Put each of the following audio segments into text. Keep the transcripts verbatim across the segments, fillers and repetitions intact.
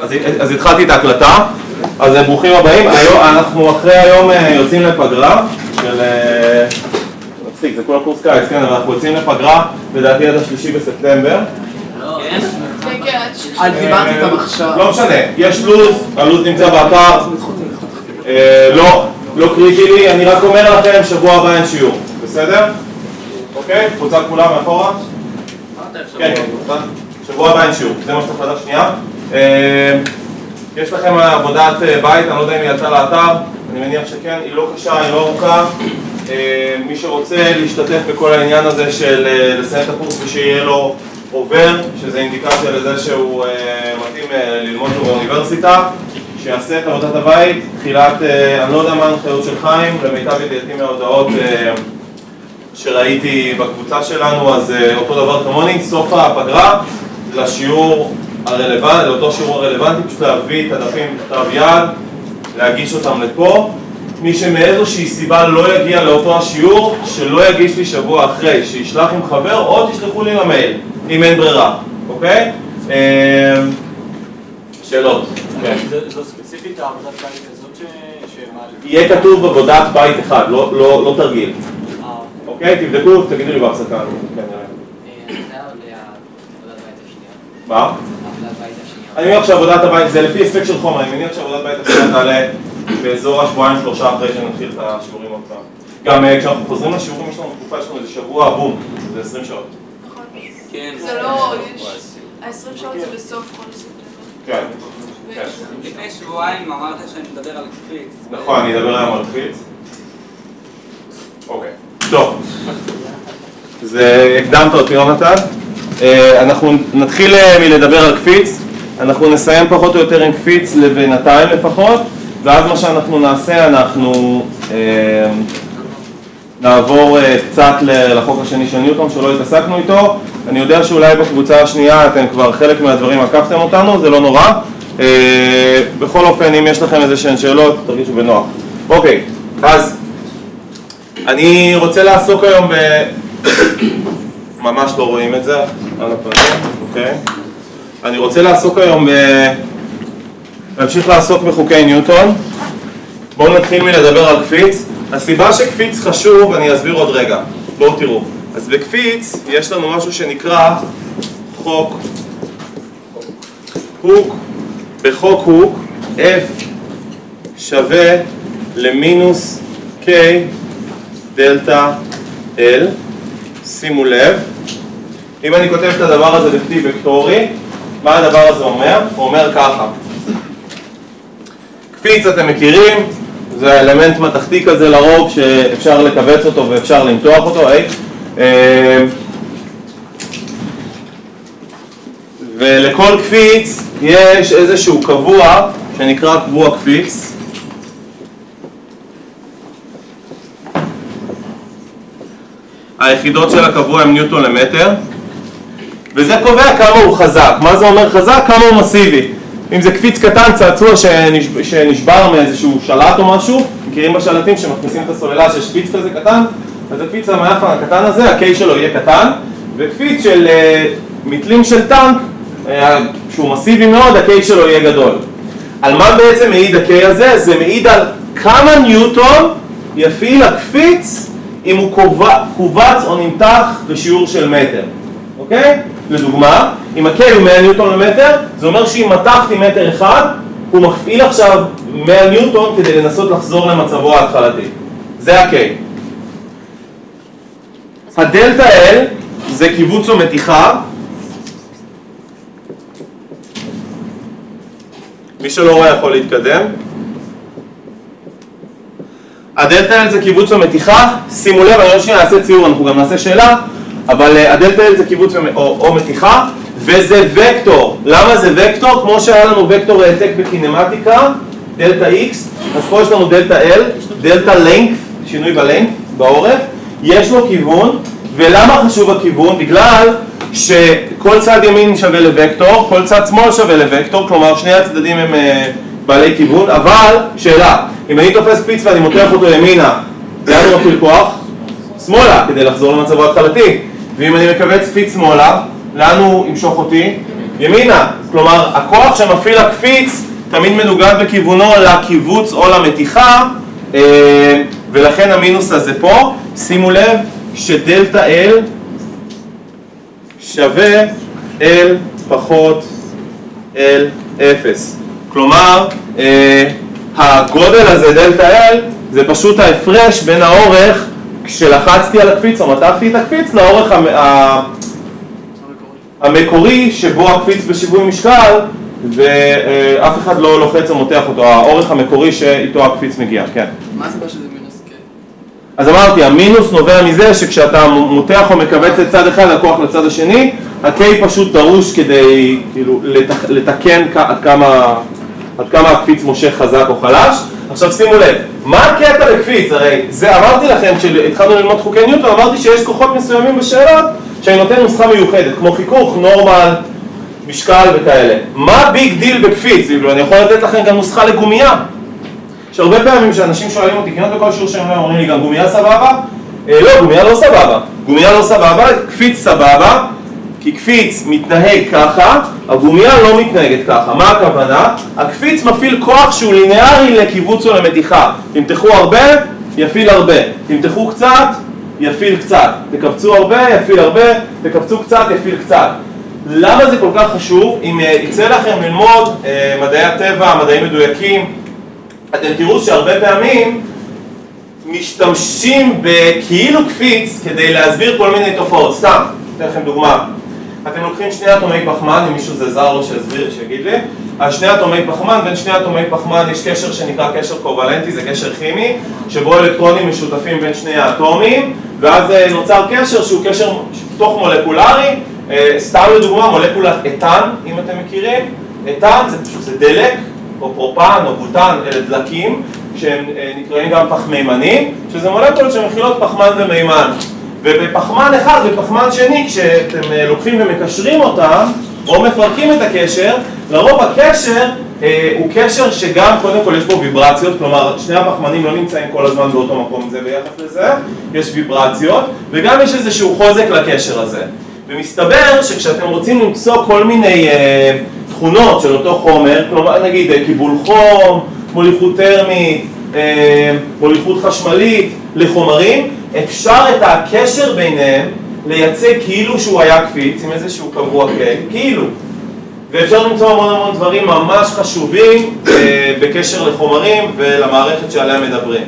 אז, אז התחלתי את ההקלטה, אז ברוכים הבאים. היום, אנחנו אחרי היום יוצאים לפגרה של... מצחיק, זה כולה קורס קיץ, כן, אבל אנחנו יוצאים לפגרה, לדעתי עד השלישי בספטמבר. אז דיברתי את המחשב. לא משנה, יש לוז, הלוז נמצא באתר. לא, לא קריטי לי, אני רק אומר לכם, שבוע הבא אין שיעור, בסדר? אוקיי? קבוצה כולה מאחורה? כן, כן, שבוע הבא אין שיעור, זה מה שצריך לדעת שנייה. יש לכם עבודת בית, אני לא יודע אם היא עלתה לאתר, אני מניח שכן, היא לא קשה, היא לא ארוכה. מי שרוצה להשתתף בכל העניין הזה של לסיים את הקורס ושיהיה לו עובר, שזה אינדיקציה לזה שהוא מתאים ללמוד לו באוניברסיטה, שיעשה את עבודת הבית. תחילת, אני לא יודע מה ההנחיות של חיים, למיטב ידיעתי מההודעות שראיתי בקבוצה שלנו, אז אותו דבר כמוני, סוף הפגרה לשיעור הרלוונטי, לאותו שיעור הרלוונטי, פשוט להביא את הדפים בכתב יד, להגיש אותם לפה. מי שמאיזושהי סיבה לא יגיע לאותו השיעור, שלא יגיש לי שבוע אחרי, שישלח עם חבר או תשלחו לי למייל, אם אין ברירה, אוקיי? שאלות. זו ספציפית העבודת בית הזאת שמעלה? יהיה כתוב עבודת בית אחד, לא תרגיל. אוקיי? תבדקו, תגידו לי בהפסקה. מה? אני מניח שעבודת הבית, זה לפי הספק של חומר, אני מניח שעבודת בית השנייה תעלה באזור השבועיים שלושה אחרי שנתחיל את השיעורים עוד פעם. גם כשאנחנו חוזרים לשיעורים יש לנו תקופה, יש לנו איזה שבוע בום, זה עשרים שעות. נכון. כן. זה לא, ה-עשרים שעות זה בסוף כל הספטמבר. כן. לפני שבועיים אמרת שאני מדבר על קפיץ. נכון, אני אדבר היום על קפיץ. אוקיי. טוב. זה הקדמת אותי יונתן. אנחנו נתחיל מלדבר על קפיץ, אנחנו נסיים פחות או יותר עם קפיץ לבינתיים לפחות, ואז מה שאנחנו נעשה, אנחנו אה, נעבור אה, קצת לחוק השני של ניוטון שלא התעסקנו איתו. אני יודע שאולי בקבוצה השנייה אתם כבר חלק מהדברים עקפתם אותנו, זה לא נורא. אה, בכל אופן, אם יש לכם איזה שהן שאלות, תרגישו בנוח. אוקיי, אז אני רוצה לעסוק היום ב... ממש לא רואים את זה על הפנים, אוקיי? אני רוצה לעסוק היום ב... להמשיך לעסוק בחוקי ניוטון. בואו נתחיל מלדבר על קפיץ. הסיבה שקפיץ חשוב, אני אסביר עוד רגע. בואו תראו. אז בקפיץ יש לנו משהו שנקרא חוק הוק. בחוק הוק F שווה למינוס K דלטה L. שימו לב, אם אני כותב את הדבר הזה בכתיב וקטורי, מה הדבר הזה אומר? הוא אומר ככה. קפיץ אתם מכירים, זה אלמנט מתכתי כזה לרוב שאפשר לקבץ אותו ואפשר למתוח אותו, היי? ולכל קפיץ יש איזשהו קבוע שנקרא קבוע קפיץ. היחידות של הקבוע הם ניוטון למטר, וזה קובע כמה הוא חזק. מה זה אומר חזק? כמה הוא מסיבי. אם זה קפיץ קטן, צעצוע שנשבר, שנשבר מאיזשהו שלט או משהו, מכירים בשלטים שמכניסים את הסוללה שיש קפיץ כזה קטן, אז הקפיץ המאפן הקטן הזה, ה-K שלו יהיה קטן, וקפיץ של uh, מתלים של טנק, uh, שהוא מסיבי מאוד, ה-K שלו יהיה גדול. על מה בעצם מעיד ה-K הזה? זה מעיד על כמה ניוטון יפעיל הקפיץ אם הוא קובץ או נמתח בשיעור של מטר, אוקיי? לדוגמה, אם ה-K הוא מאה ניוטון למטר, זה אומר שאם מתחתי מטר אחד, הוא מפעיל עכשיו מאה ניוטון כדי לנסות לחזור למצבו ההתחלתי. זה ה-K. הדלטה L זה קיבוץ או מתיחה. מי שלא רואה יכול להתקדם. הדלטה L זה קיבוץ ומתיחה, שימו לב, אני לא שניה נעשה ציור, אנחנו גם נעשה שאלה, אבל הדלטה L זה קיבוץ או, או מתיחה, וזה וקטור. למה זה וקטור? כמו שהיה לנו וקטור העתק בקינמטיקה, דלטה X, אז פה יש לנו דלטה L, דלטה לנק, שינוי בלנק, באורך, יש לו כיוון, ולמה חשוב הכיוון? בגלל שכל צד ימין שווה לוקטור, כל צד שמאל שווה לוקטור, כלומר שני הצדדים הם בעלי כיוון, אבל, שאלה, אם אני תופס פיץ ואני מותח אותו ימינה, לאן הוא מפעיל כוח? שמאלה, כדי לחזור למצבו ההתחלתי. ואם אני מקבץ פיץ שמאלה, לאן הוא ימשוך אותי? ימינה. כלומר, הכוח שמפעיל הקפיץ תמיד מנוגד בכיוונו לקיבוץ או למתיחה, ולכן המינוס הזה פה. שימו לב שדלטה L שווה L פחות L אפס. כלומר, הגודל הזה, דלטה L, זה פשוט ההפרש בין האורך כשלחצתי על הקפיץ או מתחתי את הקפיץ לאורך המקורי שבו הקפיץ בשיווי משקל ואף אחד לא לוחץ או מותח אותו, האורך המקורי שאיתו הקפיץ מגיע, כן. מה הסיבה שזה מינוס K? אז אמרתי, המינוס נובע מזה שכשאתה מותח או מקבץ לצד אחד, הכוח לצד השני, ה-K פשוט דרוש כדי כאילו, לתקן עד כמה, עד כמה הקפיץ מושך חזק או חלש. עכשיו שימו לב, מה הקטע בקפיץ? הרי זה אמרתי לכם, כשהתחלנו ללמוד חוקי ניוטון, אמרתי שיש כוחות מסוימים בשאלות שאני נותן נוסחה מיוחדת, כמו חיכוך, נורמל, משקל וכאלה. מה ביג דיל בקפיץ? אני יכול לתת לכם גם נוסחה לגומייה. שהרבה פעמים שאנשים שואלים אותי, כמעט בכל שיעור שהם אומרים לי גם גומייה סבבה? אה, לא, גומייה לא סבבה. גומייה לא סבבה, קפיץ סבבה, כי קפיץ מתנהג ככה, הגומייה לא מתנהגת ככה. מה הכוונה? הקפיץ מפעיל כוח שהוא ליניארי לקיבוץ או למתיחה. תמתחו הרבה, יפעיל הרבה. תמתחו קצת, יפעיל קצת. תקבצו הרבה, יפעיל הרבה. תקבצו קצת, יפעיל קצת. למה זה כל כך חשוב? אם יצא לכם ללמוד אה, מדעי הטבע, מדעים מדויקים, אתם תראו שהרבה פעמים משתמשים בכאילו קפיץ כדי להסביר כל מיני תופעות. סתם, אתן לכם דוגמה. אתם לוקחים שני אטומי פחמן, אם מישהו זה זר לו שיסביר, שיגיד לי. על שני אטומי פחמן, בין שני אטומי פחמן יש קשר שנקרא קשר קובלנטי, זה קשר כימי, שבו אלקטרונים משותפים בין שני האטומים, ואז נוצר קשר שהוא קשר תוך מולקולרי. סתם לדוגמה, מולקולת אתן, אם אתם מכירים. אתן זה פשוט זה דלק, או פרופן, או בוטן, אלה דלקים, שהם נקראים גם פחמימנים, שזה מולקולות שמכילות פחמן ומימן. ובפחמן אחד ופחמן שני, כשאתם לוקחים ומקשרים אותם, או מפרקים את הקשר, לרוב הקשר אה, הוא קשר שגם, קודם כל יש בו ויברציות, כלומר שני הפחמנים לא נמצאים כל הזמן באותו מקום, זה ביחס לזה, יש ויברציות, וגם יש איזשהו חוזק לקשר הזה. ומסתבר שכשאתם רוצים למצוא כל מיני אה, תכונות של אותו חומר, כלומר נגיד אה, קיבול חום, מוליכות טרמית, אה, מוליכות חשמלית לחומרים, אפשר את הקשר ביניהם לייצג כאילו שהוא היה קפיץ עם איזשהו קבוע K, כאילו. ואפשר למצוא המון המון דברים ממש חשובים אה, בקשר לחומרים ולמערכת שעליה מדברים.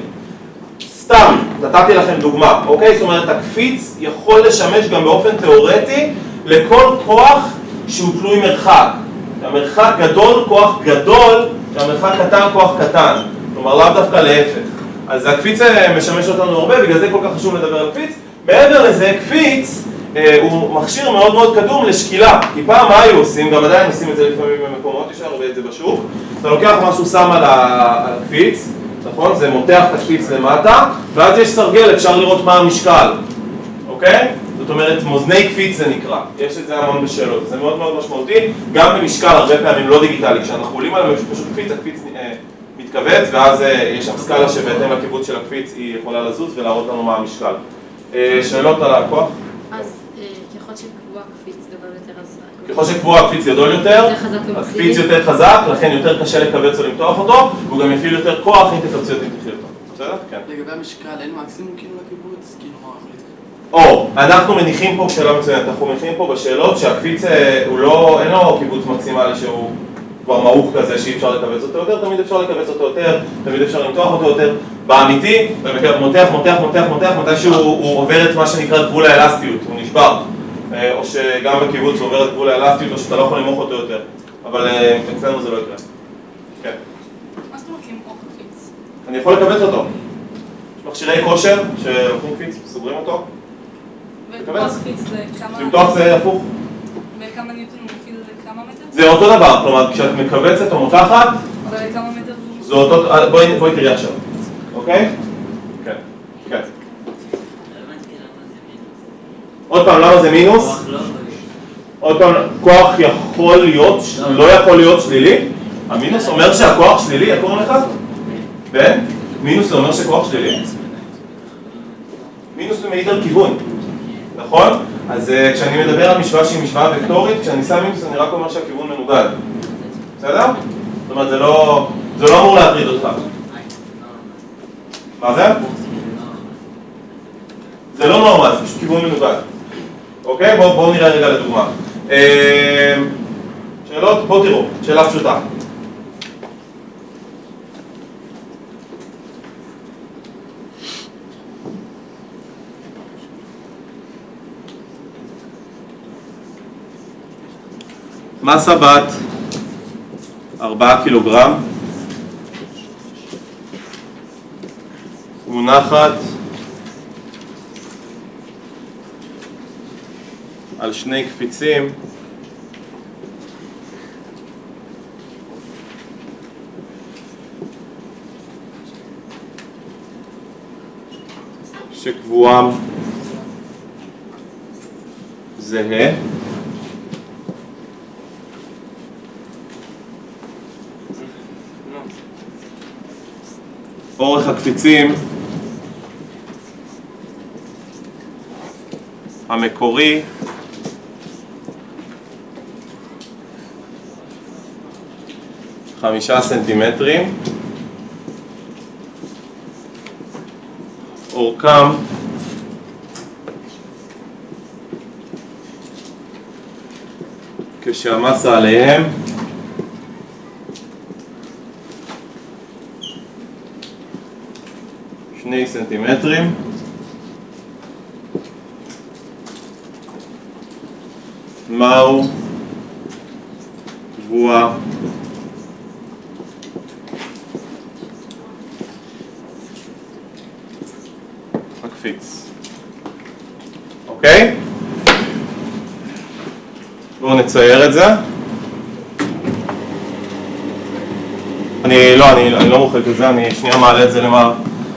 סתם, נתתי לכם דוגמה, אוקיי? זאת אומרת, הקפיץ יכול לשמש גם באופן תיאורטי לכל כוח שהוא תלוי מרחק. המרחק גדול, כוח גדול, שהמרחק קטן, כוח קטן. כלומר, לאו דווקא להפך. אז הקפיץ משמש אותנו הרבה, בגלל זה כל כך חשוב לדבר על קפיץ. מעבר לזה, קפיץ אה, הוא מכשיר מאוד מאוד קדום לשקילה. כי פעם מה היו עושים, גם עדיין עושים את זה לפעמים במקומות, יש הרבה את זה בשוק. אתה לוקח משהו שם על הקפיץ, נכון? זה מותח את הקפיץ למטה, ואז יש סרגל, אפשר לראות מה המשקל. אוקיי? זאת אומרת, מאזני קפיץ זה נקרא. יש את זה המון בשאלות. זה מאוד מאוד משמעותי. גם במשקל, הרבה פעמים לא דיגיטלי. כשאנחנו עולים עליו פשוט קפיץ, הקפיץ אה, מתכווץ, ואז אה, יש שם סקאלה שבהתאם לקיבוץ של הקפיץ היא יכולה לזוז ולהראות לנו מה המשקל. אה, שאלות על הכוח? אז אה, ככל שקבוע הקפיץ גדול יותר, אז... ככל שקבוע הקפיץ גדול יותר, הקפיץ יותר חזק, לכן יותר קשה לקבץ או למתוח אותו, והוא גם יפעיל יותר כוח אם תקבצי אותו, אם תחי אותו. בסדר? כן. לגבי המשקל, אין מקסימום כאילו לקיבוץ? כאילו מה יכול להתקדם? או, אנחנו מניחים פה, שאלה מצוינת, אנחנו מניחים פה בשאלות שהקפיץ הוא לא, אין לו קיבוץ מקסימלי שהוא כבר מעוך כזה שאי אפשר לקבץ אותו יותר, תמיד אפשר לקבץ אותו יותר, תמיד אפשר למתוח אותו יותר. באמיתי, מותח, מותח, מותח, מותח, מתי שהוא עובר את מה שנקרא גבול האלסטיות, הוא נשבר. או שגם בקיבוץ הוא עובר את גבול האלסטיות, או שאתה לא יכול למוך אותו יותר. אבל אצלנו זה לא יקרה. כן. מה זאת אומרת למוך קפיץ? אני יכול לקבץ אותו. יש מכשירי כושר שלוקחים קפיץ, סוגרים אותו. ולמתוח קפיץ זה כמה... למתוח זה הפוך. בכמה ניוטון הוא מפעיל זה כמה מטר? זה אותו דבר, כלומר כשאת מקבצת או מותחת, וכמה מטר זה? זה אותו... בואי תראי עכשיו. אוקיי? כן. כן. עוד פעם, למה זה מינוס? עוד פעם, כוח יכול להיות, לא יכול להיות שלילי? המינוס אומר שהכוח שלילי, איך קוראים לך? בן? מינוס זה אומר שכוח שלילי? מינוס זה מעיד על כיוון, נכון? אז uh, כשאני מדבר על משוואה שהיא משוואה וקטורית, כשאני שם מינוס אני רק אומר שהכיוון מנוגד. בסדר? זאת אומרת, זה לא, זה לא אמור להטריד אותך. מה זה? זה לא נורמל, זה פשוט כיוון מנוגד. אוקיי? בואו בוא נראה רגע לדוגמה. שאלות? בואו תראו, שאלה פשוטה. מסה בת ארבעה קילוגרם מונחת על שני קפיצים שקבועם זהה. אורך הקפיצים המקורי חמישה סנטימטרים, אורכם כשהמסה עליהם שני סנטימטרים. מהו קבוע הקפיץ? אוקיי? בואו נצייר את זה. אני לא, אני, אני לא מוחק את זה, אני שנייה מעלה את זה למעלה.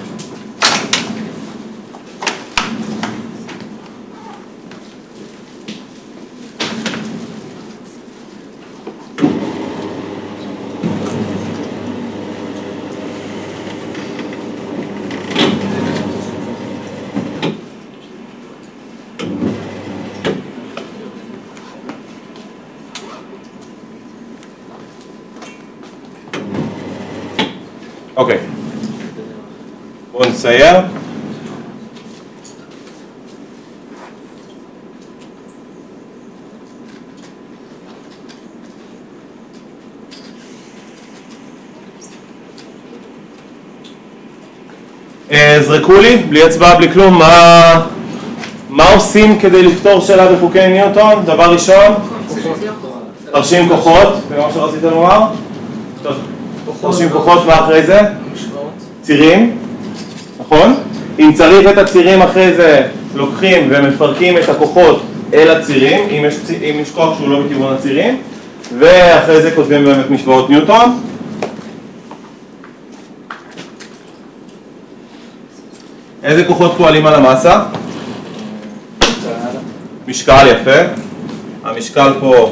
אוקיי, בואו נצייר. זרקו לי, בלי הצבעה, בלי כלום, מה, מה עושים כדי לפתור שאלה בחוקי ניוטון? דבר ראשון, תרשים כוחות, זה מה שרציתם לומר? תרשים כוחות, מה אחרי זה? צירים, נכון? אם צריך את הצירים אחרי זה, לוקחים ומפרקים את הכוחות אל הצירים, אם יש, אם יש כוח שהוא לא בכיוון הצירים, ואחרי זה כותבים באמת משוואות ניוטון. איזה כוחות פועלים על המסה? משקל, יפה. המשקל פה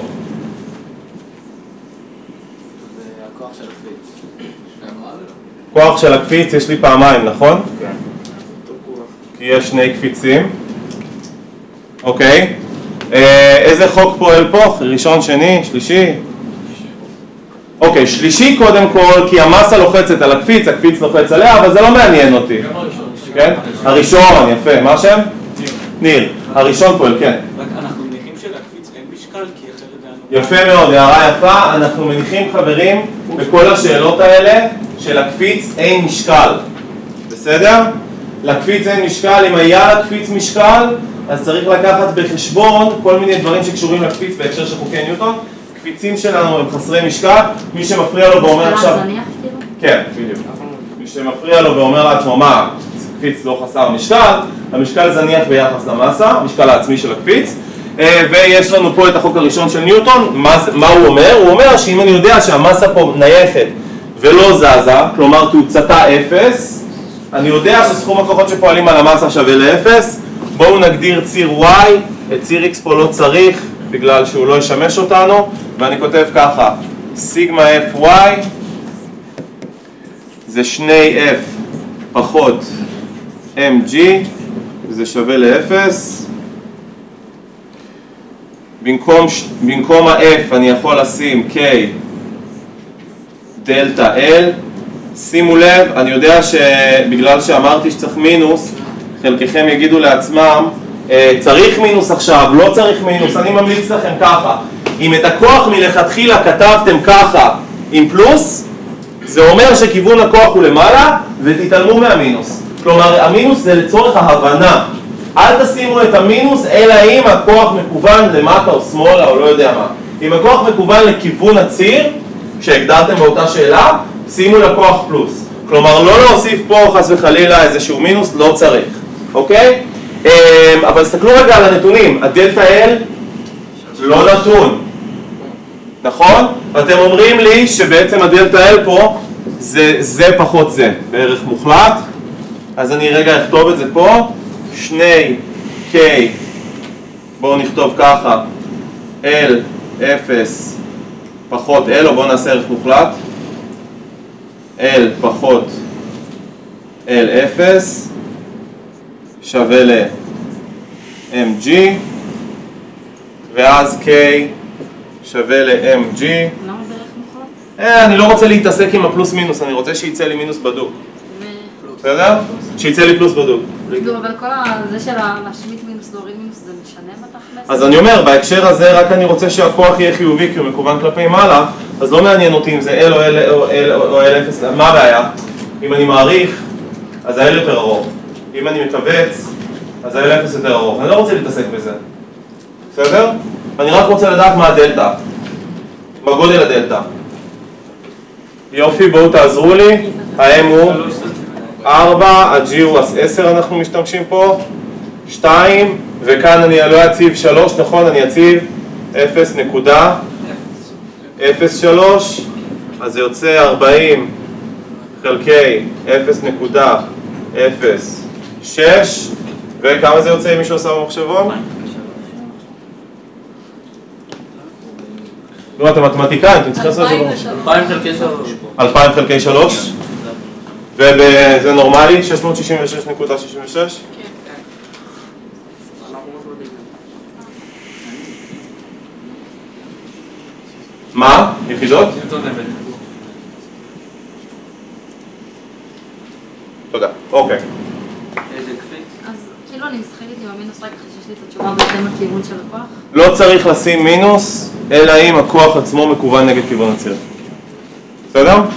כוח של הקפיץ, יש לי פעמיים, נכון? כן. כי יש שני קפיצים. אוקיי. איזה חוק פועל פה? ראשון, שני, שלישי? אוקיי, שלישי קודם כל, כי המסה לוחצת על הקפיץ, הקפיץ לוחץ עליה, אבל זה לא מעניין אותי. כן? הראשון, יפה. מה השם? ניר. הראשון פועל, כן. רק אנחנו מניחים שלקפיץ אין משקל, כי אחרת... יפה מאוד, הערה יפה. אנחנו מניחים, חברים, בכל השאלות האלה, שלקפיץ אין משקל. בסדר? לקפיץ אין משקל. אם היה לקפיץ משקל, אז צריך לקחת בחשבון כל מיני דברים שקשורים לקפיץ בהקשר של חוקי ניוטון. קפיצים שלנו הם חסרי משקל. מי שמפריע לו ואומר עכשיו... כן, בדיוק. מי שמפריע לו ואומר לעצמו, מה, קפיץ לא חסר משקל, המשקל זניח ביחס למסה, המשקל העצמי של הקפיץ. ויש לנו פה את החוק הראשון של ניוטון. מה, מה הוא אומר? הוא אומר שאם אני יודע שהמסה פה נייחת ולא זזה, כלומר תאוצתה אפס, אני יודע שסכום הכוחות שפועלים על המסה שווה לאפס. בואו נגדיר ציר y, את ציר x פה לא צריך בגלל שהוא לא ישמש אותנו, ואני כותב ככה, סיגמה fy זה שני f פחות mg, וזה שווה לאפס. במקום, במקום ה-F אני יכול לשים K דלתה L. שימו לב, אני יודע שבגלל שאמרתי שצריך מינוס, חלקכם יגידו לעצמם, צריך מינוס עכשיו, לא צריך מינוס, אני ממליץ לכם ככה. אם את הכוח מלכתחילה כתבתם ככה עם פלוס, זה אומר שכיוון הכוח הוא למעלה ותתעלמו מהמינוס. כלומר, המינוס זה לצורך ההבנה. אל תשימו את המינוס אלא אם הכוח מקוון למטה או שמאלה או לא יודע מה. אם הכוח מקוון לכיוון הציר, שהגדרתם באותה שאלה, שימו לכוח פלוס. כלומר, לא להוסיף פה חס וחלילה איזשהו מינוס, לא צריך. אוקיי? אבל תסתכלו רגע על הנתונים. הדלתה L לא נתון. נכון? ואתם אומרים לי שבעצם הדלתה L פה זה, זה פחות זה, בערך מוחלט. אז אני רגע אכתוב את זה פה. שני K, בואו נכתוב ככה, L אפס פחות L, או בואו נעשה ערך מוחלט. L פחות L אפס שווה ל-M G, ואז K שווה ל-M G. למה בערך מוחלט? אה, אני לא רוצה להתעסק עם הפלוס מינוס, אני רוצה שיצא לי מינוס בדוק. בסדר? שיצא לי פלוס בדוק. אבל כל זה של להשמיט מינוס, להוריד מינוס, זה משנה בתכלס? אז אני אומר, בהקשר הזה רק אני רוצה שהכוח יהיה חיובי כי הוא מקוון כלפי מעלה, אז לא מעניין אותי אם זה L או L או L או L אפס, מה הבעיה? אם אני מעריך, אז ה-L יותר ארוך. אם אני מקבץ, אז ה-L אפס יותר ארוך. אני לא רוצה להתעסק בזה. בסדר? אני רק רוצה לדעת מה הדלתה. מה גודל הדלתה. יופי, בואו תעזרו לי. ה-M הוא ארבע, ה-G הוא עשר, אנחנו משתמשים פה. שתיים, וכאן אני לא אציב שלוש, נכון? אני אציב אפס נקודה אפס שלוש, אז זה יוצא ארבעים חלקי אפס נקודה אפס שש, וכמה זה יוצא אם מישהו עושה במחשבון? לא, אתם מתמטיקאים, אתם צריכים לעשות את זה במחשבון. אלפיים חלקי שלוש. אלפיים חלקי שלוש? וזה נורמלי? שש מאות שישים ושש נקודה שישים ושש? מה? יחידות? תודה, אוקיי. איזה קפיץ? אז כאילו אני משחקת עם המינוס רק אחרי שיש לי את התשובה בהתאם לכיוון של הכוח? לא צריך לשים מינוס, אלא אם הכוח עצמו מקוון נגד כיוון הציר. בסדר? לא,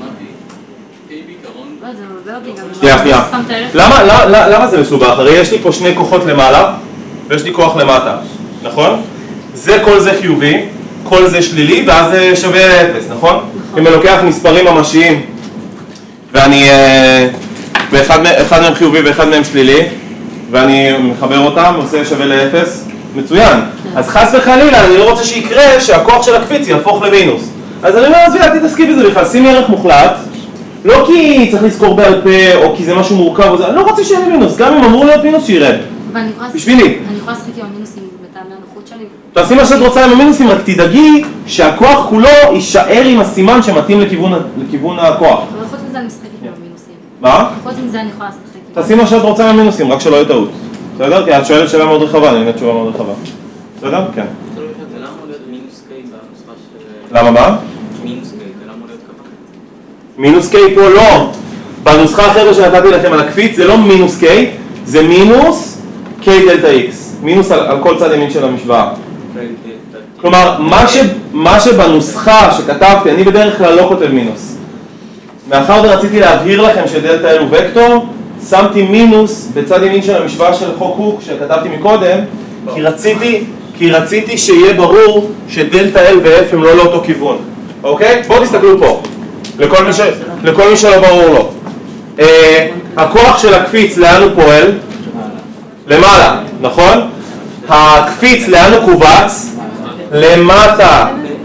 זה מבלבל אותי גם. שנייה, שנייה. סתם תארך. למה, למה, למה זה מסובך? הרי יש לי פה שני כוחות למעלה, ויש לי כוח למטה, נכון? זה כל זה חיובי, כל זה שלילי, ואז זה שווה לאפס, נכון? אם אני לוקח מספרים ממשיים, ואני, באחד אחד מהם חיובי ואחד מהם שלילי, ואני מחבר אותם, עושה שווה לאפס, מצוין. אז חס וחלילה, אני לא רוצה שיקרה שהכוח של הקפיץ יהפוך למינוס. אז אני אומר, אז אל תתעסקי בזה בכלל, שימי ערך מוחלט, לא כי צריך לזכור בעל פה, או כי זה משהו מורכב, אני לא רוצה שיהיה לי מינוס, גם אם אמור להיות מינוס שירד. בשבילי. אני יכולה לשחק עם המינוסים מטעמי הנוחות שלי? תעשי מה שאת רוצה עם המינוסים, רק תדאגי שהכוח כולו יישאר עם הסימן שמתאים לכיוון, לכיוון הכוח. אבל חוץ מזה אני משחקת עם המינוסים. מה? חוץ מזה אני יכולה לשחק עם... תעשי מה שאת רוצה עם המינוסים, רק שלא יהיה טעות. בסדר? כי את שואלת שאלה מאוד רחבה, אני באמת תשובה מאוד רחבה. בסדר? כן. זה למה להיות מינוס K בנוסחה של... למה מה? מינוס K, זה למה להיות ככה? מינוס K פה לא. בנוסחה אחרת שנתתי לכם על הקפיץ זה לא מינוס K, זה מינוס K דלתה X. מינוס על, על כל צד ימין של המשוואה. כלומר, מה, ש, מה שבנוסחה שכתבתי, אני בדרך כלל לא כותב מינוס. מאחר ורציתי להבהיר לכם שדלתה L הוא וקטור, שמתי מינוס בצד ימין של המשוואה של חוק הוק שכתבתי מקודם, כי רציתי, כי רציתי שיהיה ברור שדלתה L ו-F הם לא לאותו כיוון. אוקיי? בואו תסתכלו פה, לכל מי, ש... לכל מי שלא ברור לו. Uh, הכוח של הקפיץ לאן הוא פועל? למעלה, נכון? הקפיץ לאן הוא קובץ? למטה.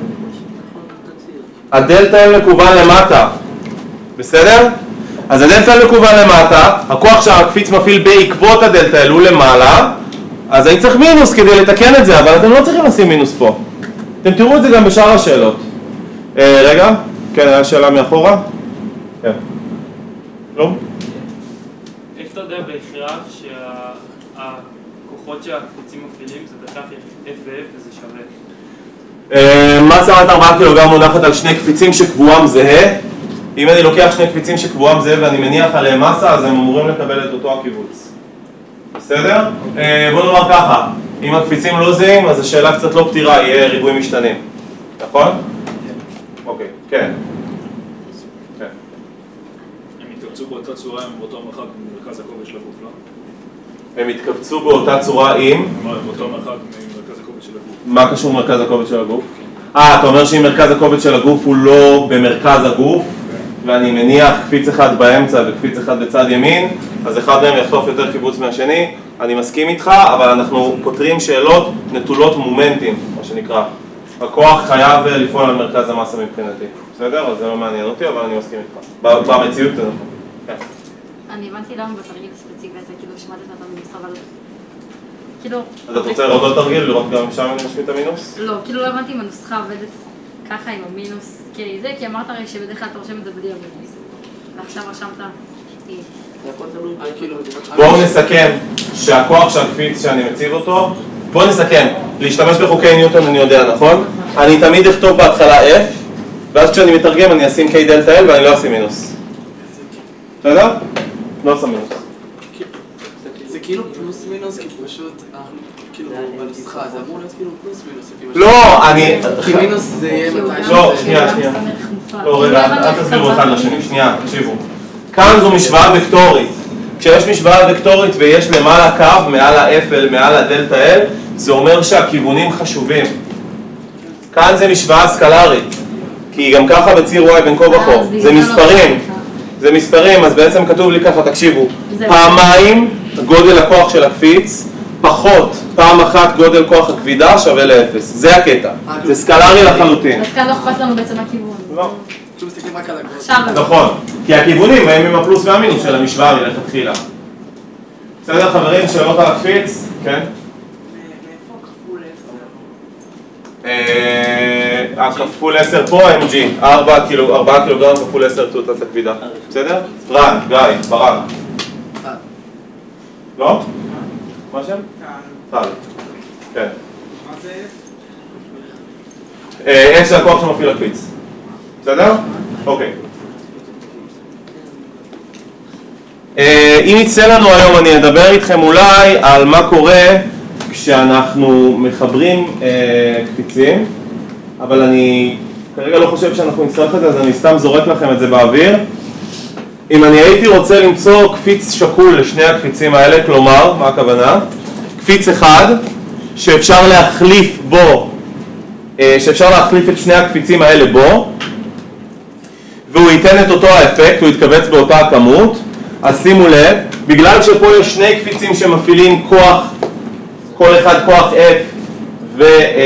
הדלתה L מקוון למטה. בסדר? אז הדלתה L מקוון למטה, הכוח שהקפיץ מפעיל בעקבות הדלתה L הוא למעלה, אז אני צריך מינוס כדי לתקן את זה, אבל אתם לא צריכים לשים מינוס פה. אתם תראו את זה גם בשאר השאלות. Uh, רגע, כן, היה שאלה מאחורה? כן. לא? איך אתה יודע בהכרח שהכוחות הכוחות שהקפיצים מפעילים זה בהכרח F ו-F וזה שווה. מסה עד ארבעה קילוגרם מונחת על שני קפיצים שקבועם זהה. אם אני לוקח שני קפיצים שקבועם זהה ואני מניח עליהם מסה, אז הם אמורים לקבל את אותו הקיבוץ. בסדר? בוא נאמר ככה, אם הקפיצים לא זהים, אז השאלה קצת לא פתירה, יהיה ריבוי משתנים. נכון? אוקיי, כן. הם יתקבצו באותה צורה עם אותו מרחק ממרכז הכובד של הגוף, לא? הם יתקבצו באותה צורה עם... באותו מרחק ממרכז הכובד של הגוף. מה קשור מרכז הכובד של הגוף? אה, אתה אומר שאם מרכז הכובד של הגוף הוא לא במרכז הגוף, ואני מניח קפיץ אחד באמצע וקפיץ אחד בצד ימין, אז אחד מהם יחטוף יותר קיבוץ מהשני. אני מסכים איתך, אבל אנחנו פותרים שאלות נטולות מומנטים, מה שנקרא. הכוח חייב לפעול על מרכז המסה מבחינתי. בסדר? אז זה לא מעניין אותי, אבל אני מסכים איתך. במציאות זה נכון. כן. אני הבנתי למה בתרגיל הספציפי הזה, כאילו שמעתי את המינוס, אבל... כאילו... אז את רוצה לראות עוד תרגיל, לראות גם שם אני משמיע את המינוס? לא, כאילו לא הבנתי אם הנוסחה עובדת ככה עם המינוס, כי זה, כי אמרת הרי שבדרך כלל אתה רושם את זה בלי המינוס. ועכשיו רשמת... בואו נסכם שהכוח שהקפיץ שאני מציב אותו, בואו נסכם, להשתמש בחוקי ניוטון אני יודע, נכון? אני תמיד אכתוב בהתחלה F, ואז כשאני מתרגם אני אשים K דלטה L ואני לא אשים מינוס. בסדר? לא אשים מינוס. זה כאילו פלוס מינוס, כי פשוט, כאילו בנוסחה, זה אמור להיות כאילו פלוס מינוס. לא, אני... כי מינוס זה יהיה מתי... לא, שנייה, שנייה. לא, רגע, אל תסבירו אחד לשני, שנייה, תקשיבו. כאן זו משוואה וקטורית. כשיש משוואה וקטורית ויש למעלה קו, מעל ה-F, מעל הדלטה L, זה אומר שהכיוונים חשובים. כאן זה משוואה סקלרית, כי גם ככה בציר Y בין כה וכה, זה מספרים. זה מספרים, אז בעצם כתוב לי ככה, תקשיבו, פעמיים גודל הכוח של הקפיץ, פחות פעם אחת גודל כוח הכבידה שווה לאפס. זה הקטע, זה סקלרי לחלוטין. אז כאן לא אכפת לנו בעצם הכיוון. לא. פשוט מסתכלים רק על הגודל. נכון, כי הכיוונים הם עם הפלוס והמינוס של המשוואה מלכתחילה. בסדר חברים, שאלות על הקפיץ? כן? מאיפה כפול עשר? הכפול עשר פה, אם ג'י, ארבעה קילוגרם כפול עשר תותת הכבידה. בסדר? רן, גיא, ברק. לא? מה שם? טל. כן. מה זה F? F זה הכוח שמפעיל הקפיץ. בסדר? אוקיי. אם יצא לנו היום אני אדבר איתכם אולי על מה קורה כשאנחנו מחברים קפיצים, אבל אני כרגע לא חושב שאנחנו נצטרך את זה, אז אני סתם זורק לכם את זה באוויר. אם אני הייתי רוצה למצוא קפיץ שקול לשני הקפיצים האלה, כלומר, מה הכוונה? קפיץ אחד שאפשר להחליף בו, שאפשר להחליף את שני הקפיצים האלה בו, והוא ייתן את אותו האפקט, הוא יתכווץ באותה הכמות. אז שימו לב, בגלל שפה יש שני קפיצים שמפעילים כוח, כל אחד כוח F ו,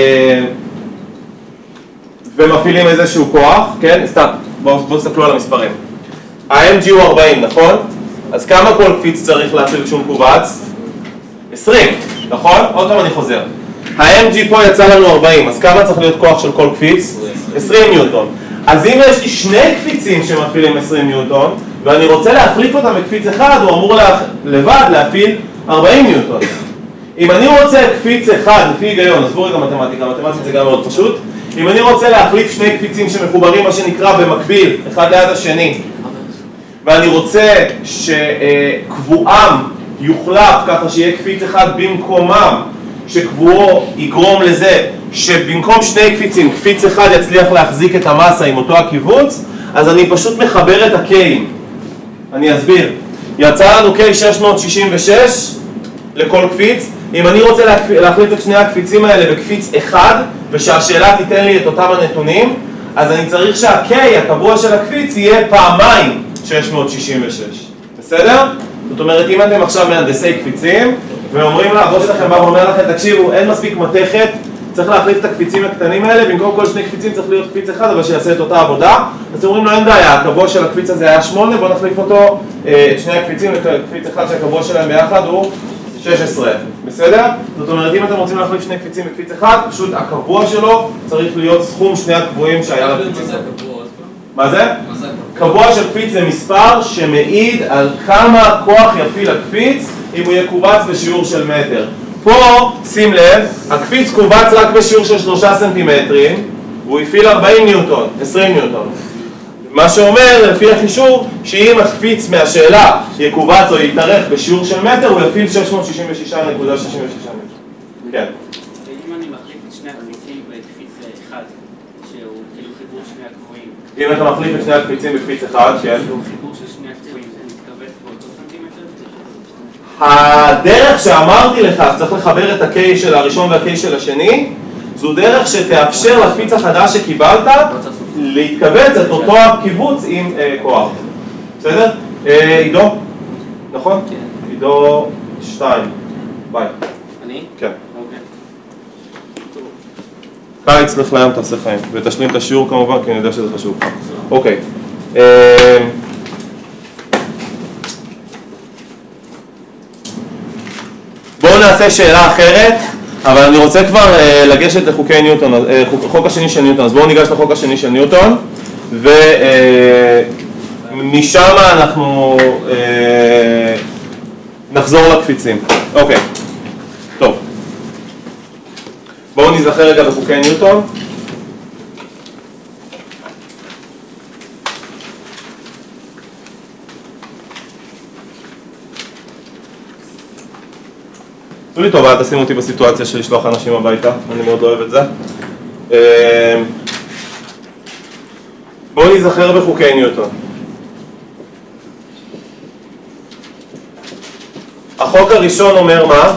ומפעילים איזשהו כוח, כן? סתם, בואו בוא תסתכלו על המספרים. ה-אם ג'י הוא ארבעים, נכון? אז כמה כל קפיץ צריך להפעיל כשהוא מקובץ? עשרים, נכון? עוד פעם אני חוזר. ה-אם ג'י פה יצא לנו ארבעים, אז כמה צריך להיות כוח של כל קפיץ? עשרים ניוטון. אז אם יש לי שני קפיצים שמפעילים עשרים ניוטון, ואני רוצה להחליף אותם בקפיץ אחד, הוא אמור לה... לבד להפעיל ארבעים ניוטון. אם אני רוצה קפיץ אחד, לפי היגיון, אז בואו רגע מתמטיקה, מתמטיקה זה גם מאוד פשוט. אם אני רוצה להחליף שני קפיצים שמחוברים, מה שנקרא במקביל, אחד ליד השני, ואני רוצה שקבועם יוחלף ככה שיהיה קפיץ אחד במקומם, שקבועו יגרום לזה שבמקום שני קפיצים, קפיץ אחד יצליח להחזיק את המסה עם אותו הקיבוץ, אז אני פשוט מחבר את ה-K'ים. אני אסביר. יצא לנו K שש מאות שישים ושש לכל קפיץ. אם אני רוצה להחליף את שני הקפיצים האלה בקפיץ אחד, ושהשאלה תיתן לי את אותם הנתונים, אז אני צריך שה-K הקבוע של הקפיץ יהיה פעמיים שש מאות שישים ושש. בסדר? זאת אומרת, אם אתם עכשיו מהנדסי קפיצים, ואומרים לה, הבוס שלכם בא ואומר לכם, תקשיבו, אין מספיק מתכת, צריך להחליף את הקפיצים הקטנים האלה, במקום כל שני קפיצים צריך להיות קפיץ אחד, אבל שיעשה את אותה עבודה. אז אומרים לו, אין בעיה, הקבוע של הקפיץ הזה היה שמונה, בואו נחליף אותו, את שני הקפיצים לקפיץ אחד שהקבוע שלהם ביחד הוא שש עשרה. בסדר? זאת אומרת, אם אתם רוצים להחליף שני קפיצים בקפיץ אחד, פשוט הקבוע שלו צריך להיות סכום שני הקבועים שהיה לקפיצים. מה זה? קבוע של קפיץ זה מספר שמעיד על כמה כוח יפעיל הקפיץ אם הוא יקובץ בשיעור של מטר. פה, שים לב, הקפיץ קובץ רק בשיעור של שלושה סנטימטרים, והוא הפעיל ארבעים ניוטון, עשרים ניוטון. מה שאומר, לפי החישוב, שאם הקפיץ מהשאלה יקובץ או יתארך בשיעור של מטר, הוא יפעיל שש מאות שישים ושש נקודה שישים ושש מטר. כן. ואם אני מחליף את שני הקפיצים בקפיץ אחד, שהוא כאילו חיבור שני הקבועים. אם אתה מחליף את שני הקפיצים בקפיץ אחד, כן. חיבור של שני הקבועים, זה מתכווץ באותו סנטימטר? הדרך שאמרתי לך, שצריך לחבר את ה-K של הראשון וה-K של השני, זו דרך שתאפשר לקפיץ החדש שקיבלת להתכווץ את אותו הקיבוץ עם אה, כוח. בסדר? אה, עידו? נכון? כן. עידו שתיים. ביי. אני? כן. אוקיי. קיץ, לך לים, תעשה חיים. ותשלים את השיעור כמובן, כי אני יודע שזה חשוב. אוקיי. אה, בואו נעשה שאלה אחרת. אבל אני רוצה כבר uh, לגשת לחוקי ניוטון, uh, חוק, חוק השני של ניוטון, אז בואו ניגש לחוק השני של ניוטון ומשם uh, אנחנו uh, נחזור לקפיצים. אוקיי, טוב. בואו נזכר רגע בחוקי ניוטון. תנו לי טובה, תשימו אותי בסיטואציה של לשלוח אנשים הביתה, אני מאוד אוהב את זה. בואו נזכר בחוקי ניוטון. החוק הראשון אומר מה?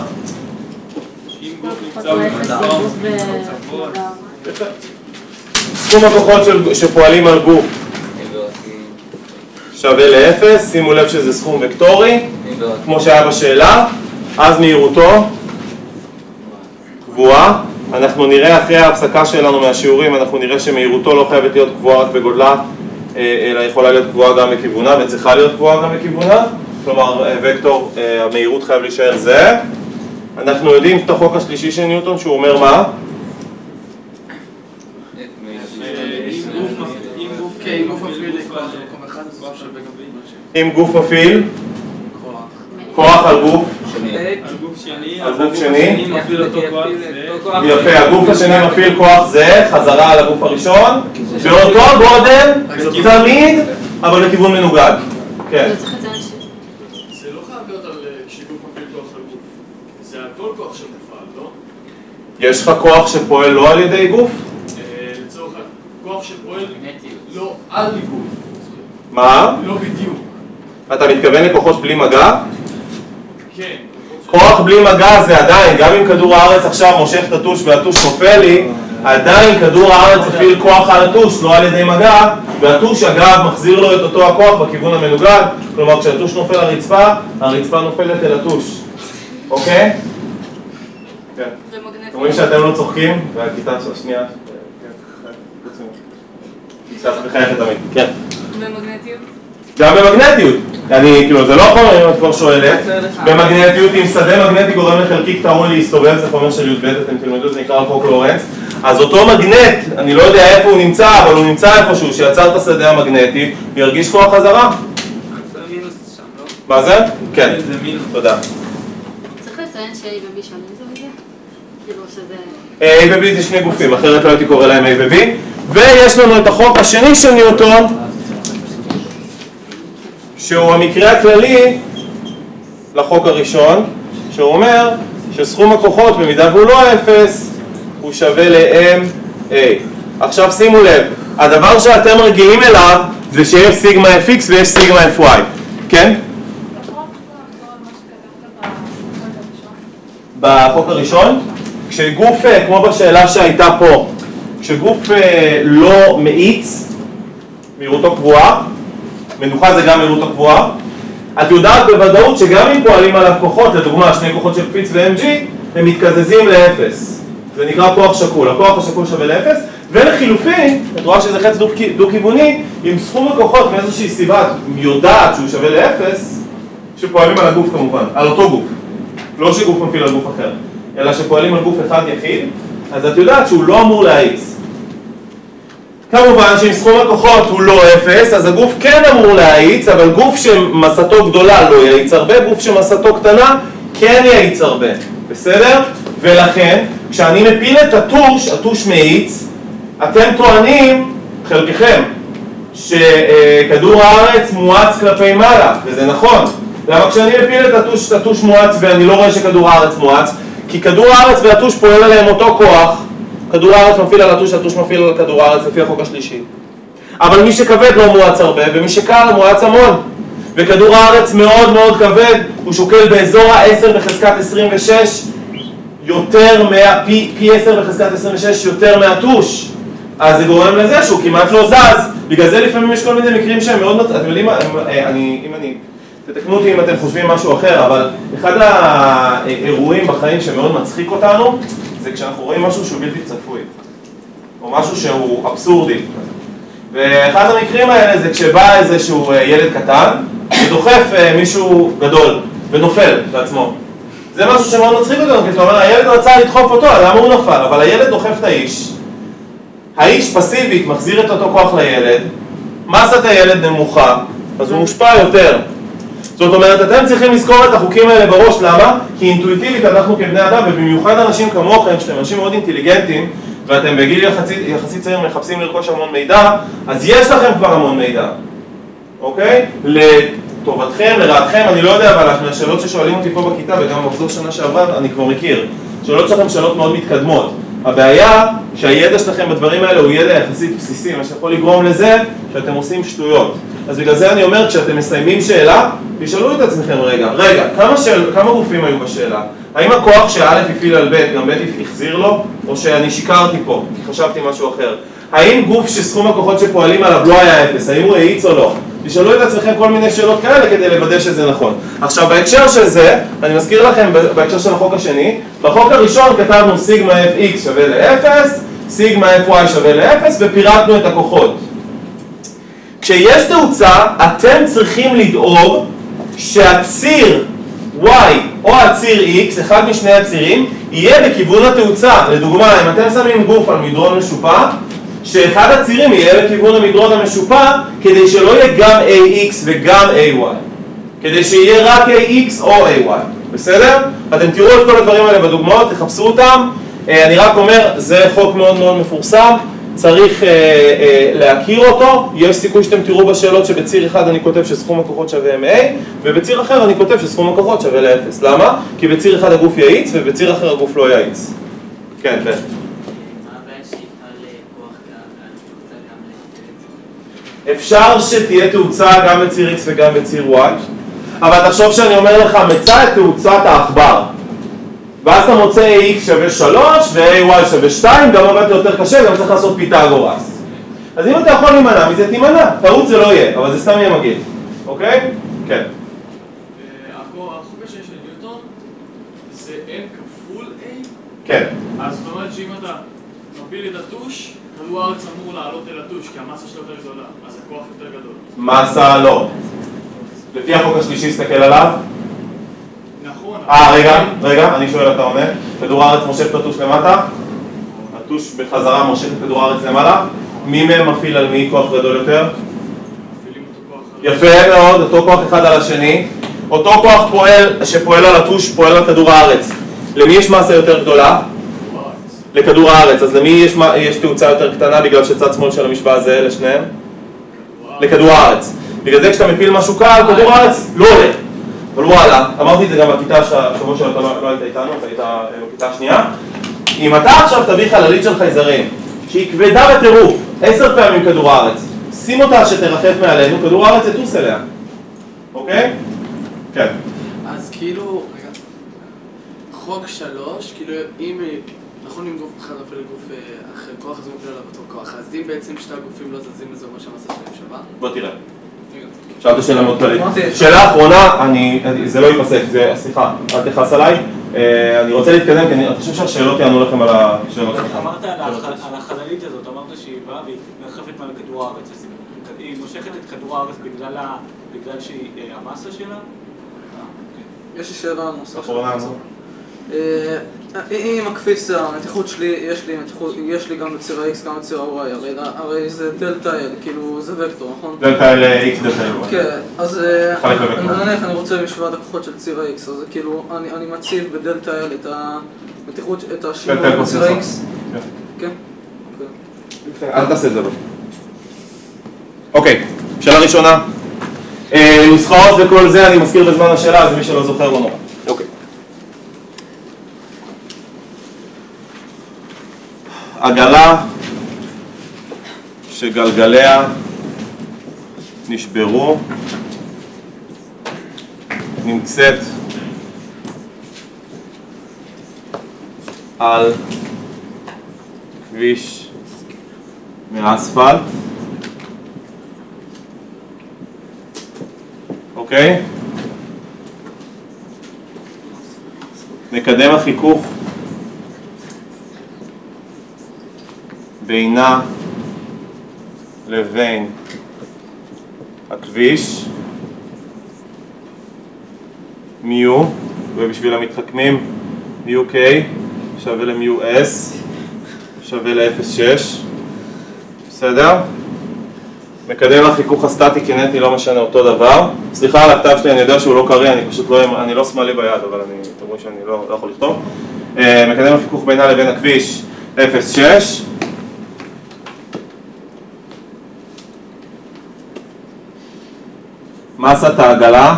סכום הכוחות שפועלים על גוף שווה לאפס, שימו לב שזה סכום וקטורי, כמו שהיה בשאלה. אז מהירותו קבועה. אנחנו נראה אחרי ההפסקה שלנו מהשיעורים, אנחנו נראה שמהירותו לא חייבת להיות קבועה רק בגודלה, אלא יכולה להיות קבועה גם בכיוונה, וצריכה להיות קבועה גם בכיוונה. כלומר, וקטור, המהירות חייב להישאר זה. אנחנו יודעים את החוק השלישי של ניוטון, שהוא אומר מה? אם גוף מפעיל כוח על גוף על גוף שני, יפה, הגוף השני מפעיל כוח זה, חזרה על הגוף הראשון, באותו גודל, תמיד, אבל לכיוון מנוגד. כן. זה לא חייב להיות על כשגוף מפעיל כוח על גוף, זה על כל כוח שמופעל, לא? יש לך כוח שפועל לא על ידי גוף? לצורך כוח שפועל לא על גוף. מה? לא בדיוק. אתה מתכוון לכוחות בלי מגע? כן. כוח בלי מגע זה עדיין, גם אם כדור הארץ עכשיו מושך את הטוש והטוש נופל לי, עדיין כדור הארץ הפעיל כוח על הטוש, לא על ידי מגע, והטוש אגב מחזיר לו את אותו הכוח בכיוון המנוגד, כלומר כשהטוש נופל על הרצפה, הרצפה נופלת אל הטוש. אוקיי? כן. אתם רואים שאתם לא צוחקים? והכיתה של השנייה. קצת מחייכת תמיד. כן. במגנטיות? גם במגנטיות. אני, כאילו, זה לא חומר אם את כבר שואלת. במגנטיות, אם שדה מגנטי גורם לחלקיק טעון להסתובב, זה חומר של י"ב, אתם תלמדו, זה נקרא חוק לורנץ. אז אותו מגנט, אני לא יודע איפה הוא נמצא, אבל הוא נמצא איפשהו, שיצר את השדה המגנטי, וירגיש כוח חזרה. זה מינוס שם, לא? מה זה? כן. תודה. צריך לציין ש-A ו-B שונים זה מזה? כאילו שזה... A ו-B זה שני גופים, אחרת לא הייתי קורא להם A ו-B. ויש לנו את החוק השני של ניוטון, שהוא המקרה הכללי לחוק הראשון, שהוא אומר שסכום הכוחות במידה והוא לא אפס, הוא שווה ל-M A. עכשיו שימו לב, הדבר שאתם רגילים אליו זה שיש סיגמה Fx ויש סיגמה Fy, כן? בחוק הראשון, כשגוף, כמו בשאלה שהייתה פה, כשגוף לא מאיץ, מהירותו קבועה, מנוחה זה גם מהירותו קבועה, את יודעת בוודאות שגם אם פועלים עליו כוחות, לדוגמה שני כוחות של קפיץ ו-אם ג'י, הם מתקזזים לאפס. זה נקרא כוח שקול, הכוח השקול שווה לאפס, ולחילופין, את רואה שזה חץ דו-כיווני, עם סכום הכוחות מאיזושהי סיבה, את יודעת שהוא שווה לאפס, שפועלים על הגוף כמובן, על אותו גוף. לא שגוף מפעיל על גוף אחר, אלא שפועלים על גוף אחד יחיד, אז את יודעת שהוא לא אמור להאיץ. כמובן שאם סכום הכוחות הוא לא אפס, אז הגוף כן אמור להאיץ, אבל גוף שמסתו גדולה לא יאיץ הרבה, גוף שמסתו קטנה כן יאיץ הרבה. בסדר? ולכן, כשאני מפיל את הטוש, הטוש מאיץ, אתם טוענים, חלקכם, שכדור הארץ מואץ כלפי מעלה, וזה נכון. למה כשאני מפיל את הטוש, הטוש מואץ ואני לא רואה שכדור הארץ מואץ? כי כדור הארץ והטוש פועל עליהם אותו כוח, כדור הארץ מפעיל על הטוש, הטוש מפעיל על כדור הארץ לפי החוק השלישי. אבל מי שכבד לא מואץ הרבה, ומי שקל מואץ המון. וכדור הארץ מאוד מאוד כבד, הוא שוקל באזור ה-עשר בחזקת עשרים ושש, יותר מה... פי, פי עשר בחזקת עשרים ושש יותר מהטוש. אז זה גורם לזה שהוא כמעט לא זז. בגלל זה לפעמים יש כל מיני מקרים שהם מאוד... אתם יודעים מה, אני, אם אני... תתקנו אותי אם אתם חושבים משהו אחר, אבל אחד האירועים בחיים שמאוד מצחיק אותנו, זה כשאנחנו רואים משהו שהוא בלתי צפוי. או משהו שהוא אבסורדי. ואחד המקרים האלה זה כשבא איזשהו ילד קטן, ודוחף מישהו גדול, ונופל בעצמו. זה משהו שמאוד מצחיק אותנו, כי זאת אומרת, הילד רצה לדחוף אותו, למה הוא נפל? אבל הילד דוחף את האיש, האיש פסיבית מחזיר את אותו כוח לילד, מסת הילד נמוכה, אז הוא מושפע יותר. זאת אומרת, אתם צריכים לזכור את החוקים האלה בראש, למה? כי אינטואיטיבית אנחנו כבני אדם, ובמיוחד אנשים כמוכם, שאתם אנשים מאוד אינטליגנטים, ואתם בגיל יחסית, יחסית צעיר מחפשים לרכוש המון מידע, אז יש לכם כבר המון מידע, אוקיי? לטובתכם, לרעתכם, אני לא יודע, אבל השאלות ששואלים אותי פה בכיתה, וגם במחזור שנה שעברה, אני כבר מכיר. שאלות שלכם שאלות מאוד מתקדמות. הבעיה שהידע שלכם בדברים האלה הוא ידע יחסית בסיסי, מה שיכול לגרום לזה שאתם עושים שטויות. אז בגלל זה אני אומר, כשאתם מסיימים שאלה, תשאלו את עצמכם רגע, רגע, כמה, שאל, כמה גופים היו בשאלה? האם הכוח שא' הפעיל על ב' גם ב' החזיר לו, או שאני שיקרתי פה, כי חשבתי משהו אחר? האם גוף שסכום הכוחות שפועלים עליו לא היה אפס, האם הוא האיץ או לא? תשאלו את עצמכם כל מיני שאלות כאלה כדי לוודא שזה נכון. עכשיו, בהקשר של זה, אני מזכיר לכם, בהקשר של החוק השני, בחוק הראשון כתבנו סיגמה Fx שווה ל-אפס, סיגמה Fy שווה ל-אפס, ופירטנו את הכוחות. כשיש תאוצה, אתם צריכים לדאוג שהציר y או הציר x, אחד משני הצירים, יהיה בכיוון התאוצה. לדוגמה, אם אתם שמים גוף על מדרון משופע, שאחד הצירים יהיה בכיוון המדרון המשופע, כדי שלא יהיה גם ax וגם ay, כדי שיהיה רק ax או ay, בסדר? אתם תראו את כל הדברים האלה בדוגמאות, תחפשו אותם. אני רק אומר, זה חוק מאוד מאוד מפורסם, צריך אה, אה, להכיר אותו. יש סיכוי שאתם תראו בשאלות שבציר אחד אני כותב שסכום הכוחות שווה M A, ובציר אחר אני כותב שסכום הכוחות שווה ל-אפס. למה? כי בציר אחד הגוף יאיץ ובציר אחר הגוף לא יאיץ. כן, כן. אפשר שתהיה תאוצה גם בציר X וגם בציר Y, אבל תחשוב שאני אומר לך, מצא את תאוצת העכבר, ואז אתה מוצא X שווה שלוש ו-A Y שווה שתיים, גם עובד יותר קשה, גם צריך לעשות פיתגורס. אז אם אתה יכול להימנע מזה, תימנע. טעות זה לא יהיה, אבל זה סתם יהיה מגעיל. אוקיי? כן. החוק השני של ניוטון זה M כפול A? כן. אז זאת אומרת שאם אתה מפיל את הטוש, כדור הארץ אמור לעלות אל הטוש, כי המסה שלו יותר גדולה, אז הכוח יותר גדול. מסה לא. לפי החוק השלישי, הסתכל עליו. נכון. אה, רגע, רגע, אני שואל, אתה עונה. כדור הארץ מושך את הטוש למטה, הטוש בחזרה מושך את כדור הארץ למעלה. מי מהם מפעיל על מי כוח גדול יותר? מפעילים אותו כוח. יפה מאוד, אותו כוח אחד על השני. אותו כוח פועל, שפועל על הטוש, פועל על כדור הארץ. למי יש מסה יותר גדולה? לכדור הארץ. אז למי יש, יש תאוצה יותר קטנה בגלל שצד שמאל של המשוואה זה לשניהם? לכדור הארץ. בגלל זה כשאתה מפיל משהו קל, כדור הארץ לא עולה. אבל וואלה, אמרתי את זה גם בכיתה שהשבוע שאתה לא היית איתנו, אתה היית בכיתה השנייה. אם אתה עכשיו תביא חללית של חייזרים, שהיא כבדה בטירוף, עשר פעמים כדור הארץ, שים אותה שתרחף מעלינו, כדור הארץ יטוס אליה. אוקיי? כן. אז כאילו, רגע, חוק שלוש, כאילו אם, נכון אם גוף אחד נופל לגוף אחר כוח, אז הוא נופל עליו אותו כוח. אז אם בעצם שתי הגופים לא זזים, זה אומר שהמסה שלהם שווה? בוא תראה. שאלת שאלה מאוד כללית. שאלה אחרונה, אני, זה לא ייפסק, זה, סליחה, אל תכעס עליי. אני רוצה להתקדם, כי אני חושב שהשאלות יענו לכם על השאלות שלכם. אמרת על החללית הזאת, אמרת שהיא באה והיא מרחפת מעל כדור הארץ. היא מושכת את כדור הארץ בגלל שהיא המסה שלה? יש לי שאלה נוספת. אחרונה, אם הקפיץ המתיחות שלי, יש לי מתיחות, יש לי גם בציר ה-X, גם בציר ה-Y, הרי זה דלטה L, כאילו זה וקטור, נכון? דלטה L, X, דלטה L. כן, אז נניח אני רוצה משוואת הכוחות של ציר ה-X, אז כאילו אני מציב בדלטה L את המתיחות, את השימור בציר ה-X. כן? אל תעשה את זה. אוקיי, שאלה ראשונה. נוסחאות וכל זה אני מזכיר בזמן השאלה, אז מי שלא זוכר לא נורא. אוקיי. עגלה שגלגליה נשברו, נמצאת על כביש מאספלט, אוקיי? מקדם החיכוך בינה לבין הכביש מיו, ובשביל המתחכמים מיו קיי שווה למיו אס שווה ל-אפס נקודה שש, בסדר? מקדם החיכוך הסטטי קינטי לא משנה אותו דבר. סליחה על הכתב שלי, אני יודע שהוא לא קריא, אני פשוט לא, אני לא שמאלי ביד, אבל אני, אתם רואים שאני לא, לא יכול לכתוב. מקדם החיכוך בינה לבין הכביש אפס נקודה שש. מסת העגלה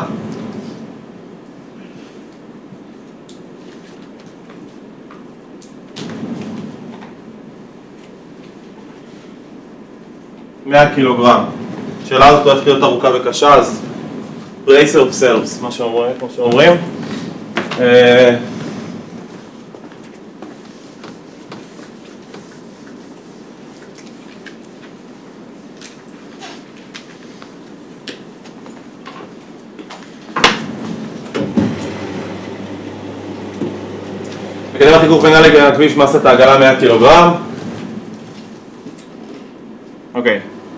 מאה קילוגרם. השאלה הזאת הולכת להיות ארוכה וקשה, אז brace yourselves, מה שאומרים, כמו שאומרים. מקדם החיכוך בינה לבין הכביש, מסת העגלה מאה קילוגרם. אוקיי.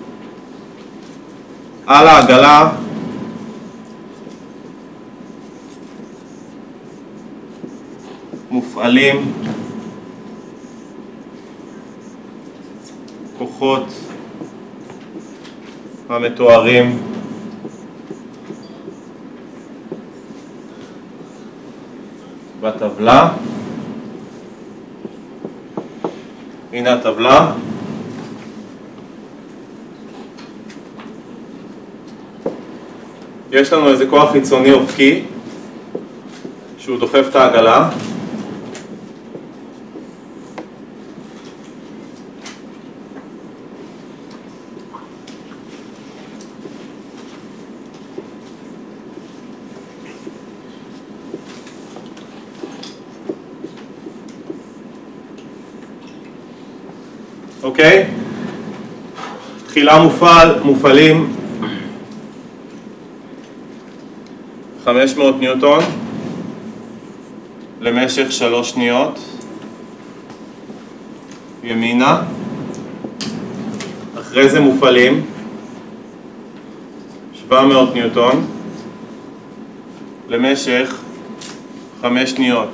על העגלה מופעלים כוחות המתוארים בטבלה. הנה הטבלה. יש לנו איזה כוח חיצוני אופקי שהוא דוחף את העגלה. אוקיי? תחילה מופעל, מופעלים חמש מאות ניוטון למשך שלוש שניות ימינה. אחרי זה מופעלים שבע מאות ניוטון למשך חמש שניות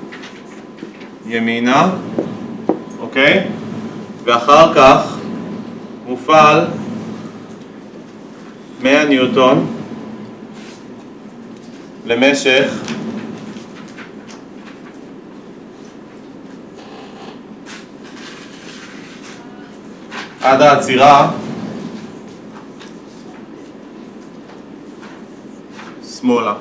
ימינה, אוקיי? ואחר כך מופעל מאה ניוטון למשך עד העצירה שמאלה.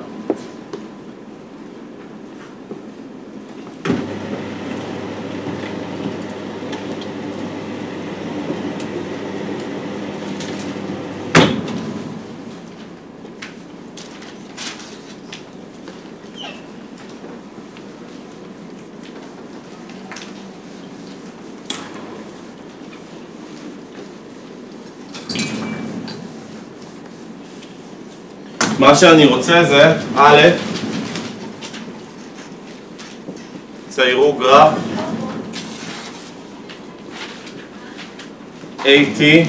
מה שאני רוצה זה, א', ציירו גרף איי טי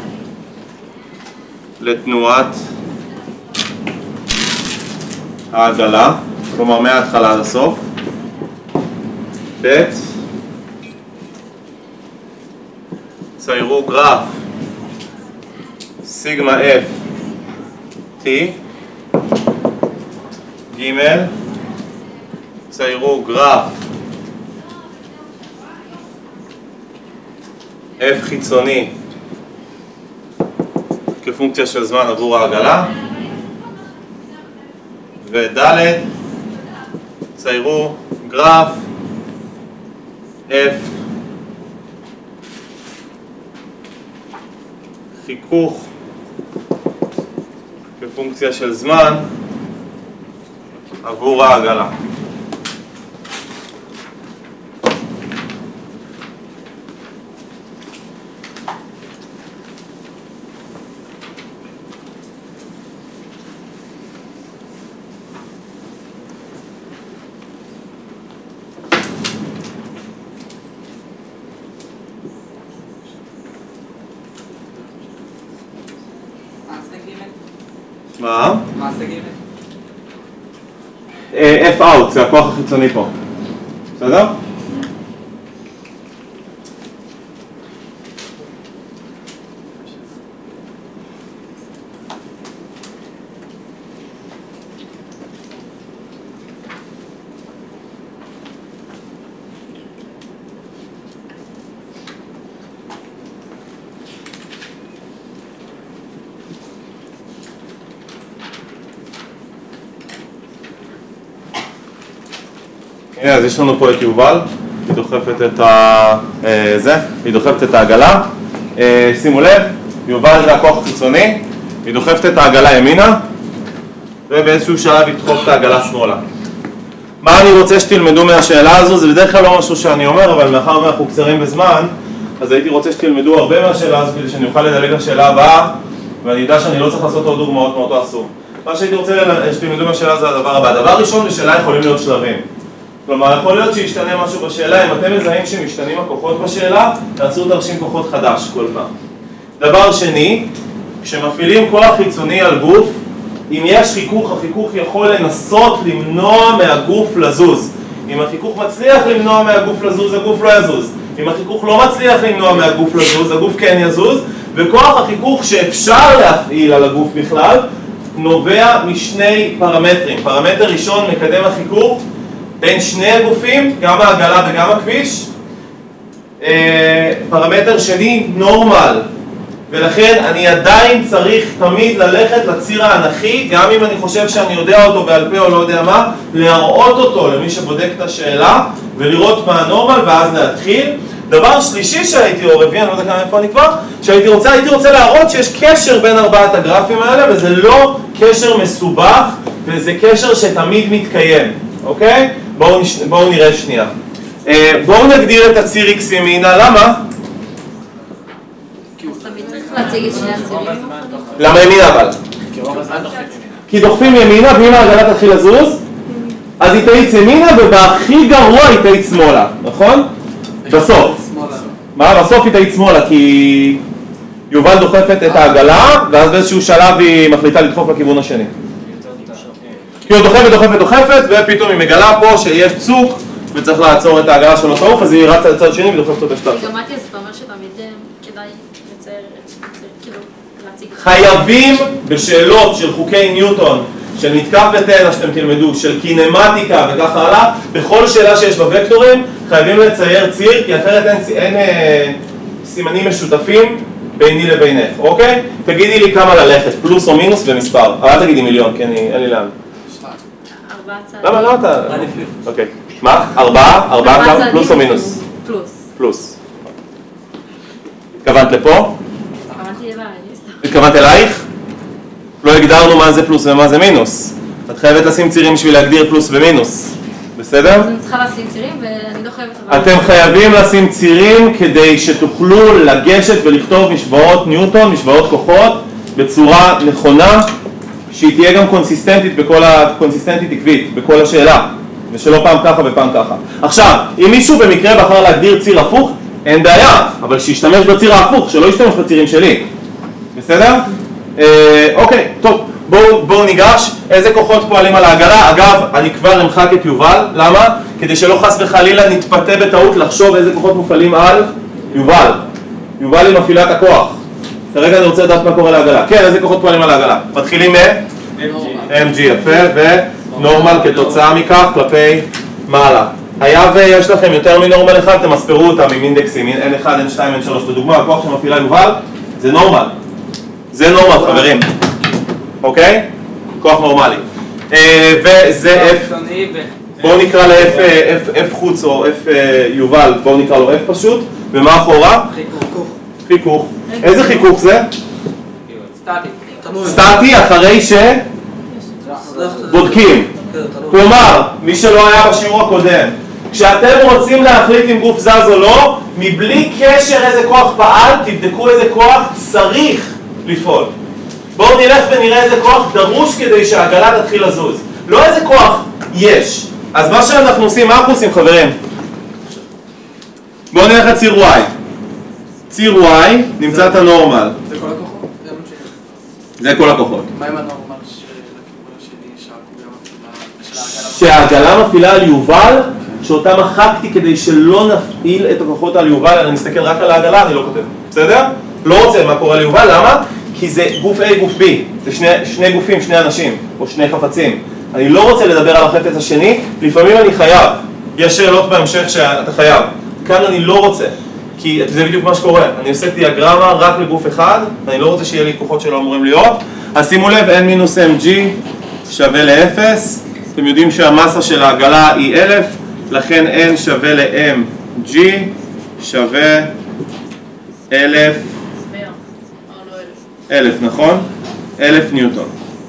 לתנועת העגלה, כלומר מההתחלה עד הסוף. ב' ציירו גרף סיגמה F T ג' ציירו גרף F חיצוני כפונקציה של זמן עבור העגלה, וד' ציירו גרף F חיכוך כפונקציה של זמן עבור העגלה. מה? מה זה ג'? F out, זה הכוח החיצוני פה. בסדר? הנה, אז יש לנו פה את יובל, היא דוחפת את ה... זה, היא דוחפת את העגלה. שימו לב, יובל זה הכוח החיצוני, היא דוחפת את העגלה ימינה, ובאיזשהו שלב היא תדחוף את העגלה שמאלה. מה אני רוצה שתלמדו מהשאלה הזו? זה בדרך כלל לא משהו שאני אומר, אבל מאחר ואנחנו קצרים בזמן, אז הייתי רוצה שתלמדו הרבה מהשאלה הזו, כדי שאני אוכל לדלג לשאלה הבאה, ואני יודע שאני לא צריך לעשות עוד דוגמאות מאותו אסור. מה שהייתי רוצה שתלמדו מהשאלה זה הדבר הבא. הדבר ראשון, לשאלה יכולים להיות שלבים. כלומר, יכול להיות שישתנה משהו בשאלה, אם אתם מזהים שמשתנים הכוחות בשאלה, תעשו תרשים כוחות חדש כל פעם. דבר שני, כשמפעילים כוח חיצוני על גוף, אם יש חיכוך, החיכוך יכול לנסות למנוע מהגוף לזוז. אם החיכוך מצליח למנוע מהגוף לזוז, הגוף לא יזוז. אם החיכוך לא מצליח למנוע מהגוף לזוז, הגוף כן יזוז, וכוח החיכוך שאפשר להפעיל על הגוף בכלל, נובע משני פרמטרים. פרמטר ראשון, מקדם החיכוך, בין שני הגופים, גם העגלה וגם הכביש. פרמטר שני, נורמל, ולכן אני עדיין צריך תמיד ללכת לציר האנכי, גם אם אני חושב שאני יודע אותו בעל פה או לא יודע מה, להראות אותו למי שבודק את השאלה ולראות מה הנורמל ואז להתחיל. דבר שלישי שהייתי, או רביעי, אני לא יודע כמה איפה אני כבר, שהייתי רוצה, הייתי רוצה להראות שיש קשר בין ארבעת הגרפים האלה, וזה לא קשר מסובך, וזה קשר שתמיד מתקיים, אוקיי? בואו, נש... בואו נראה שנייה. בואו נגדיר את הציר X ימינה, למה? תמיד צריך להציג את שני הצירים. למה ימינה אבל? כי דוחפים ימינה, ואם העגלה תתחיל לזוז, אז היא תאיץ ימינה, ובהכי גרוע היא תאיץ שמאלה, נכון? בסוף. מה? בסוף היא תאיץ שמאלה, כי יובל דוחפת את העגלה, ואז באיזשהו שלב היא מחליטה לדחוף לכיוון השני. כי היא דוחפת, דוחפת, דוחפת, ופתאום היא מגלה פה שיש צוק, וצריך לעצור את העגלה שלו תעוף, אז היא רצה לצד השני ודוחפת אותה שתיים. גם מתי, אז אתה אומר שתמיד כדאי לצייר, כאילו, להציג. חייבים בשאלות של חוקי ניוטון, של נתקף ותאנה שאתם תלמדו, של קינמטיקה וכך הלאה, בכל שאלה שיש בוקטורים, חייבים לצייר ציר, כי אחרת אין, אין אה, סימנים משותפים ביני לבינך, אוקיי? תגידי לי כמה ללכת, פלוס או מינוס ומספר. אל תגידי מיליון, כי אני, אין לי לאן. ארבעה צעדים. למה, למה אתה? אוקיי. מה? ארבעה? ארבעה כמה? פלוס או מינוס? פלוס. פלוס. התכוונת לפה? התכוונתי אליי, סתם. התכוונת אלייך? לא הגדרנו מה זה פלוס ומה זה מינוס. את חייבת לשים צירים בשביל להגדיר פלוס ומינוס. בסדר? אז אני צריכה לשים צירים ואני לא חייבת... אתם חייבים לשים צירים כדי שתוכלו לגשת ולכתוב משוואות ניוטון, משוואות כוחות, בצורה נכונה, שהיא תהיה גם קונסיסטנטית בכל ה... קונסיסטנטית עקבית, בכל השאלה. ושלא פעם ככה ופעם ככה. עכשיו, אם מישהו במקרה בחר להגדיר ציר הפוך, אין בעיה, אבל שישתמש בציר ההפוך, שלא ישתמש בצירים שלי. בסדר? אה, אוקיי, טוב. בואו בוא ניגש, איזה כוחות פועלים על העגלה? אגב, אני כבר אמחק את יובל, למה? כדי שלא חס וחלילה נתפתה בטעות לחשוב איזה כוחות מופעלים על יובל. יובל היא מפעילה את הכוח. כרגע אני רוצה לדעת מה קורה לעגלה. כן, איזה כוחות פועלים על העגלה? מתחילים מ-אם ג'י, יפה, ונורמל כתוצאה מכך כלפי מעלה. היה ויש לכם יותר מנורמל אחד, תמספרו מספרו אותם עם אינדקסים, אן אחד, אן שתיים, אן שלוש, לדוגמה, הכוח שמפעילה יובל, זה נורמל. זה נורמל, חברים. אוקיי? כוח נורמלי. וזה F, בואו נקרא ל-F חוץ או F יובל, בואו נקרא לו F פשוט, ומה אחורה? חיכוך. חיכוך. איזה חיכוך זה? סטטי. סטטי אחרי שבודקים. כלומר, מי שלא היה בשיעור הקודם, כשאתם רוצים להחליט אם גוף זז או לא, מבלי קשר איזה כוח פעל, תבדקו איזה כוח צריך לפעול. בואו נלך ונראה איזה כוח דרוש כדי שהעגלה תתחיל לזוז. לא איזה כוח יש. אז מה שאנחנו עושים, מה אנחנו עושים חברים? בואו נלך לציר Y. ציר Y נמצא את הנורמל. זה כל הכוחות? זה כל הכוחות. מה עם הנורמל לכיוון השני שהעגלה מפעילה על יובל, שאותה מחקתי כדי שלא נפעיל את הכוחות על יובל, אני מסתכל רק על העגלה, אני לא כותב. בסדר? לא רוצה מה קורה ליובל, למה? כי זה גוף A, גוף B, זה שני, שני גופים, שני אנשים, או שני חפצים. אני לא רוצה לדבר על החפץ השני, לפעמים אני חייב. יש שאלות בהמשך שאתה חייב. כאן אני לא רוצה, כי זה בדיוק מה שקורה. אני עושה דיאגרמה רק לגוף אחד, אני לא רוצה שיהיה לי כוחות שלא אמורים להיות. אז שימו לב, N מינוס אם ג'י שווה ל-אפס. אתם יודעים שהמסה של העגלה היא אלף, לכן N שווה ל-אם ג'י שווה אלף. אלף, נכון? אלף ניוטון.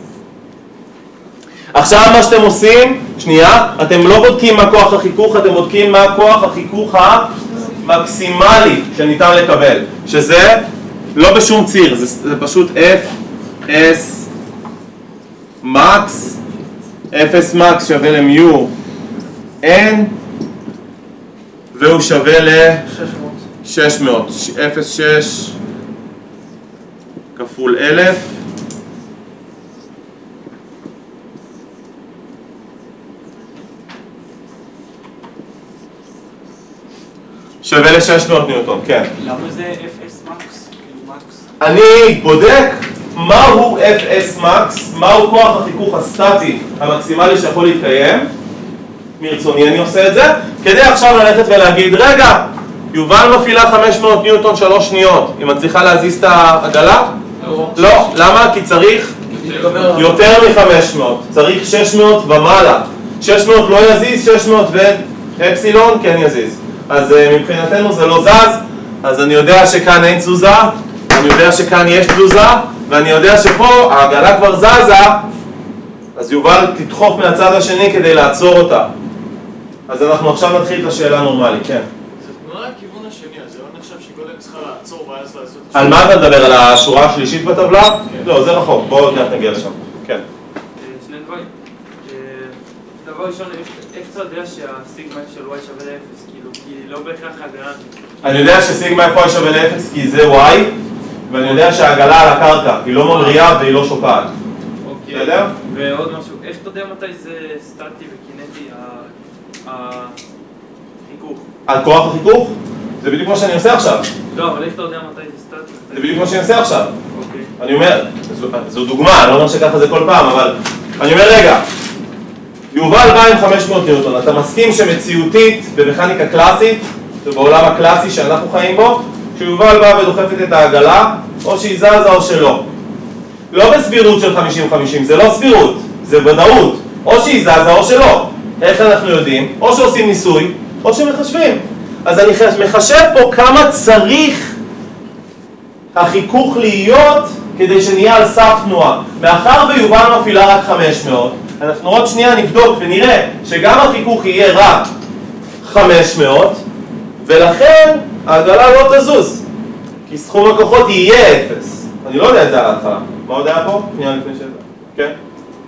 עכשיו מה שאתם עושים, שנייה, אתם לא בודקים מה כוח החיכוך, אתם בודקים מה כוח החיכוך המקסימלי שניתן לקבל, שזה לא בשום ציר, זה, זה פשוט F, S, max, אפס max שווה ל-mu, N, והוא שווה ל-שש מאות, אפס נקודה שש כפול אלף, שווה ל-שש מאות ניוטון, כן. למה זה אפס מקס? מקס? אני בודק מהו אפס מקס, מהו כוח החיכוך הסטטי המקסימלי שיכול להתקיים, מרצוני אני עושה את זה, כדי עכשיו ללכת ולהגיד, רגע, יובל מפעילה חמש מאות ניוטון שלוש שניות, היא מצליחה להזיז את העגלה? לא. לא, למה? כי צריך יותר מ-חמש מאות, צריך שש מאות ומעלה. שש מאות לא יזיז, שש מאות ואפסילון כן יזיז. אז מבחינתנו זה לא זז, אז אני יודע שכאן אין תזוזה, אני יודע שכאן יש תזוזה, ואני יודע שפה העגלה כבר זזה, אז יובל תדחוף מהצד השני כדי לעצור אותה. אז אנחנו עכשיו נתחיל את השאלה הנורמלית, כן. זה תנועה לכיוון השני, אז זה לא נחשב שקודם צריכה לעצור ואז לעשות... על מה אתה מדבר? על השורה השלישית בטבלה? לא, זה רחוק, בואו נגיע לשם. כן. שני דברים. דבר ראשון, איך אתה יודע שהסיגמה של Y שווה לאפס? כאילו, כי לא בהכרח העגלה... אני יודע שסיגמה F שווה לאפס כי זה Y, ואני יודע שהעגלה על הקרקע, היא לא ממריאה והיא לא שוקעת. אוקיי. אתה יודע? ועוד משהו, איך אתה יודע מתי זה סטטי וקינטי, החיכוך? על כוח החיכוך? זה בדיוק מה שאני עושה עכשיו. לא, אבל איך אתה יודע מתי זה סטטי? זה בדיוק מה שאני עושה עכשיו. אוקיי. אני אומר, זו, זו דוגמה, אני לא אומר שככה זה כל פעם, אבל אני אומר רגע, יובל בא עם חמש מאות ניוטון, אתה מסכים שמציאותית במכניקה קלאסית, בעולם הקלאסי שאנחנו חיים בו, שיובל בא ודוחפת את העגלה, או שהיא זזה או שלא. לא בסבירות של חמישים חמישים, זה לא סבירות, זה ודאות. או שהיא זזה או שלא. איך אנחנו יודעים? או שעושים ניסוי, או שמחשבים. אז אני מחשב פה כמה צריך החיכוך להיות כדי שנהיה על סף תנועה. מאחר ויובל מפעילה רק חמש מאות, אנחנו עוד שנייה נבדוק ונראה שגם החיכוך יהיה רק חמש מאות, ולכן העגלה לא תזוז, כי סכום הכוחות יהיה אפס. אני לא יודע את זה על ההתחלה. מה עוד היה פה? שנייה לפני שזה. כן? למה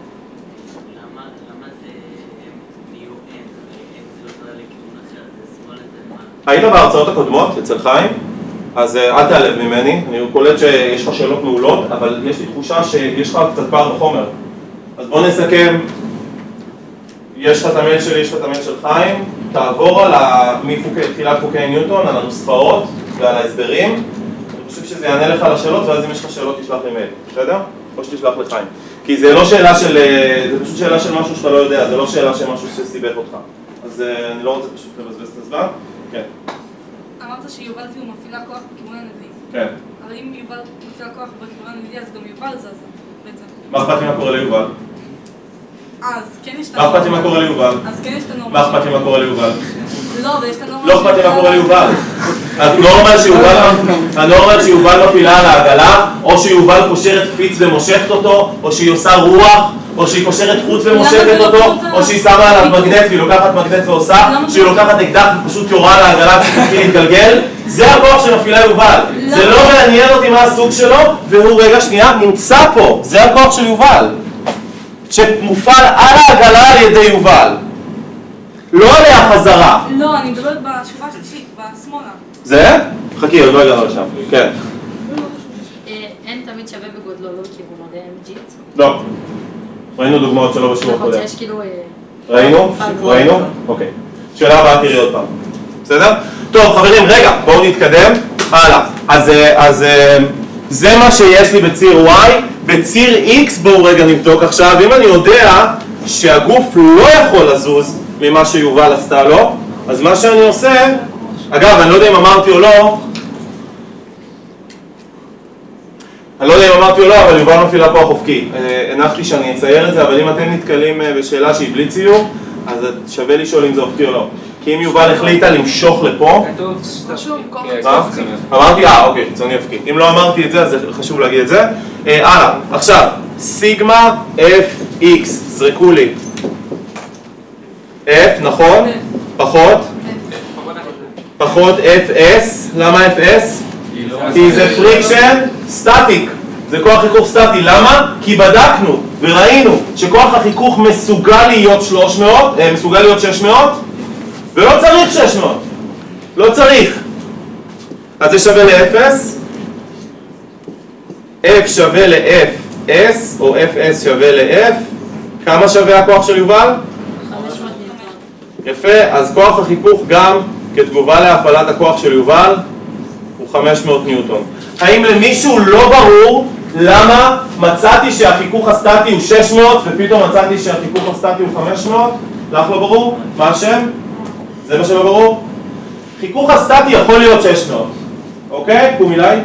זה מיו N, ו-N זה לא קרה לכיוון אחר, זה שמאלה זה מה? היית בהרצאות הקודמות אצל חיים? אז אל תעלב ממני, אני קולט שיש לך שאלות מעולות, אבל יש לי תחושה שיש לך קצת פער בחומר. אז בוא נסכם, יש לך את המייל שלי, יש לך את המייל של חיים, תעבור על תחילת חוקי ניוטון, על הנוסחאות ועל ההסברים. אני חושב שזה יענה לך על השאלות, ואז אם יש לך שאלות תשלח לי מייל, בסדר? או שתשלח לחיים. כי זה לא שאלה של, זה פשוט שאלה של משהו שאתה לא יודע, זה לא שאלה של משהו שסיבך אותך. אז אני לא רוצה פשוט לבזבז את הזמן. כן. אמרת שיובל כאילו מפעילה כוח בכיוון הנביאים. כן. אבל אם יובל מפעילה כוח בכיוון הנביאים, אז גם יובל זזה, בעצם. מה אכפת לי מה קורה ליובל? אז כן יש את מה אכפת לי מה קורה ליובל? אז כן יש את הנורמה. מה אכפת לי מה קורה ליובל? לא, ויש את הנורמה. לא אכפת לי מה קורה ליובל. הנורמה שיובל, הנורמה שיובל מפעילה על העגלה, או שיובל קושרת קפיץ ומושכת אותו, או שהיא עושה רוח, או שהיא קושרת חוט ומושכת אותו, או שהיא שמה עליו מגנט והיא לוקחת מגנט ועושה, שהיא לוקחת אקדח ופשוט יורה על העגלה כשתתחיל להתגלגל. זה הכוח שמפעילה יובל. זה לא מעניין אותי מה הסוג שלו, והוא רגע שנייה נמצא פה. זה הכוח של יובל, שמופעל על העגלה על ידי יובל, לא עליה חזרה. לא, אני מדברת בשורה השלישית, בשמאלה. זה? חכי, עוד לא הגענו לשם. כן. אין תמיד שווה בגודלו, לא בכיוון עוד אם ג'יט. לא. ראינו דוגמאות שלא בשיעור הקודם. שיש כאילו... ראינו? ראינו? אוקיי. שאלה הבאה תראי עוד פעם. בסדר? טוב, חברים, רגע, בואו נתקדם. הלאה. אז, אז זה מה שיש לי בציר Y. בציר X בואו רגע נבדוק עכשיו. אם אני יודע שהגוף לא יכול לזוז ממה שיובל עשתה לו, אז מה שאני עושה, אגב, אני לא יודע אם אמרתי או לא, אני לא יודע אם אמרתי או לא, אבל יובל מפעילה כוח אופקי. הנחתי שאני אצייר את זה, אבל אם אתם נתקלים בשאלה שהיא בלי ציור, אז שווה לשאול אם זה אופקי או לא. כי אם יובל החליטה למשוך לפה... מה? אמרתי, אה, אוקיי, חיצוני אופקי. אם לא אמרתי את זה, אז חשוב להגיד את זה. הלאה, עכשיו, סיגמה F X, זרקו לי. F, נכון? פחות? פחות F S, למה F S? כי זה פריקשן סטטיק, זה כוח חיכוך סטטי. למה? כי בדקנו וראינו שכוח החיכוך מסוגל להיות שלוש מאות, מסוגל להיות שש מאות, ולא צריך שש מאות, לא צריך. אז זה שווה ל-אפס, F שווה ל-F S, או F S שווה ל-F, כמה שווה הכוח של יובל? חמש מאות ניוטון. יפה, אז כוח החיכוך גם כתגובה להפעלת הכוח של יובל הוא חמש מאות ניוטון. האם למישהו לא ברור למה מצאתי שהחיכוך הסטטי הוא שש מאות ופתאום מצאתי שהחיכוך הסטטי הוא חמש מאות? לך לא ברור? מה השם? זה מה שלא ברור? חיכוך הסטטי יכול להיות שש מאות, אוקיי? קום אילי.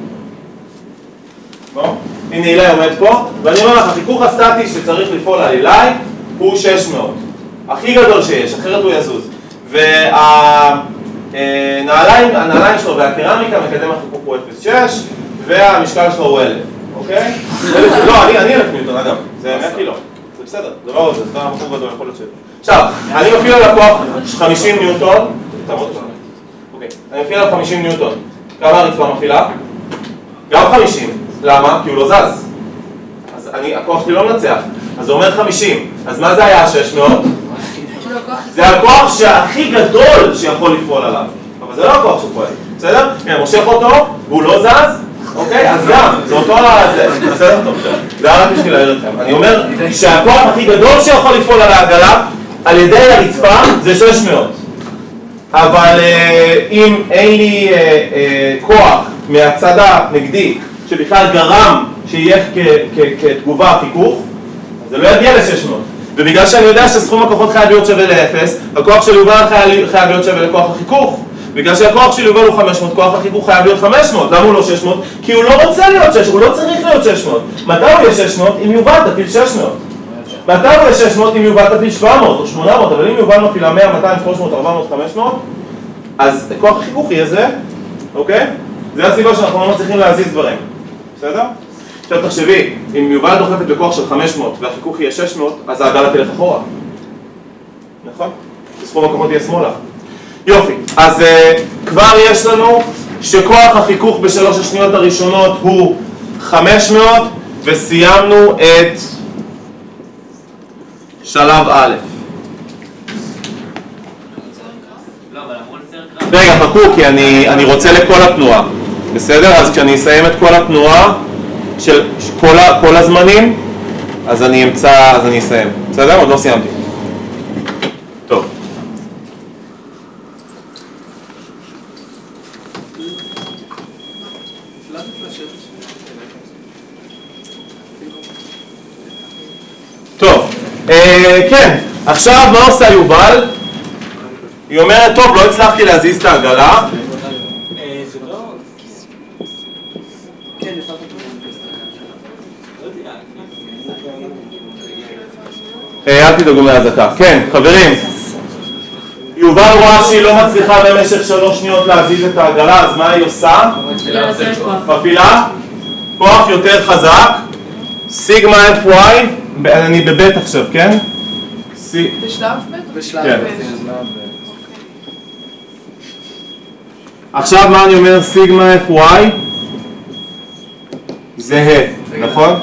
בוא. הנה אילי עומד פה, ואני אומר לך, החיכוך הסטטי שצריך לפעול על אילי הוא שש מאות. הכי גדול שיש, אחרת הוא יזוז. וה... נעליים, הנעליים שלו והקרמיקה, מקדם החיכוך הוא אפס נקודה שש והמשקל שלו הוא אלף, אוקיי? לא, אני אלף ניוטון, אגב, זה מאה קילו, זה בסדר, זה לא זה, זה המחור גדול, יכול להיות שלי. עכשיו, אני מפעיל על הכוח חמישים ניוטון, תעמוד אותנו, אוקיי, אני מפעיל על חמישים ניוטון, כמה הרצפה מפעילה? גם חמישים, למה? כי הוא לא זז, אז אני, הכוח שלי לא מנצח, אז זה אומר חמישים, אז מה זה היה שש מאות? זה הכוח שהכי גדול שיכול לפעול עליו, אבל זה לא הכוח שפועל, בסדר? כן, מושך אותו והוא לא זז, אוקיי? אז גם, זה אותו זה, בסדר? טוב, זה היה רק בשביל להעיר אתכם. אני אומר שהכוח הכי גדול שיכול לפעול על העגלה על ידי הרצפה זה שש מאות, אבל אם אין לי כוח מהצד הנגדי שבכלל גרם שיהיה כתגובה חיכוך, אז זה לא יגיע ל-שש מאות. ובגלל שאני יודע שסכום הכוחות חייב להיות שווה לאפס, הכוח של יובל חייב להיות שווה לכוח החיכוך. בגלל שהכוח של יובל הוא חמש מאות, כוח החיכוך חייב להיות חמש מאות. למה הוא לא שש מאות? כי הוא לא רוצה להיות שש מאות, הוא לא צריך להיות שש מאות. מתי הוא יהיה שש מאות? אם יובל תפיל שש מאות. מתי הוא יהיה שש מאות? אם יובל תפיל שבע מאות או שמונה מאות, אבל אם יובל מפילה מאה, מאתיים, שלוש מאות, ארבע מאות, חמש מאות, אז כוח החיכוך יהיה זה, אוקיי? זה הסיבה שאנחנו לא מצליחים להזיז דברים. בסדר? עכשיו תחשבי, אם יובל דוחפת בכוח של חמש מאות והחיכוך יהיה שש מאות, אז העגלה תלך אחורה. נכון? סכום הכוחות יהיה שמאלה. יופי, אז uh, כבר יש לנו שכוח החיכוך בשלוש השניות הראשונות הוא חמש מאות, וסיימנו את שלב א'. לא, אבל אמרו לצייר גרף. רגע, חכו, כי אני, אני רוצה לכל התנועה. בסדר? אז כשאני אסיים את כל התנועה של כל, ה, כל הזמנים, אז אני אמצא, אז אני אסיים. בסדר? עוד לא סיימתי. טוב. טוב, אה, כן, עכשיו מה עושה יובל? היא אומרת, טוב, לא הצלחתי להזיז את העגלה. זה לא... כן, לפעמים אה, אל תדאגו מהאזעקה. כן, חברים, יובל רואה שהיא לא מצליחה במשך שלוש שניות להזיז את העגלה, אז מה היא עושה? מפעילה כוח יותר חזק, סיגמה אף וואי, אני בבית עכשיו, כן? בשלב ב'? בשלב כן. ב'. עכשיו מה אני אומר סיגמה אף וואי? זהה, נכון?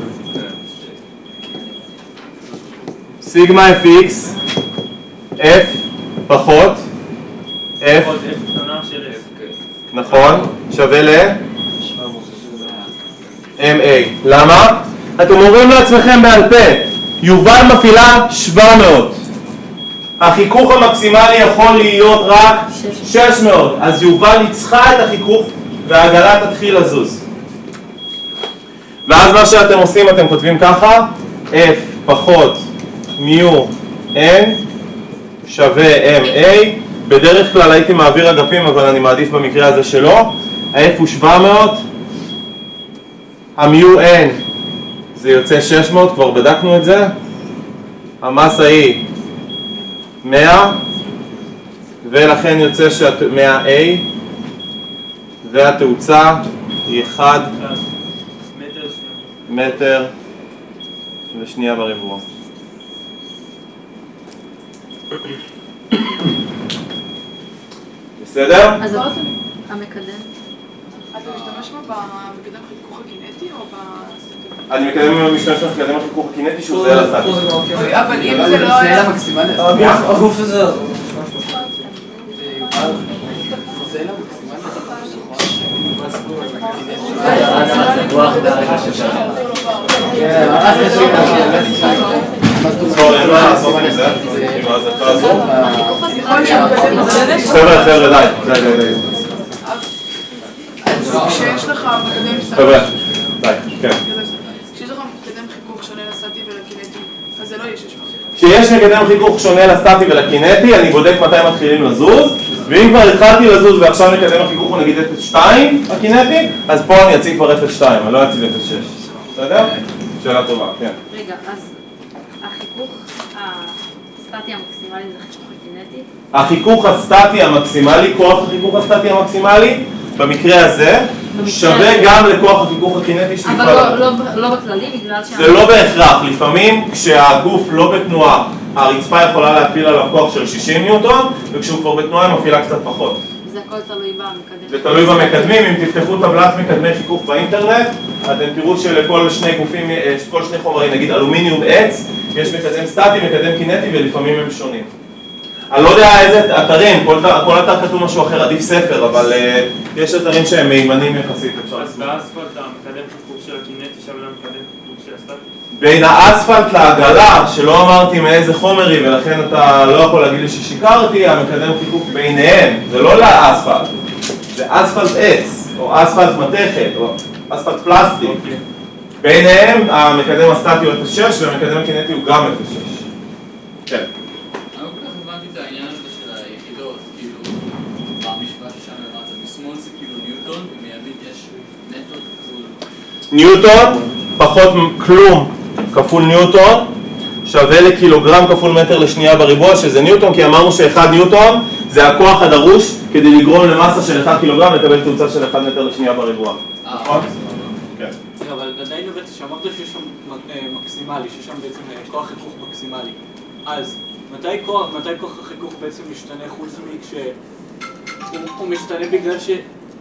סיגמה אף איקס, F פחות, F, עוד F קטנה של F. נכון, שווה ל אם איי. למה? אתם אומרים לעצמכם בעל פה, יובל מפעילה שבע מאות. החיכוך המקסימלי יכול להיות רק שש מאות, אז יובל ניצחה את החיכוך והעגלה תתחיל לזוז. ואז מה שאתם עושים, אתם כותבים ככה, F פחות מיו N שווה אם איי. בדרך כלל הייתי מעביר אגפים, אבל אני מעדיף במקרה הזה שלא. ה-F הוא שבע מאות, המיו N זה יוצא שש מאות, כבר בדקנו את זה. המסה היא מאה, ולכן יוצא שה-מאה A, והתאוצה היא אחד מטר מטר לשנייה בריבוע. בסדר? אז המקדם. אתה משתמש בו במקדם חיכוך הקינטי או ב... אני מקדם משתמש במקדם החיכוך הקינטי שהוא זהה לסטטי. אבל אם זה לא זה היה... למקסימלי. הגוף הזה... זה למקסימלי. סורי, אין מה לעשות עם זה, עם ההזקה הזו. חבר'ה, חבר'ה, די, די, די, די. כשיש לך מקדם סטטי... חבר'ה, די, כן. כשיש לך מקדם חיכוך שונה לסטטי ולקינטי, אז זה לא יהיה שש מאות. כשיש מקדם חיכוך שונה לסטטי ולקינטי, אני בודק מתי מתחילים לזוז, ואם כבר התחלתי לזוז ועכשיו מקדם החיכוך הוא נגיד אפס נקודה שתיים הקינטי, אז פה אני אציג כבר אפס נקודה שתיים, אני לא אציג אפס נקודה שש. בסדר? שאלה טובה, כן. רגע, אז החיכוך הסטטי המקסימלי זה החיכוך הקינטי? החיכוך הסטטי המקסימלי, כוח החיכוך הסטטי המקסימלי, במקרה הזה, שווה גם לכוח החיכוך הקינטי שנפעל. אבל לא- לא- לא בכללי, בגלל שה... זה לא בהכרח, לפעמים כשהגוף לא בתנועה, הרצפה יכולה להפעיל עליו כוח של שישים ניוטון, וכשהוא כבר בתנועה היא מפעילה קצת פחות. זה הכל תלוי במקדם. זה תלוי במקדמים, אם תפתחו טבלת מקדמי חיכוך באינטרנט, אתם תראו שלכל שני גופים, כל שני חומרים, נגיד אלומיניום עץ, יש מקדם סטטי, מקדם קינטי, ולפעמים הם שונים. אני לא יודע איזה אתרים, כל, כל אתר כתוב משהו אחר, עדיף ספר, אבל uh, יש אתרים שהם מהימנים יחסית, אפשר אז לסמוך. באספלט המקדם חיכוך של הקינטי שווה למקדם חיכוך של הסטטי? בין האספלט לעגלה, שלא אמרתי מאיזה חומר היא, ולכן אתה לא יכול להגיד לי ששיקרתי, המקדם חיכוך ביניהם, זה לא לאספלט, זה אספלט עץ, או אספלט מתכת, או אספלט פלסטיק. ביניהם המקדם הסטטי הוא אפס נקודה שש, והמקדם הקינטי הוא גם אפס נקודה שש. כן. אני לא כל כך הבנתי את העניין הזה של היחידות, כאילו, במשפט ששם למטה, משמאל זה כאילו ניוטון, ומימין יש נטו כפול. ניוטון פחות כלום כפול ניוטון שווה לקילוגרם כפול מטר לשנייה בריבוע, שזה ניוטון, כי אמרנו שאחד ניוטון זה הכוח הדרוש כדי לגרום למסה של אחד קילוגרם לקבל תאוצה של אחד מטר לשנייה בריבוע. נכון? כן. אבל עדיין בעצם שאמרת שיש שם מקסימלי, שיש שם בעצם כוח חיכוך מקסימלי. אז מתי כוח, מתי כוח החיכוך בעצם משתנה חוץ מכש... הוא משתנה בגלל ש...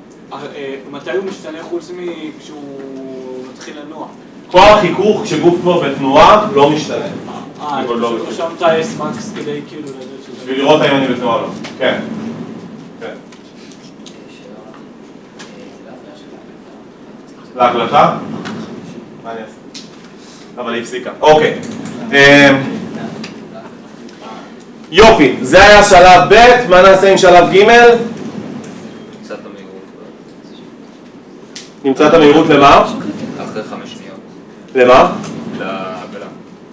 מתי הוא משתנה חוץ מכשהוא מתחיל לנוע? כוח חיכוך כשגוף כבר בתנועה לא משתנה. אה, אבל לא פשוט רשמת אס מקס כדי כאילו לדעת שזה... בשביל לראות האם אני בתנועה או לא. כן. כן. שאלה, זה לאו להקלטה? מה אני אעשה? אבל היא הפסיקה. אוקיי. יופי, זה היה שלב ב', מה נעשה עם שלב ג'? קצת המהירות. נמצא את המהירות למה? אחרי חמש שניות. למה? לבלה.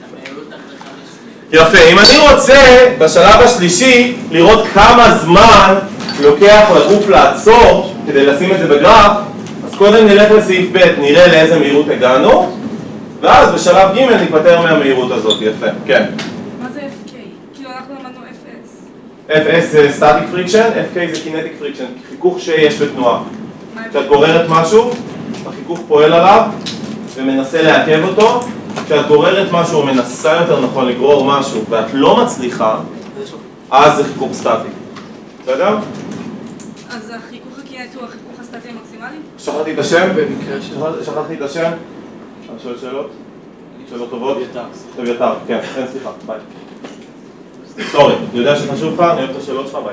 יפה, אם אני רוצה בשלב השלישי לראות כמה זמן לוקח לגוף לעצור כדי לשים את זה בגרף, אז קודם נלך לסעיף ב', נראה לאיזה מהירות הגענו, ואז בשלב ג' ניפטר מהמהירות הזאת. יפה, כן. מה זה אף קיי? כאילו אנחנו למדנו אף אס. אף אס זה static friction, אף קיי זה kinetic friction, חיכוך שיש בתנועה. כשאת גוררת משהו, החיכוך פועל עליו ומנסה לעכב אותו. כשאת גוררת משהו או מנסה יותר נכון לגרור משהו ואת לא מצליחה, אז זה חיכוך סטטי. בסדר? אז החיכוך הקינטי הוא החיכוך הסטטי המקסימלי? שכחתי את השם? במקרה של... שכחתי את השם? אני שואל שאלות? שאלות טובות? אביתר, כן, אין סליחה, ביי. סורי, אני יודע שחשוב לך, אני אוהב את השאלות שלך, ביי.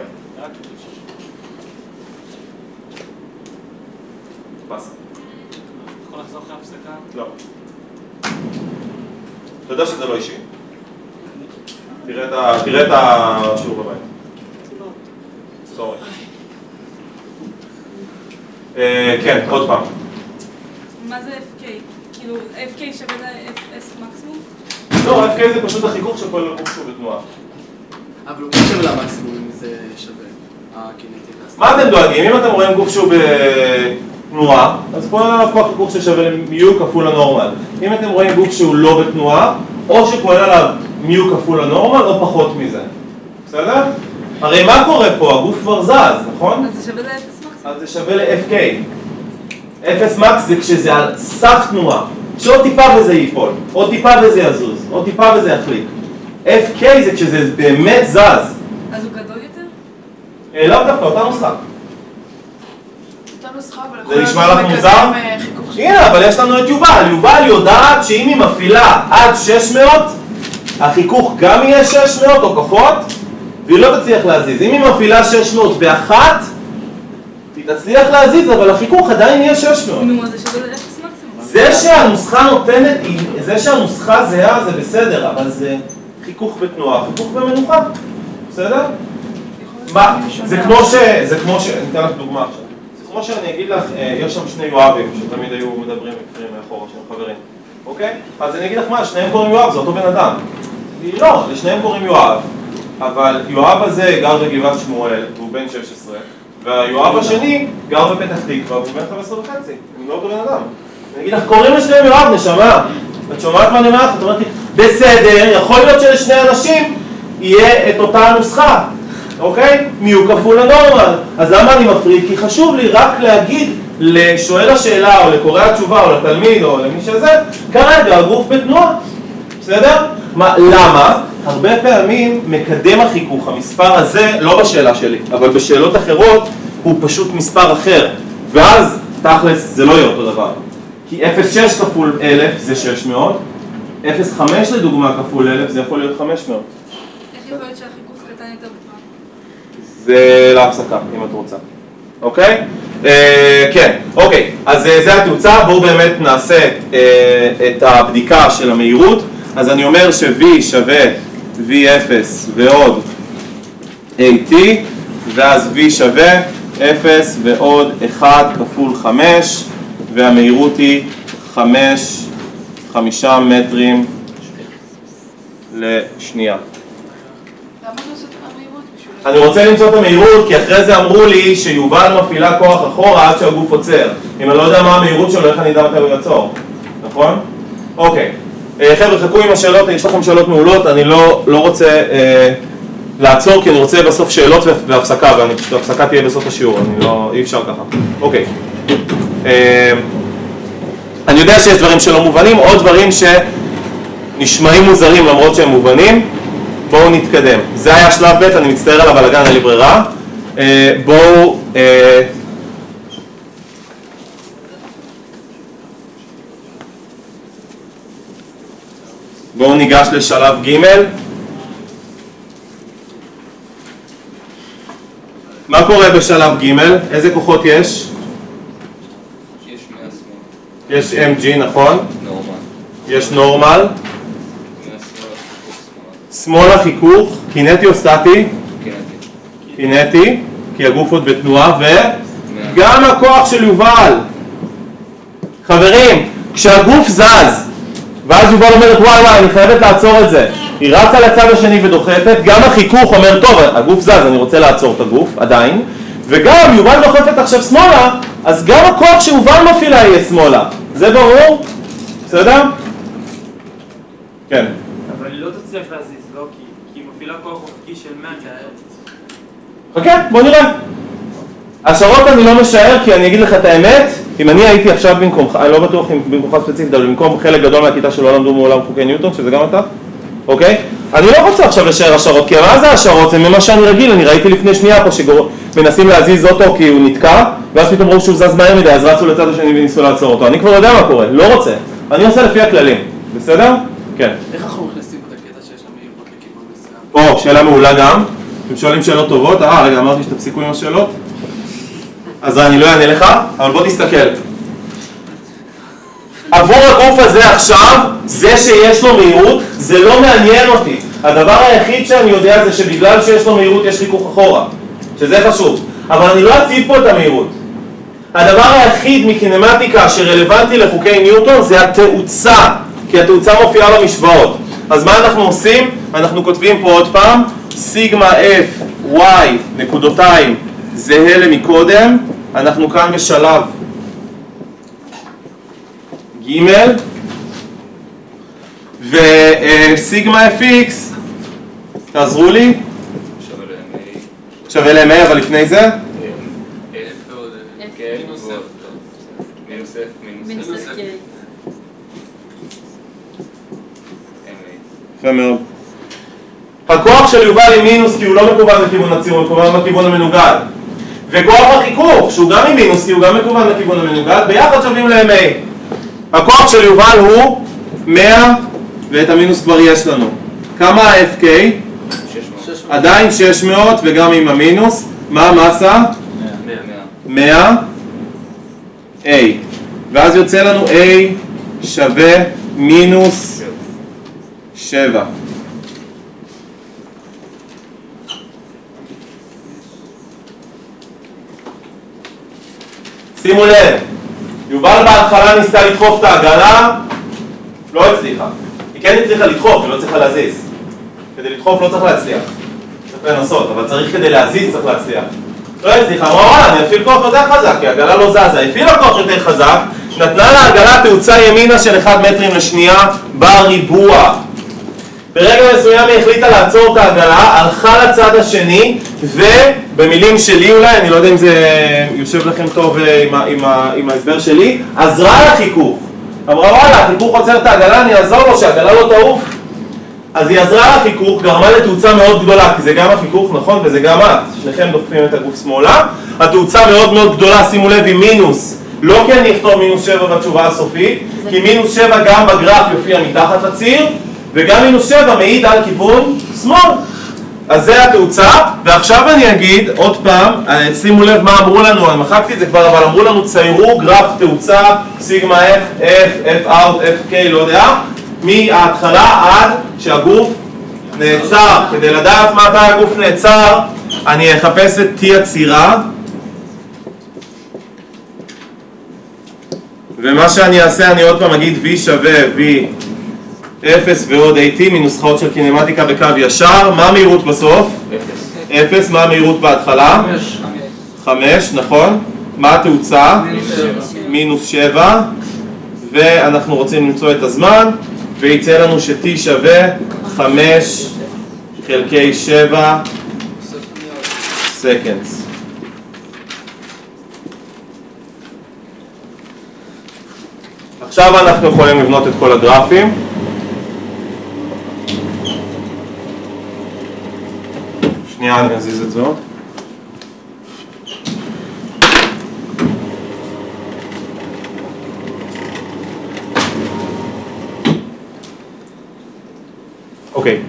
פס. יכול לחזור אחרי הפסקה? לא. אתה יודע שזה לא אישי. תראה את השיעור בבית. סורי. כן, עוד פעם. מה זה אף קיי? כאילו, אף קיי שווה ל-אף אס מקסימום? לא, אף קיי זה פשוט החיכוך שפועל לגוף שהוא בתנועה. אבל הוא חושב למקסימום אם זה שווה, הקינטי. מה אתם דואגים? אם אתם רואים גוף שהוא בתנועה, אז פועל עליו פה חיכוך ששווה למיו כפול הנורמל. אם אתם רואים גוף שהוא לא בתנועה, או שפועל עליו מיו כפול הנורמל, או פחות מזה. בסדר? הרי מה קורה פה? הגוף כבר זז, נכון? אז זה שווה ל-אף אס מקסימום? אז זה שווה ל-אף קיי. אף אס מקס זה כשזה על סף תנועה, שעוד טיפה וזה ייפול, עוד טיפה וזה יזוז, עוד טיפה וזה יחליק. אף קיי זה כשזה באמת זז. אז הוא גדול יותר? אה, לא דווקא, אותה נוסחה. אותה נוסחה, אבל זה נשמע לך מוזר? הנה, אבל יש לנו את יובל. יובל יודעת שאם היא מפעילה עד שש מאות, החיכוך גם יהיה שש מאות או פחות, והיא לא תצליח להזיז. אם היא מפעילה שש מאות ואחת, היא תצליח להזיז, אבל החיכוך עדיין יהיה שש מאות. נו, אז זה שווה ל-אף אס מקסימום. זה שהנוסחה נותנת, זה שהנוסחה זהה זה בסדר, אבל זה חיכוך בתנועה, חיכוך במנוחה. בסדר? מה? זה כמו ש... זה כמו ש... אני אתן לך דוגמה עכשיו. זה כמו שאני אגיד לך, יש שם שני יואבים שתמיד היו מדברים מקרים מאחורה, שהם חברים. אוקיי? אז אני אגיד לך מה, שניהם קוראים יואב, זה אותו בן אדם. לא, לשניהם קוראים יואב, אבל יואב הזה גר בגבעת שמואל, והוא בן שש עשרה, והיואב השני גר בפתח תקווה, והוא בן חמש עשרה וחצי. הם לא אותו בן אדם. אני אגיד לך, קוראים לשניהם יואב, נשמה. את שומעת מה אני אומר לך? את אומרת לי, בסדר, יכול להיות שלשני אנשים יהיה את אותה הנוסחה. אוקיי? מיו כפול הנורמל. אז למה אני מפריד? כי חשוב לי רק להגיד לשואל השאלה או לקורא התשובה או לתלמיד או למי שזה, כרגע הגוף בתנועה. בסדר? מה, למה? הרבה פעמים מקדם החיכוך, המספר הזה, לא בשאלה שלי, אבל בשאלות אחרות, הוא פשוט מספר אחר. ואז, תכלס, זה לא יהיה אותו דבר. כי אפס נקודה שש כפול אלף זה שש מאות, אפס נקודה חמש לדוגמה כפול אלף זה יכול להיות חמש מאות. איך יכול להיות שהחיכוך קטן יותר בתנועה? זה להפסקה, אם את רוצה. אוקיי? אה, כן, אוקיי. אז זה התאוצה, בואו באמת נעשה אה, את הבדיקה של המהירות. אז אני אומר ש-V שווה וי אפס ועוד איי טי, ואז V שווה אפס ועוד אחת כפול חמש, והמהירות היא חמש, חמישה מטרים לשנייה. למה לא עושה את המהירות בשביל... אני רוצה למצוא את המהירות, כי אחרי זה אמרו לי שיובל מפעילה כוח אחורה עד שהגוף עוצר. אם אני לא יודע מה המהירות שלו, איך אני אדע מתי הוא יעצור, נכון? אוקיי. חבר'ה, חכו עם השאלות, יש לכם שאלות מעולות, אני לא, לא רוצה אה, לעצור, כי אני רוצה בסוף שאלות והפסקה, וההפסקה תהיה בסוף השיעור, אני לא, אי אפשר ככה. אוקיי. אה, אני יודע שיש דברים שלא מובנים, עוד דברים שנשמעים מוזרים למרות שהם מובנים. בואו נתקדם. זה היה שלב ב', אני מצטער על הבלגן, אין לי ברירה. אה, בואו... אה, בואו ניגש לשלב ג'. מה קורה בשלב ג'? איזה כוחות יש? יש מהשמאל. יש אם ג'י, נכון? נורמל. יש נורמל. מהשמאל החיכוך שמאלה חיכוך, קינטי או סטטי? קינטי. קינטי, כי הגוף עוד בתנועה, וגם הכוח של יובל. חברים, כשהגוף זז, ואז יובל אומרת וואי וואי אני חייבת לעצור את זה, היא רצה לצד השני ודוחפת, גם החיכוך אומר טוב הגוף זז אני רוצה לעצור את הגוף עדיין, וגם יובל דוחפת עכשיו שמאלה, אז גם הכוח שיובל מפעילה יהיה שמאלה. זה ברור? בסדר? כן. אבל היא לא תצליח להזיז, לא? כי כי היא מפעילה כוח אופקי של מאה. חכה, בוא נראה. השערות אני לא משער כי אני אגיד לך את האמת, אם אני הייתי עכשיו במקומך, אני לא בטוח אם במקומך ספציפית, אבל במקום חלק גדול מהכיתה שלא למדו מעולם חוקי ניוטון, שזה גם אתה, אוקיי? אני לא רוצה עכשיו לשער השערות, כי מה זה השערות? זה ממה שאני רגיל, אני ראיתי לפני שנייה פה שמנסים להזיז אותו כי הוא נתקע, ואז פתאום ראו שהוא זז מהר מדי, אז רצו לצד השני וניסו לעצור אותו. אני כבר יודע מה קורה, לא רוצה. אני עושה לפי הכללים, בסדר? כן. איך אנחנו מכניסים את הקטע שיש לה מהירות לכיוון מסוים? או, שאלה מעולה גם. אתם שואלים שאלות טובות? אה, רגע, אמרתי שתפסיקו עם השאלות. אז אני לא אענה לך, אבל בוא תסתכל. עבור הגוף הזה עכשיו, זה שיש לו מהירות, זה לא מעניין אותי. הדבר היחיד שאני יודע זה שבגלל שיש לו מהירות יש חיכוך אחורה, שזה חשוב. אבל אני לא אציב פה את המהירות. הדבר היחיד מקינמטיקה שרלוונטי לחוקי ניוטון זה התאוצה, כי התאוצה מופיעה במשוואות. אז מה אנחנו עושים? אנחנו כותבים פה עוד פעם, סיגמה F, Y, נקודותיים, זהה למקודם, אנחנו כאן בשלב ג' וסיגמה Fx, תעזרו לי, שווה ל-M A. שווה ל-M A, אבל לפני זה? אלף ועוד K ועוד מינוס F מינוס מינוס F. K. יפה מאוד. הכוח של יובל היא מינוס כי הוא לא מקוון לכיוון הציר, הוא מקוון לכיוון המנוגד. וכוח החיכוך, שהוא גם היא מינוס כי הוא גם מקוון לכיוון המנוגד, ביחד שווים ל-M A. הכוח של יובל הוא מאה, ואת המינוס כבר יש לנו. כמה ה-F K? שש מאות. עדיין שש מאות וגם עם המינוס. מה המסה? מאה. מאה. A. ואז יוצא לנו A שווה מינוס שבע. שימו לב, יובל בהתחלה ניסתה לדחוף את העגלה, לא הצליחה. היא כן הצליחה לדחוף, היא לא צריכה להזיז. כדי לדחוף לא צריך להצליח. צריך לנסות, אבל צריך כדי להזיז צריך להצליח. לא הצליחה, אמרה וואלה, אני אפעיל כוח יותר חזק, כי העגלה לא זזה. הפעילה כוח יותר חזק, נתנה לעגלה תאוצה ימינה של אחד מטרים לשנייה בריבוע. ברגע מסוים היא החליטה לעצור את העגלה, הלכה לצד השני, ובמילים שלי אולי, אני לא יודע אם זה יושב לכם טוב עם, עם, עם ההסבר שלי, עזרה לחיכוך. אמרה וואלה, החיכוך עוצר את העגלה, אני אעזור לו שהעגלה לא תעוף. אז היא עזרה לחיכוך, גרמה לתאוצה מאוד גדולה, כי זה גם החיכוך, נכון, וזה גם את. שניכם דוחפים את הגוף שמאלה. התאוצה מאוד מאוד גדולה, שימו לב, היא מינוס. לא כי אני אכתוב מינוס שבע בתשובה הסופית, כי מינוס שבע גם בגרף יופיע מתחת לציר, וגם מינוס שבע מעיד על כיוון שמאל. אז זה התאוצה, ועכשיו אני אגיד עוד פעם, שימו לב מה אמרו לנו, אני מחקתי את זה כבר, אבל אמרו לנו ציירו גרף תאוצה, סיגמה F, F, F out, F K, לא יודע, מההתחלה עד שהגוף נעצר. כדי לדעת מתי הגוף נעצר, אני אחפש את T הצירה, ומה שאני אעשה, אני עוד פעם אגיד V שווה V אפס ועוד A T מנוסחאות של קינמטיקה בקו ישר. מה המהירות בסוף? אפס. אפס. מה המהירות בהתחלה? חמש. חמש, נכון. מה התאוצה? מינוס שבע. ואנחנו רוצים למצוא את הזמן, ויצא לנו ש-T שווה חמש חלקי שבע סקנדס. עכשיו אנחנו יכולים לבנות את כל הגרפים. שנייה, אני אזיז את זו. אוקיי.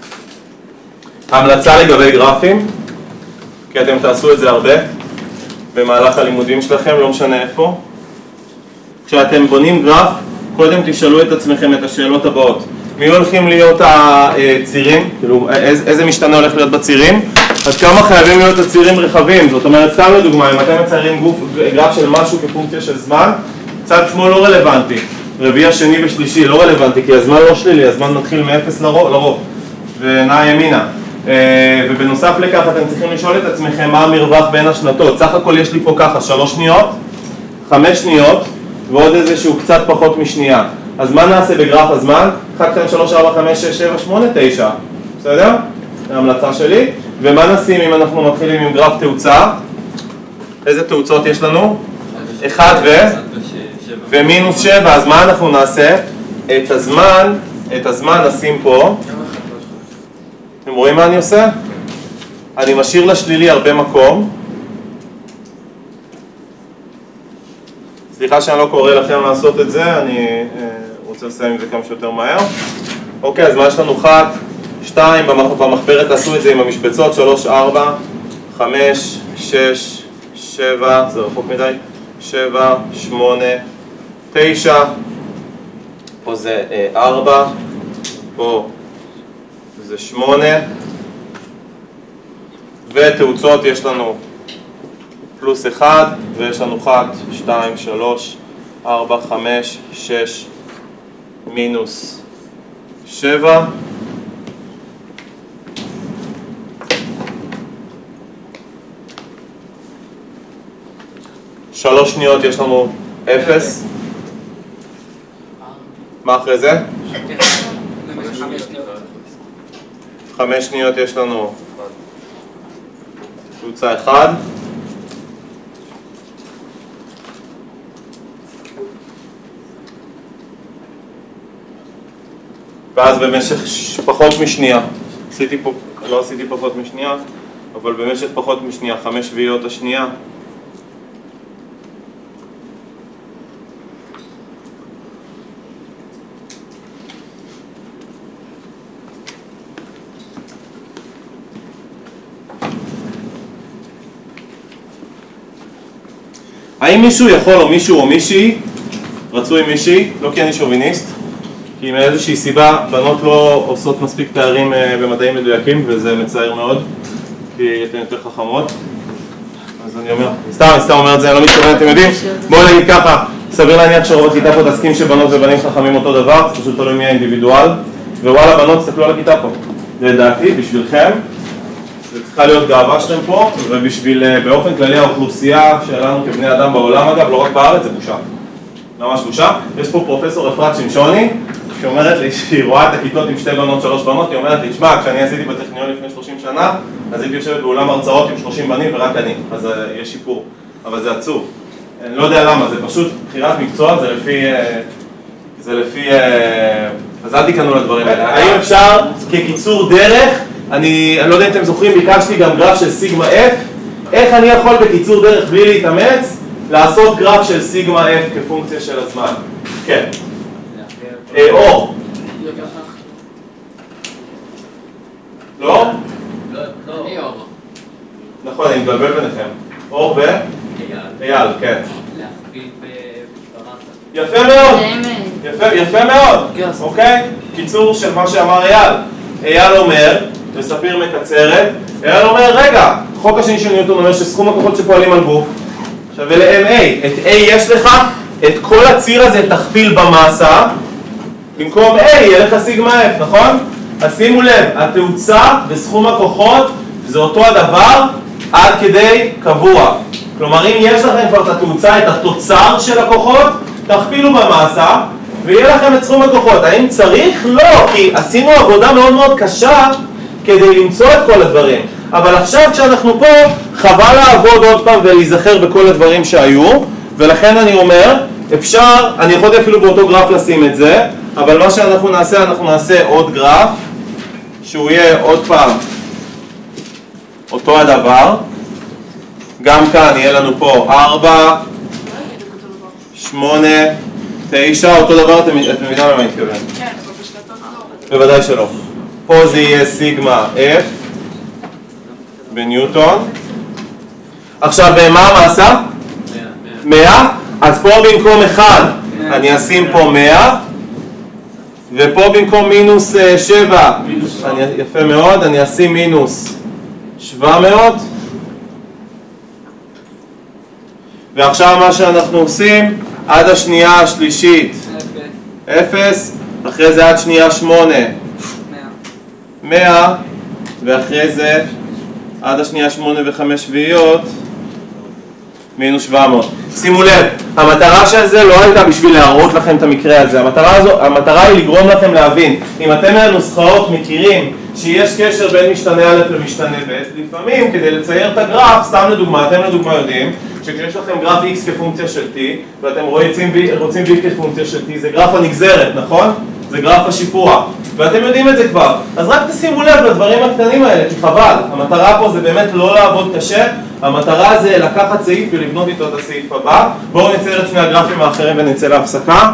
ההמלצה לגבי גרפים, כי אתם תעשו את זה הרבה, במהלך הלימודים שלכם, לא משנה איפה. כשאתם בונים גרף, קודם תשאלו את עצמכם את השאלות הבאות. מי הולכים להיות הצירים? כאילו, איזה משתנה הולך להיות בצירים? אז כמה חייבים להיות הצירים רחבים? זאת אומרת, סתם לדוגמה, אם אתם מציירים גוף, גרף של משהו כפונקציה של זמן, צד שמאל לא רלוונטי, רביעי, שני ושלישי לא רלוונטי, כי הזמן לא שלילי, הזמן מתחיל מאפס לרוב, ונע ימינה. ובנוסף לכך אתם צריכים לשאול את עצמכם מה המרווח בין השנתות. סך הכל יש לי פה ככה, שלוש שניות, חמש שניות, ועוד איזשהו קצת פחות משנייה. אז מה נעשה בגרף הזמן? אחת, שתיים, שלוש, ארבע, חמש, שש, שבע, שמונה, תשע. בסדר? זו ההמלצה שלי. ומה נשים אם אנחנו מתחילים עם גרף תאוצה? איזה תאוצות יש לנו? אחד ו... ומינוס שבע. אז מה אנחנו נעשה? את הזמן, את הזמן נשים פה. אתם רואים מה אני עושה? אני משאיר לשלילי הרבה מקום. סליחה שאני לא קורא לכם לעשות את זה, אני רוצה לסיים עם זה כמה שיותר מהר. אוקיי, אז מה יש לנו? אחת, שתיים, במחברת תעשו את זה עם המשבצות, שלוש, ארבע, חמש, שש, שבע, זה רחוק מדי, שבע, שמונה, תשע, פה זה ארבע, פה זה שמונה, ותאוצות יש לנו פלוס אחד, ויש לנו אחת, שתיים, שלוש, ארבע, חמש, שש, מינוס שבע. שלוש שניות יש לנו אפס. מה אחרי זה? חמש שניות יש לנו תאוצה אחד. ואז במשך פחות משנייה, עשיתי פה, לא עשיתי פחות משנייה, אבל במשך פחות משנייה, חמש שביעיות השנייה, האם מישהו יכול או מישהו או מישהי, רצוי מישהי, לא כי אני שוביניסט, כי מאיזושהי סיבה בנות לא עושות מספיק תארים במדעים מדויקים, וזה מצער מאוד, כי אתן יותר חכמות. אז אני אומר, סתם, סתם אומר את זה, אני לא מתכוון, אתם יודעים? בואו נגיד ככה, סביר להניח שרוב הכיתה פה תסכים שבנות ובנים חכמים אותו דבר, זה פשוט תלוי מי האינדיבידואל, ווואלה בנות, תסתכלו על הכיתה פה. לדעתי, בשבילכם, זה צריכה להיות גאווה שאתם פה, ובשביל, באופן כללי, האוכלוסייה שלנו כבני אדם בעולם, אגב, לא רק בארץ, זה בושה. ממש בושה. יש פה פרופסור אפרת שמשוני, שאומרת לי שהיא רואה את הכיתות עם שתי בנות, שלוש בנות, היא אומרת לי, תשמע, כשאני עשיתי בטכניון לפני שלושים שנה, אז הייתי יושבת באולם הרצאות עם שלושים בנים ורק אני, אז יש שיפור. אבל זה עצוב. אני לא יודע למה, זה פשוט בחירת מקצוע, זה לפי... זה לפי... אז אל תיכנו לדברים האלה. האם אפשר, כקיצור דרך, אני, אני לא יודע אם אתם זוכרים, ביקשתי גם גרף של סיגמה F, איך אני יכול בקיצור דרך בלי להתאמץ, לעשות גרף של סיגמה F כפונקציה של הזמן? כן. אור. לא? לא, אני אור. נכון, אני מתבלבל ביניכם. אור ו? אייל, כן. להכפיל במסה. יפה מאוד. יפה, יפה מאוד. אוקיי? קיצור של מה שאמר אייל. אייל אומר, וספיר מקצרת, אייל אומר, רגע, חוק השני של ניוטון אומר שסכום הכוחות שפועלים על גוף שווה ל-אם איי. את A יש לך, את כל הציר הזה תכפיל במסה, במקום A יהיה לך סיגמה F, נכון? אז שימו לב, התאוצה וסכום הכוחות זה אותו הדבר עד כדי קבוע. כלומר, אם יש לכם כבר את התאוצה, את התוצר של הכוחות, תכפילו במסה ויהיה לכם את סכום הכוחות. האם צריך? לא, כי עשינו עבודה מאוד מאוד קשה כדי למצוא את כל הדברים. אבל עכשיו כשאנחנו פה, חבל לעבוד עוד פעם ולהיזכר בכל הדברים שהיו, ולכן אני אומר, אפשר, אני יכולתי אפילו באותו גרף לשים את זה, אבל מה שאנחנו נעשה, אנחנו נעשה עוד גרף, שהוא יהיה עוד פעם אותו הדבר. גם כאן יהיה לנו פה ארבע, שמונה, תשע, אותו דבר, אתם מבינים למה אני מתכוון? כן, אבל בשלטות לא. בוודאי שלא. פה זה יהיה סיגמה F בניוטון. עכשיו, מה המסה? מאה. אז פה במקום אחד אני אשים פה מאה, ופה במקום מינוס שבע, אני, יפה מאוד, אני אשים מינוס שבע מאות. ועכשיו מה שאנחנו עושים, עד השנייה השלישית אפס, אחרי זה עד שנייה שמונה מאה, ואחרי זה עד השנייה שמונה וחמש שביעיות מינוס שבע מאות. שימו לב, המטרה של זה לא הייתה בשביל להראות לכם את המקרה הזה. המטרה, הזו, המטרה היא לגרום לכם להבין. אם אתם מהנוסחאות מכירים שיש קשר בין משתנה א' למשתנה ב', לפעמים כדי לצייר את הגרף, סתם לדוגמה, אתם לדוגמה יודעים שכשיש לכם גרף x כפונקציה של t ואתם רוצים, רוצים v כפונקציה של t, זה גרף הנגזרת, נכון? זה גרף השיפוע, ואתם יודעים את זה כבר. אז רק תשימו לב לדברים הקטנים האלה, כי חבל. המטרה פה זה באמת לא לעבוד קשה, המטרה זה לקחת סעיף ולבנות איתו את הסעיף הבא. בואו נצייר את שני הגרפים האחרים ונצא להפסקה.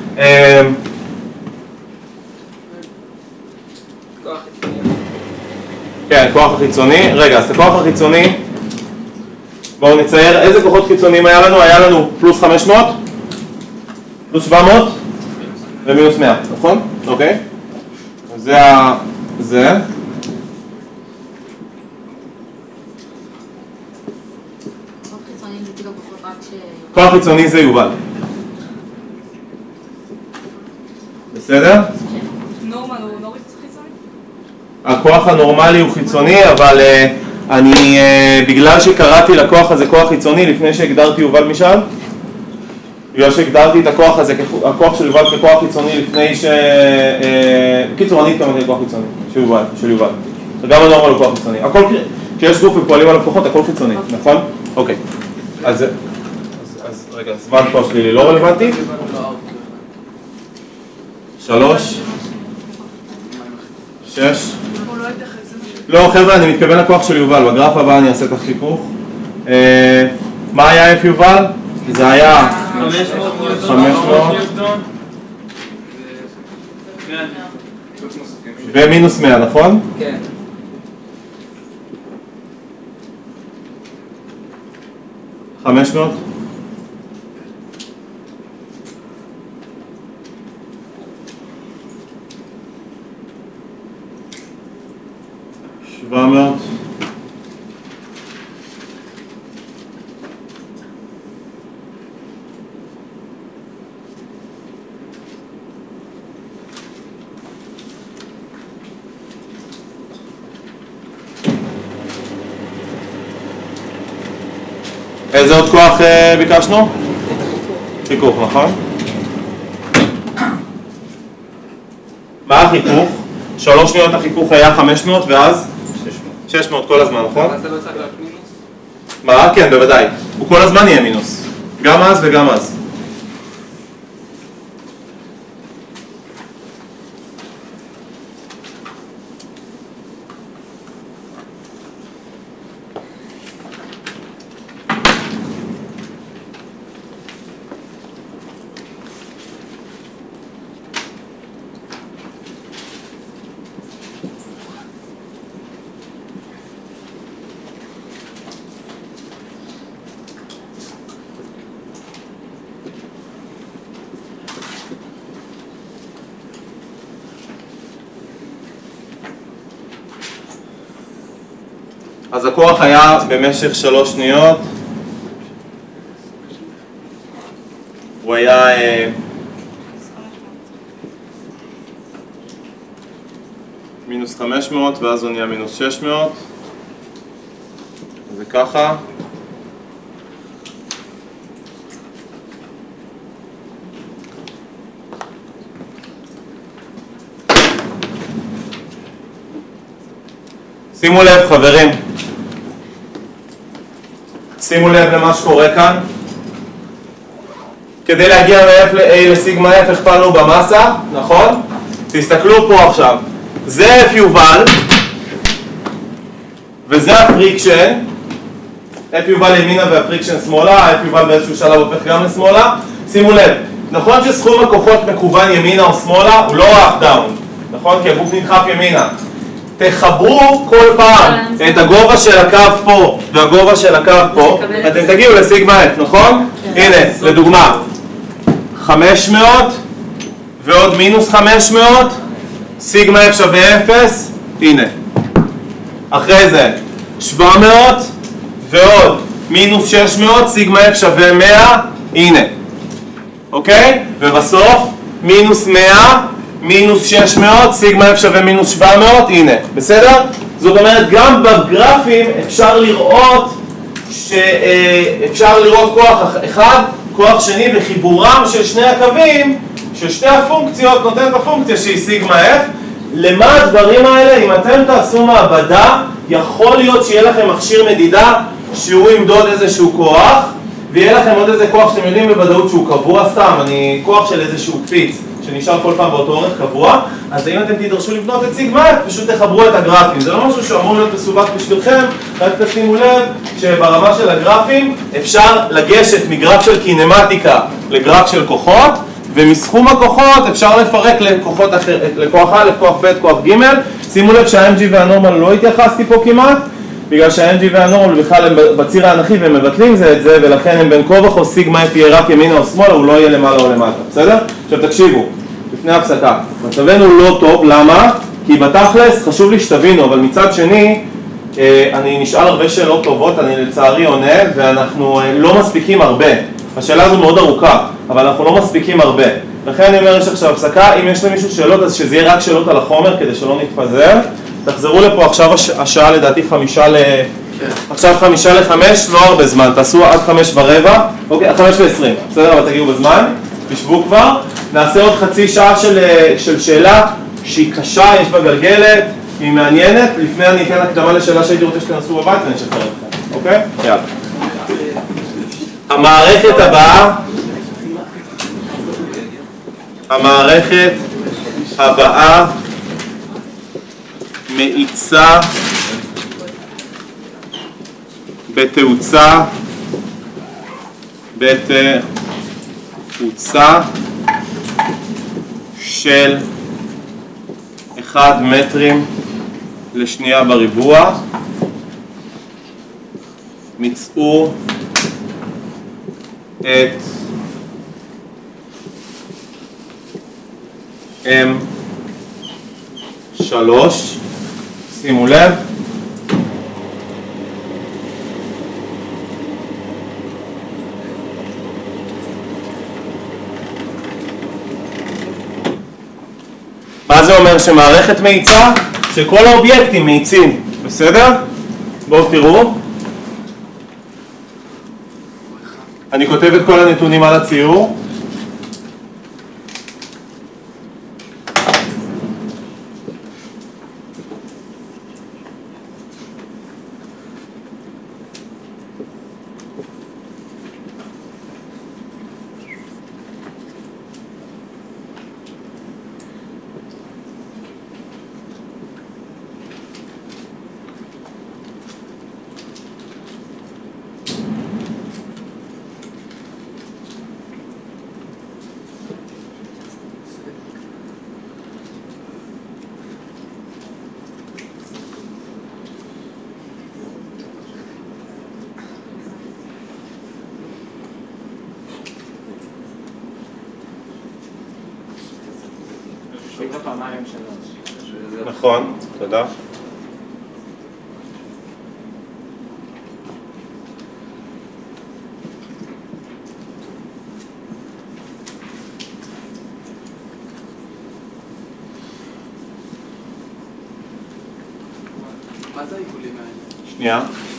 כן, כוח החיצוני. רגע, אז את הכוח החיצוני בואו נצייר. איזה כוחות חיצוניים היה לנו? היה לנו פלוס חמש מאות, פלוס שבע מאות ומינוס מאה, נכון? אוקיי? זה ה... זה. כוח חיצוני זה יובל. בסדר? נורמל הוא לא חיצוני? הכוח הנורמלי הוא חיצוני, אבל uh, אני, uh, בגלל שקראתי לכוח הזה כוח חיצוני לפני שהגדרתי יובל משאל, בגלל שהגדרתי את הכוח הזה, הכוח של יובל ככוח חיצוני לפני ש... בקיצור, אני התכוונתי לכוח חיצוני של יובל, של יובל. וגם הנורמל הוא כוח חיצוני. הכל, כשיש גוף ופועלים על הכוחות, הכל חיצוני, נכון? אוקיי. אז, אז רגע, זמן פה שלי לא רלוונטי. שלוש. שש. לא, חבר'ה, אני מתכוון לכוח של יובל. בגרף הבא אני אעשה את החיכוך. מה היה F יובל? זה היה חמש מאות ומינוס מאה, נכון? כן. חמש מאות שבע מאות איזה עוד כוח אה, ביקשנו? חיכוך, נכון? מה החיכוך? שלוש שניות החיכוך היה חמש מאות ואז? שש מאות כל הזמן, נכון? אז זה לא צריך להיות מינוס? מה? כן, בוודאי. הוא כל הזמן יהיה מינוס. גם אז וגם אז. אז הכוח היה במשך שלוש שניות, הוא היה אה, מינוס חמש מאות ואז הוא נהיה מינוס שש מאות, וככה. שימו לב חברים, שימו לב למה שקורה כאן. כדי להגיע מ-F ל-A לסיגמה F הכפלנו במסה, נכון? תסתכלו פה עכשיו, זה F יובל וזה הפריקשן, F יובל ימינה והפריקשן שמאלה, F יובל באיזשהו שלב הופך גם לשמאלה. שימו לב, נכון שסכום הכוחות מכוון ימינה או שמאלה הוא לא up down, נכון? כי הגוף נדחף ימינה. תחברו כל פעם את הגובה של הקו פה והגובה של הקו פה, אתם תגיעו לסיגמה F, נכון? הנה, לדוגמה, חמש מאות ועוד מינוס חמש מאות, סיגמה F שווה אפס, הנה. אחרי זה, שבע מאות ועוד מינוס שש מאות, סיגמה F שווה מאה, הנה. אוקיי? ובסוף, מינוס מאה, מינוס שש מאות, סיגמה F שווה מינוס שבע מאות, הנה. בסדר? זאת אומרת, גם בגרפים אפשר לראות שאפשר לראות כוח אחד, כוח שני, וחיבורם של שני הקווים, של שתי הפונקציות, נותן את הפונקציה שהיא סיגמה F. למה הדברים האלה? אם אתם תעשו מעבדה, יכול להיות שיהיה לכם מכשיר מדידה שהוא ימדוד איזשהו כוח, ויהיה לכם עוד איזה כוח שאתם יודעים בוודאות שהוא קבוע סתם, אני כוח של איזשהו קפיץ שנשאר כל פעם באותו אורך קבוע. אז אם אתם תדרשו לבנות את סיגמה F, פשוט תחברו את הגרפים. זה לא משהו שאמור להיות מסובך בשבילכם, רק תשימו לב שברמה של הגרפים אפשר לגשת מגרף של קינמטיקה לגרף של כוחות, ומסכום הכוחות אפשר לפרק לכוחות אחר, לכוח א', כוח ב', כוח ג'. שימו לב שה-אם ג'י והנורמל לא התייחסתי פה כמעט, בגלל שה-אם ג'י והנורמל בכלל הם בציר האנכי והם מבטלים זה את זה, ולכן הם בין כה וכה סיגמה F יהיה רק ימינה או שמאלה, הוא לא יהיה למעלה או למטה, בסדר? עכשיו תקשיבו, לפני הפסקה, מצבנו לא טוב, למה? כי בתכלס חשוב לי שתבינו, אבל מצד שני אני נשאל הרבה שאלות טובות, אני לצערי עונה, ואנחנו לא מספיקים הרבה. השאלה הזו מאוד ארוכה, אבל אנחנו לא מספיקים הרבה. לכן אני אומר, יש עכשיו הפסקה, אם יש למישהו שאלות, אז שזה יהיה רק שאלות על החומר, כדי שלא נתפזר. תחזרו לפה עכשיו הש... השעה לדעתי חמישה ל... עכשיו חמישה לחמש, לא הרבה זמן, תעשו עד חמש ורבע, אוקיי, חמש ועשרים, בסדר, אבל תגיעו בזמן, תשבו כבר. נעשה עוד חצי שעה של, של שאלה שהיא קשה, יש בה גלגלת, היא מעניינת. לפני אני אתן הקדמה לשאלה שהייתי רוצה שתנסו בבית ואני אשחרר אתכם, אוקיי? יאללה. המערכת הבאה, המערכת הבאה מאיצה בתאוצה בתאוצה של אחד מטרים לשנייה בריבוע. מצאו את אם שלוש, שימו לב, מה זה אומר שמערכת מאיצה? שכל האובייקטים מאיצים, בסדר? בואו תראו, אני כותב את כל הנתונים על הציור. נכון, תודה. מה זה העיגולים האלה? שנייה.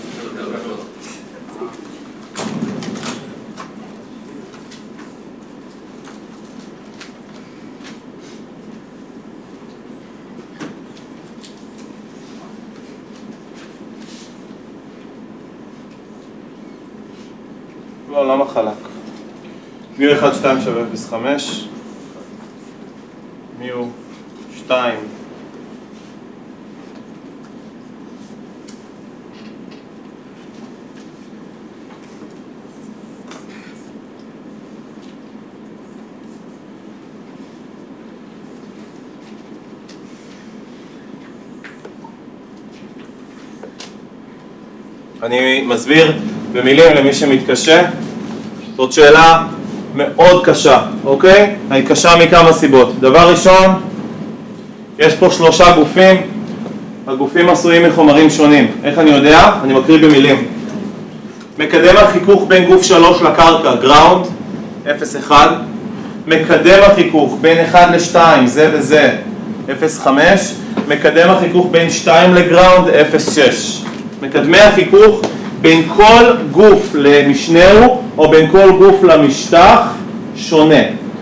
לא, למה חלק? מיו אחד שתיים שווה אפס חמש, מיו שתיים אני מסביר במילים למי שמתקשה. זאת שאלה מאוד קשה, אוקיי? היא קשה מכמה סיבות. דבר ראשון, יש פה שלושה גופים, הגופים עשויים מחומרים שונים. איך אני יודע? אני מקריא במילים. מקדם החיכוך בין גוף שלוש לקרקע, ground, אפס אחד. מקדם החיכוך בין אחד לשתיים, זה וזה, אפס חמש. מקדם החיכוך בין שתיים לגראונד, אפס שש. מקדמי החיכוך בין כל גוף למשנהו או בין כל גוף למשטח שונה.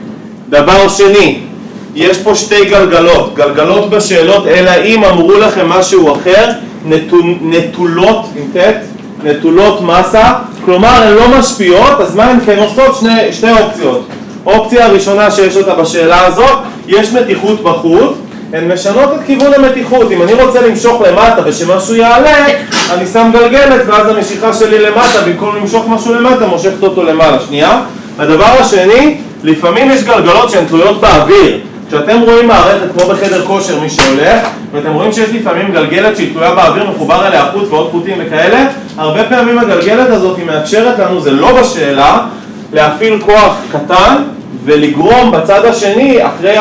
דבר שני, יש פה שתי גלגלות, גלגלות בשאלות, אלא אם אמרו לכם משהו אחר, נטול, נטולות, אינטט, נטולות מסה, כלומר הן לא משפיעות, אז מה הן כן עושות? שני, שתי אופציות. אופציה הראשונה שיש אותה בשאלה הזאת, יש מתיחות בחוץ, הן משנות את כיוון המתיחות. אם אני רוצה למשוך למטה ושמשהו יעלה, אני שם גלגלת ואז המשיכה שלי למטה, במקום למשוך משהו למטה, מושכת אותו למעלה. שנייה. הדבר השני, לפעמים יש גלגלות שהן תלויות באוויר. כשאתם רואים מערכת כמו בחדר כושר, מי שהולך, ואתם רואים שיש לפעמים גלגלת שהיא תלויה באוויר, מחובר אליה חוט ועוד חוטים וכאלה, הרבה פעמים הגלגלת הזאת היא מאפשרת לנו, זה לא בשאלה, להפעיל כוח קטן ולגרום בצד השני, אחרי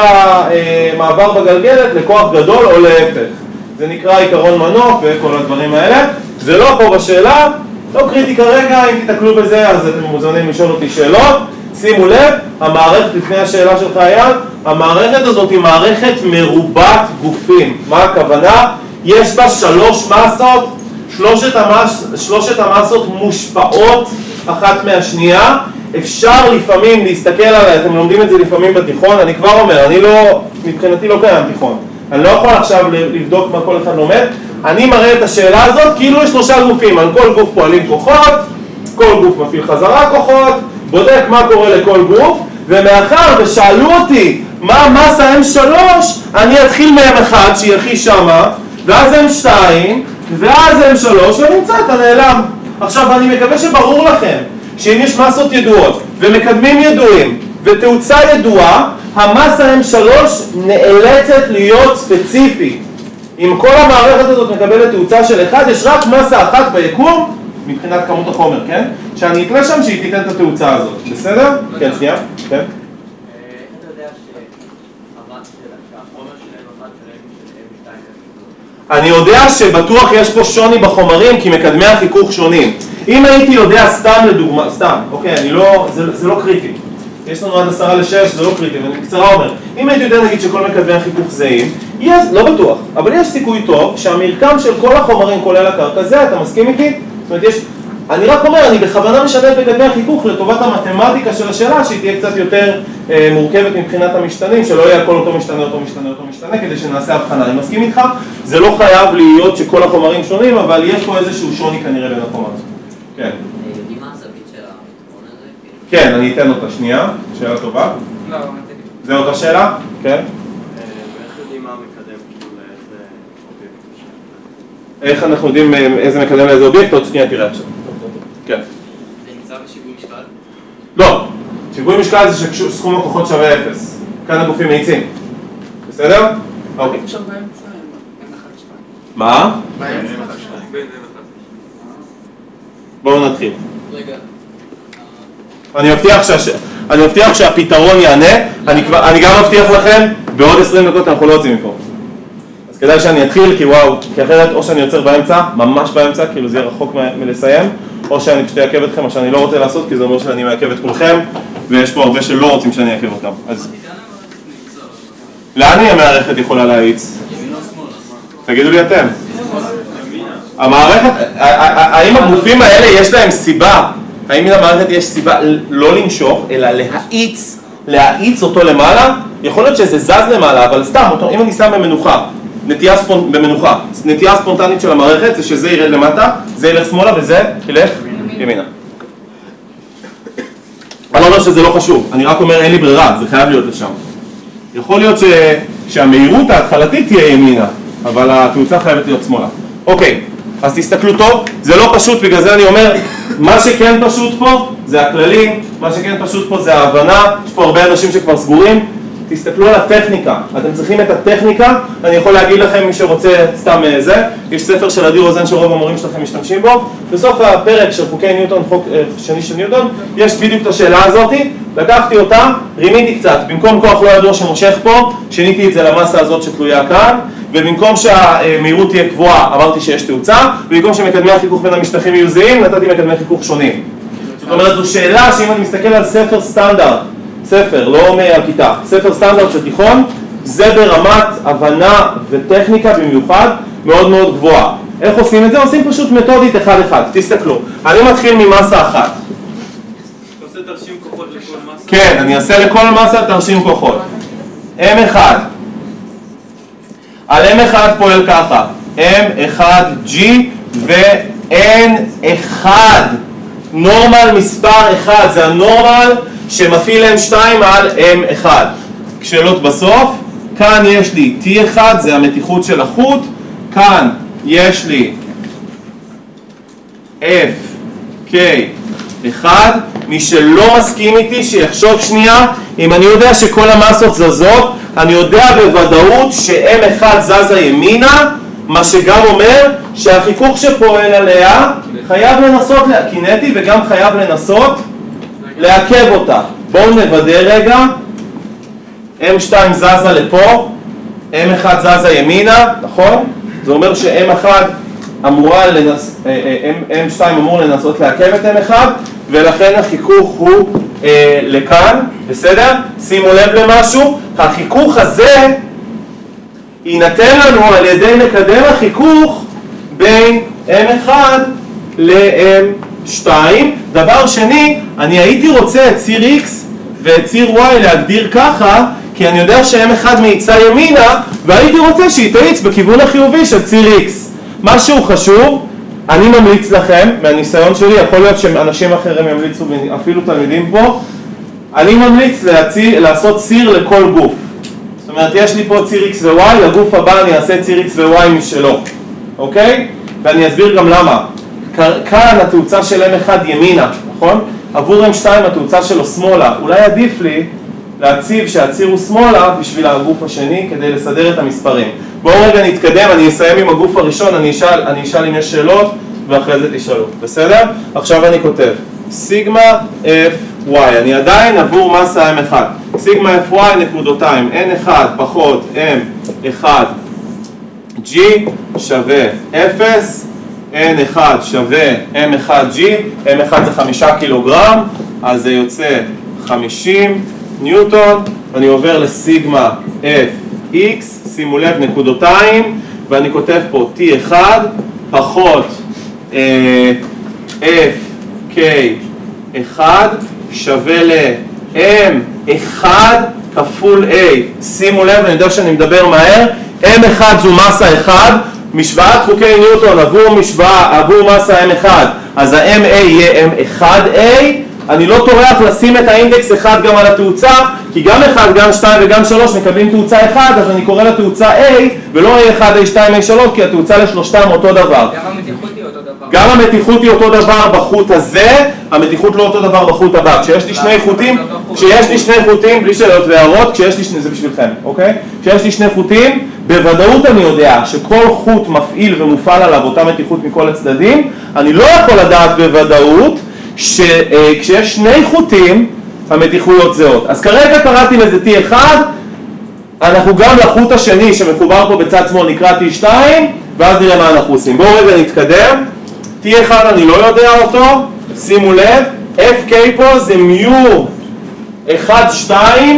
המעבר בגלגלת, לכוח גדול או להפך. זה נקרא עיקרון מנוף וכל הדברים האלה. זה לא פה בשאלה, לא קריטי כרגע, אם תתקלו בזה אז אתם מוזמנים לשאול אותי שאלות. שימו לב, המערכת לפני השאלה שלך אייל, המערכת הזאת היא מערכת מרובת גופים. מה הכוונה? יש בה שלוש מסות, שלושת, המס, שלושת המסות מושפעות אחת מהשנייה. אפשר לפעמים להסתכל עליי, אתם לומדים את זה לפעמים בתיכון, אני כבר אומר, אני לא, מבחינתי לא קיים תיכון. אני לא יכול עכשיו לבדוק מה כל אחד לומד. אני מראה את השאלה הזאת, כאילו יש שלושה גופים, על כל גוף פועלים כוחות, כל גוף מפעיל חזרה כוחות, בודק מה קורה לכל גוף, ומאחר ושאלו אותי מה המסה אם שלוש, אני אתחיל מהם אחד שהיא הכי שמה, ואז אם שתיים, ואז אם שלוש, ונמצא את הנעלם. עכשיו אני מקווה שברור לכם, שאם יש מסות ידועות, ומקדמים ידועים, ותאוצה ידועה, המסה אם שלוש נאלצת להיות ספציפית. אם כל המערכת הזאת מקבלת תאוצה של אחד, יש רק מסה אחת ביקום, מבחינת כמות החומר, כן? שאני אתלה שם שהיא תיתן את התאוצה הזאת, בסדר? כן, שנייה, כן. איך אתה יודע שהחומר שלהם, המד שלהם של אם שתיים? אני יודע שבטוח יש פה שוני בחומרים, כי מקדמי החיכוך שונים. אם הייתי יודע סתם לדוגמה, סתם, אוקיי, אני לא, זה, זה לא קריטי. יש לנו עד עשרה לשש, זה לא קריטי, ואני בקצרה אומר. אם הייתי יודע נגיד שכל מקדמי החיכוך זהים, יש, לא בטוח, אבל יש סיכוי טוב שהמרקם של כל החומרים כולל הקרקע זה, אתה מסכים איתי? זאת אומרת, יש, אני רק אומר, אני בכוונה משנה את מקדמי החיכוך לטובת המתמטיקה של השאלה, שהיא תהיה קצת יותר אה, מורכבת מבחינת המשתנים, שלא יהיה כל אותו משתנה, אותו משתנה, אותו משתנה, כדי שנעשה הבחנה. אני מסכים איתך, זה לא חייב להיות שכל החומרים שונים, אבל יש פה איזשהו שוני כנראה בין החומרים. כן. יודעים מה הזווית של המתכון הזה? כן, אני אתן אותה שנייה, שאלה טובה. לא, לא. זה אותה שאלה? כן. ואיך יודעים מה מקדם כאילו לאיזה אובייקט? איך אנחנו יודעים איזה מקדם לאיזה אובייקט? עוד שנייה תראה עכשיו. כן. זה נמצא בשיווי משקל? לא. שיווי משקל זה שסכום הכוחות שווה אפס. כאן הגופים מאיצים. בסדר? אוקיי. עכשיו באמצע, אין אחד שתיים. מה? באמצע. בין אין אחד. בואו נתחיל. רגע. אני מבטיח שהש... אני מבטיח שהפתרון יענה, אני, כבר... אני גם מבטיח לכם, בעוד עשרים דקות אנחנו לא יוצאים מפה. אז כדאי שאני אתחיל, כי וואו, כי אחרת או שאני יוצר באמצע, ממש באמצע, כאילו זה יהיה רחוק מ... מלסיים, או שאני פשוט אעכב אתכם, מה שאני לא רוצה לעשות, כי זה אומר שאני מעכב את כולכם, ויש פה הרבה שלא רוצים שאני אעכב אותם. אז... לאן היא המערכת יכולה להאיץ? תגידו לי אתם. המערכת, האם הגופים האלה יש להם סיבה? האם למערכת יש סיבה לא למשוך, אלא להאיץ, להאיץ אותו למעלה? יכול להיות שזה זז למעלה, אבל סתם, אם אני שם במנוחה, נטייה ספונט... במנוחה, נטייה ספונטנית של המערכת זה שזה ירד למטה, זה ילך שמאלה וזה ילך ימינה. אני לא אומר שזה לא חשוב, אני רק אומר אין לי ברירה, זה חייב להיות לשם. יכול להיות ש... שהמהירות ההתחלתית תהיה ימינה, אבל התאוצה חייבת להיות שמאלה. אוקיי. אז תסתכלו טוב, זה לא פשוט, בגלל זה אני אומר, מה שכן פשוט פה זה הכללים, מה שכן פשוט פה זה ההבנה, יש פה הרבה אנשים שכבר סגורים, תסתכלו על הטכניקה, אתם צריכים את הטכניקה, אני יכול להגיד לכם מי שרוצה סתם זה, יש ספר של עדי רוזן שרוב המורים שלכם משתמשים בו, בסוף הפרק של חוקי ניוטון, חוק שני של ניוטון, יש בדיוק את השאלה הזאת, לקחתי אותה, רימיתי קצת, במקום כוח לא ידוע שמושך פה, שיניתי את זה למסה הזאת שתלויה כאן, ובמקום שהמהירות תהיה קבועה, אמרתי שיש תאוצה, ובמקום שמקדמי החיכוך בין המשטחים יהיו זהים, נתתי מקדמי חיכוך שונים. זאת אומרת, זו שאלה שאם אני מסתכל על ספר סטנדרט, ספר, לא מהכיתה, ספר סטנדרט של תיכון, זה ברמת הבנה וטכניקה במיוחד מאוד מאוד גבוהה. איך עושים את זה? עושים פשוט מתודית אחד אחד. תסתכלו, אני מתחיל ממסה אחת. אתה עושה תרשים כוחות לכל מסה? כן, אני אעשה לכל מסה תרשים כוחות. אם אחד. על אם אחד פועל ככה, אם אחד ג'י ו-אן אחד. נורמל מספר אחד, זה הנורמל שמפעיל אם שתיים על אם אחד. שאלות בסוף, כאן יש לי טי אחד, זה המתיחות של החוט, כאן יש לי אף קיי אחד, מי שלא מסכים איתי שיחשוב שנייה, אם אני יודע שכל המסות זזות, אני יודע בוודאות ש-אם אחד זזה ימינה, מה שגם אומר שהחיכוך שפועל עליה חייב לנסות, קינטי וגם חייב לנסות לעכב אותה. בואו נוודא רגע, אם שתיים זזה לפה, אם אחד זזה ימינה, נכון? זה אומר ש-אם אחד אמורה לנס... אם שתיים אמור לנסות לעכב את אם אחד, ולכן החיכוך הוא אה, לכאן, בסדר? שימו לב למשהו, החיכוך הזה יינתן לנו על ידי מקדם החיכוך בין אם אחד ל-אם שתיים. דבר שני, אני הייתי רוצה את ציר X ואת ציר Y להגדיר ככה, כי אני יודע ש-אם אחד מאיצה ימינה, והייתי רוצה שהיא תאיץ בכיוון החיובי של ציר X. משהו חשוב, אני ממליץ לכם, מהניסיון שלי, יכול להיות שאנשים אחרים ימליצו, אפילו תלמידים פה, אני ממליץ להציא, לעשות ציר לכל גוף. זאת אומרת, יש לי פה ציר X ו-Y, לגוף הבא אני אעשה ציר X ו-Y משלו, אוקיי? ואני אסביר גם למה. כאן התאוצה של אם אחד ימינה, נכון? עבור אם שתיים התאוצה שלו שמאלה. אולי עדיף לי להציב שהציר הוא שמאלה בשביל הגוף השני כדי לסדר את המספרים. בואו רגע נתקדם, אני אסיים עם הגוף הראשון, אני אשאל, אני אשאל אם יש שאלות ואחרי זה תשאלו, בסדר? עכשיו אני כותב סיגמה F Y, אני עדיין עבור מסה אם אחד. סיגמה F Y נקודותיים, N אחד פחות M אחד G שווה אפס, N אחד שווה M אחד G, M אחד זה חמישה קילוגרם, אז זה יוצא חמישים ניוטון, ואני עובר לסיגמה F X, שימו לב נקודותיים, ואני כותב פה T אחד פחות אה, F K אחד שווה ל-M אחד כפול A. שימו לב, אני יודע שאני מדבר מהר, M אחד זו מסה אחד, משוואת חוקי ניוטון עבור משוואה, עבור מסה M אחד, אז ה-M A יהיה M אחד A, אני לא טורח לשים את האינדקס אחד גם על התאוצה, כי גם אחד, גם שתיים וגם שלוש מקבלים תאוצה אחד, אז אני קורא לתאוצה A, ולא A אחד, A שתיים, A שלוש, כי התאוצה לשלושתם אותו דבר. גם המתיחות היא אותו דבר. גם המתיחות היא אותו דבר בחוט הזה, המתיחות לא אותו דבר בחוט הבא. כשיש לי שני חוטים, כשיש לי שני חוטים, בלי שאלות והערות, כשיש לי שני, זה בשבילכם, אוקיי? כשיש לי שני חוטים, בוודאות אני יודע שכל חוט מפעיל ומופעל עליו אותה מתיחות מכל הצדדים, אני לא יכול לדעת בוודאות שכשיש שני חוטים, המתיחויות זהות. אז כרגע קראתי לזה T אחד, אנחנו גם לחוט השני שמחובר פה בצד שמאל נקרא T שתיים, ואז נראה מה אנחנו עושים. בואו רגע נתקדם. T אחד אני לא יודע אותו, שימו לב, F K פה זה מיו אחד שתיים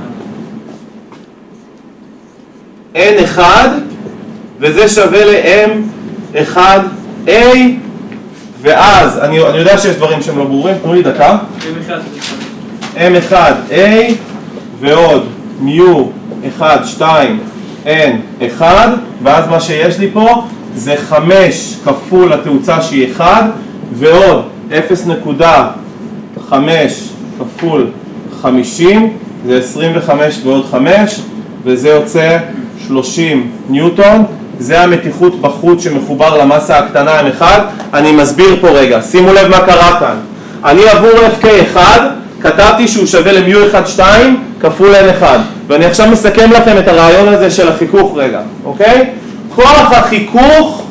N אחד, וזה שווה ל-M אחד A, ואז אני, אני יודע שיש דברים שהם לא ברורים, תנו לי דקה. M אחד A ועוד מיו אחד שתיים N אחד, ואז מה שיש לי פה זה חמש כפול התאוצה שהיא אחד, ועוד אפס נקודה חמש כפול חמישים, זה עשרים וחמש ועוד חמש, וזה יוצא שלושים ניוטון. זה המתיחות בחוט שמחובר למסה הקטנה M אחד. אני מסביר פה רגע, שימו לב מה קרה כאן. אני עבור F K אחד כתבתי שהוא שווה למיו אחד שתיים כפול N אחד. ואני עכשיו מסכם לכם את הרעיון הזה של החיכוך רגע, אוקיי? כוח החיכוך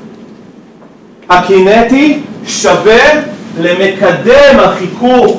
הקינטי שווה למקדם החיכוך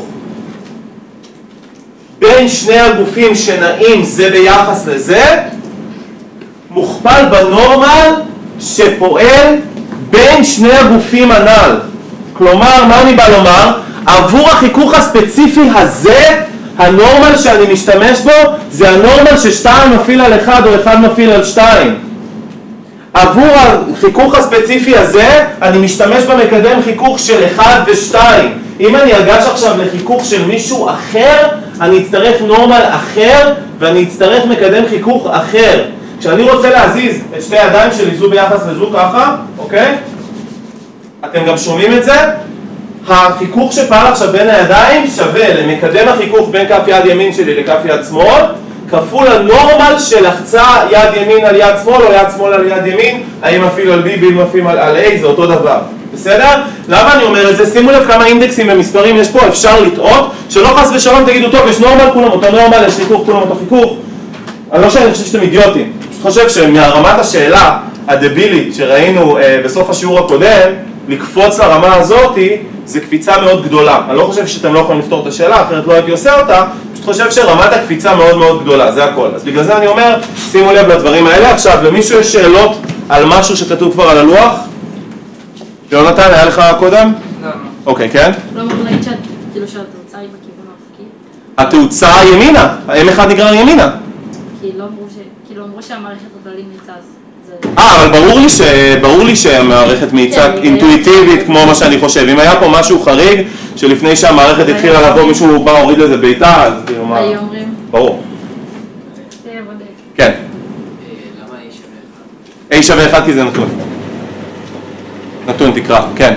בין שני הגופים שנעים זה ביחס לזה, מוכפל בנורמל שפועל בין שני הגופים הנ"ל. כלומר, מה אני בא לומר? עבור החיכוך הספציפי הזה, הנורמל שאני משתמש בו זה הנורמל ששתיים מפעיל על אחד או אחד מפעיל על שתיים. עבור החיכוך הספציפי הזה אני משתמש במקדם חיכוך של אחד ושתיים. אם אני אגש עכשיו לחיכוך של מישהו אחר, אני אצטרך נורמל אחר ואני אצטרך מקדם חיכוך אחר. כשאני רוצה להזיז את שתי הידיים שלי זו ביחס לזו ככה, אוקיי? אתם גם שומעים את זה? החיכוך שפעל עכשיו בין הידיים שווה למקדם החיכוך בין כף יד ימין שלי לכף יד שמאל כפול הנורמל שלחצה יד ימין על יד שמאל או יד שמאל על יד ימין, האם מפעיל על B, B מפעיל על A, זה אותו דבר. בסדר? למה אני אומר את זה? שימו לב כמה אינדקסים ומספרים יש פה, אפשר לטעות, שלא חס ושלום תגידו, טוב, יש נורמל, כולם אותו נורמל, יש חיכוך, כולם אותו חיכוך. אני לא שאני חושב שאתם אידיוטים, אני פשוט חושב שמהרמת השאלה הדבילית שראינו אה, בסוף השיעור הקודם, לקפוץ לרמה הזאתי, זה קפיצה מאוד גדולה. אני לא חושב שאתם לא יכולים לפתור את השאלה, אחרת לא הייתי עושה אותה, פשוט חושב שרמת הקפיצה מאוד מאוד גדולה, זה הכל. אז בגלל זה אני אומר, שימו לב לדברים האלה. עכשיו, למישהו יש שאלות על משהו שכתוב כבר על הלוח? יונתן, היה לך קודם? לא. אוקיי, כן? לא אמור להגיד שאת, כאילו שהתאוצה היא בכיוון האופקי? התאוצה ימינה, ה-אם אחד נגרר ימינה. כי לא אמרו ש... כאילו אמרו שהמערכת הכללית ניצה, אז זה... אה, אבל ברור לי ש... ברור לי שהמערכת מאיצה אינטואיטיבית כמו מה שאני חושב. אם היה פה משהו חריג, שלפני שהמערכת התחילה לבוא, מישהו בא הוריד לזה בעיטה, אז כאילו מה... היו אומרים? ברור. זה בודק. כן. למה A שווה אחד? A שווה אחד כי זה נתון. נתון תקרא, כן.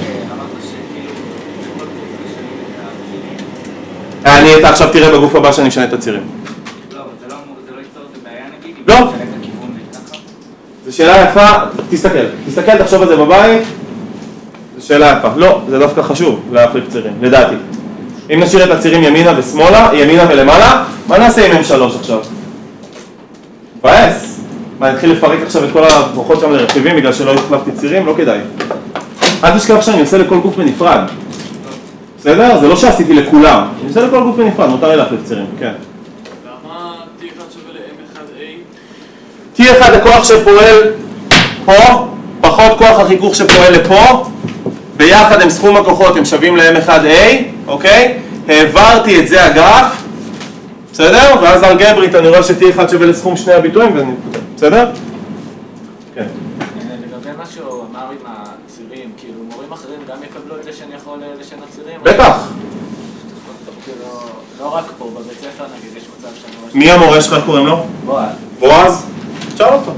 אני אתה עכשיו תראה בגוף הבא שאני משנה את הצירים. לא, זה לא אמור, זה לא יפתור את הבעיה נגיד? לא. אם משנה את הכיוון וככה? זו שאלה יפה, תסתכל, תסתכל, תחשוב על זה בבית. זו שאלה יפה. לא, זה דווקא חשוב להחליף צירים, לדעתי. אם נשאיר את הצירים ימינה ושמאלה, ימינה ולמעלה, מה נעשה עם אם שלוש עכשיו? מבאס. מה, נתחיל לפרק עכשיו את כל הכוחות שם לרכיבים בגלל שלא החלפתי צירים? לא כדאי. אל תשכח שאני עושה לכל גוף בנפרד. בסדר? זה לא שעשיתי לכולם. אני עושה לכל גוף בנפרד, מותר לי להחליף צירים, כן. למה T אחד שווה ל-אם אחד A? T אחד הכוח שפועל פה, פחות כוח החיכוך שפועל לפה, ביחד הם סכום הכוחות, הם שווים ל-אם אחד A, אוקיי? העברתי את זה הגרף, בסדר? ואז אלגברית אני רואה ש-T אחד שווה לסכום שני הביטויים, ואני... בסדר? כן. לגבי מה שהוא אמר עם הצירים, כאילו מורים אחרים גם יקבלו את זה שאני יכול לשנות צירים? בטח. כאילו, לא רק פה, בבית ספר נגיד, יש מצב שאני... מי המורה שלך קוראים לו? בועז. בועז? תשאל אותו.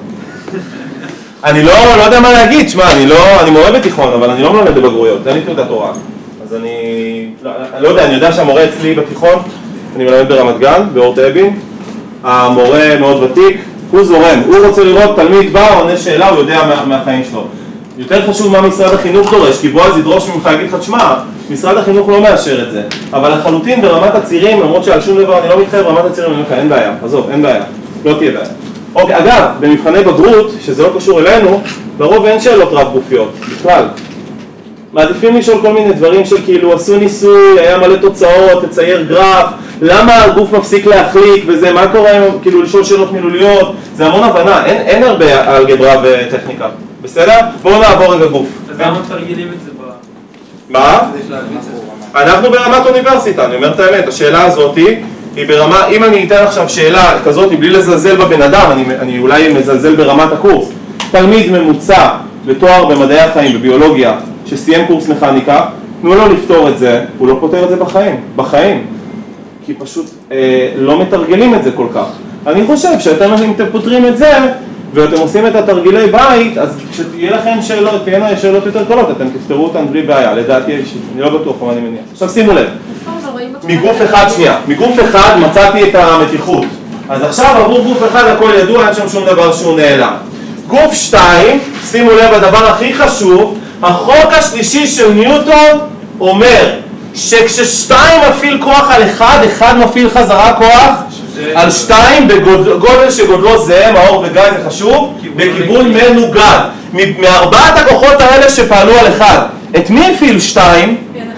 אני לא, לא יודע מה להגיד, שמע, אני לא, אני מורה בתיכון, אבל אני לא מלמד בבגרויות, אין לי תעודת הוראה. אז אני, לא, אני לא יודע, אני יודע שהמורה אצלי בתיכון, אני מלמד ברמת גן, באורט אבין, המורה מאוד ותיק, הוא זורם, הוא רוצה לראות תלמיד בא, עונה שאלה, הוא יודע מה, מהחיים שלו. יותר חשוב מה משרד החינוך דורש, כי בועז ידרוש ממך, יגיד לך, תשמע, משרד החינוך לא מאשר את זה, אבל לחלוטין ברמת הצירים, למרות שעל שום דבר אני לא מתחייב, ברמת הצירים אני אומר לך, אין בעיה, עזוב, אין בעיה, לא תהיה בעיה. אוקיי, אגב, במבחני בגרות, שזה לא קשור אלינו, לרוב אין שאלות רב גופיות, בכלל. מעדיפים לשאול כל מיני דברים של כאילו, עשו ניסוי, היה מלא תוצאות, תצייר גרף, למה הגוף מפסיק להחליק וזה, מה קורה, כאילו לשאול שאלות מילוליות, זה המון הבנה, אין, אין הרבה אלגברה וטכניקה, בסדר? בואו נעבור רגע גוף. אז למה תרגילים את זה ב... מה? כדי להבין את זה. אנחנו ברמת אוניברסיטה, אני אומר את האמת, השאלה הזאת היא ברמה, אם אני אתן עכשיו שאלה כזאת בלי לזלזל בבן אדם, אני, אני אולי מזלזל ברמת הקורס, תלמיד ממוצע בתואר במדעי החיים, בביולוגיה, שסיים קורס מכניקה, תנו לו לפתור את זה, הוא לא פותר את זה בחיים, בחיים, כי פשוט אה, לא מתרגלים את זה כל כך. אני חושב שאתם אם אתם פותרים את זה, ואתם עושים את התרגילי בית, אז כשתהיה לכם שאלות, תהיינה שאלות יותר קלות, אתם תפתרו אותן בלי בעיה, לדעתי אישית, אני לא בטוח מה אני מניח. עכשיו שימו לב, מגוף אחד שנייה, מגוף אחד מצאתי את המתיחות, אז עכשיו עבור גוף אחד הכל ידוע, אין שם שום דבר שהוא נעלם. גוף שתיים, שימו לב, הדבר הכי חשוב, החוק השלישי של ניוטון אומר שכששתיים מפעיל כוח על אחד, אחד מפעיל חזרה כוח על שתיים בגודל שגודלו זהה, מאור וגיא זה חשוב, בכיוון מנוגד. מארבעת הכוחות האלה שפעלו על אחד, את מי הפעיל שתיים?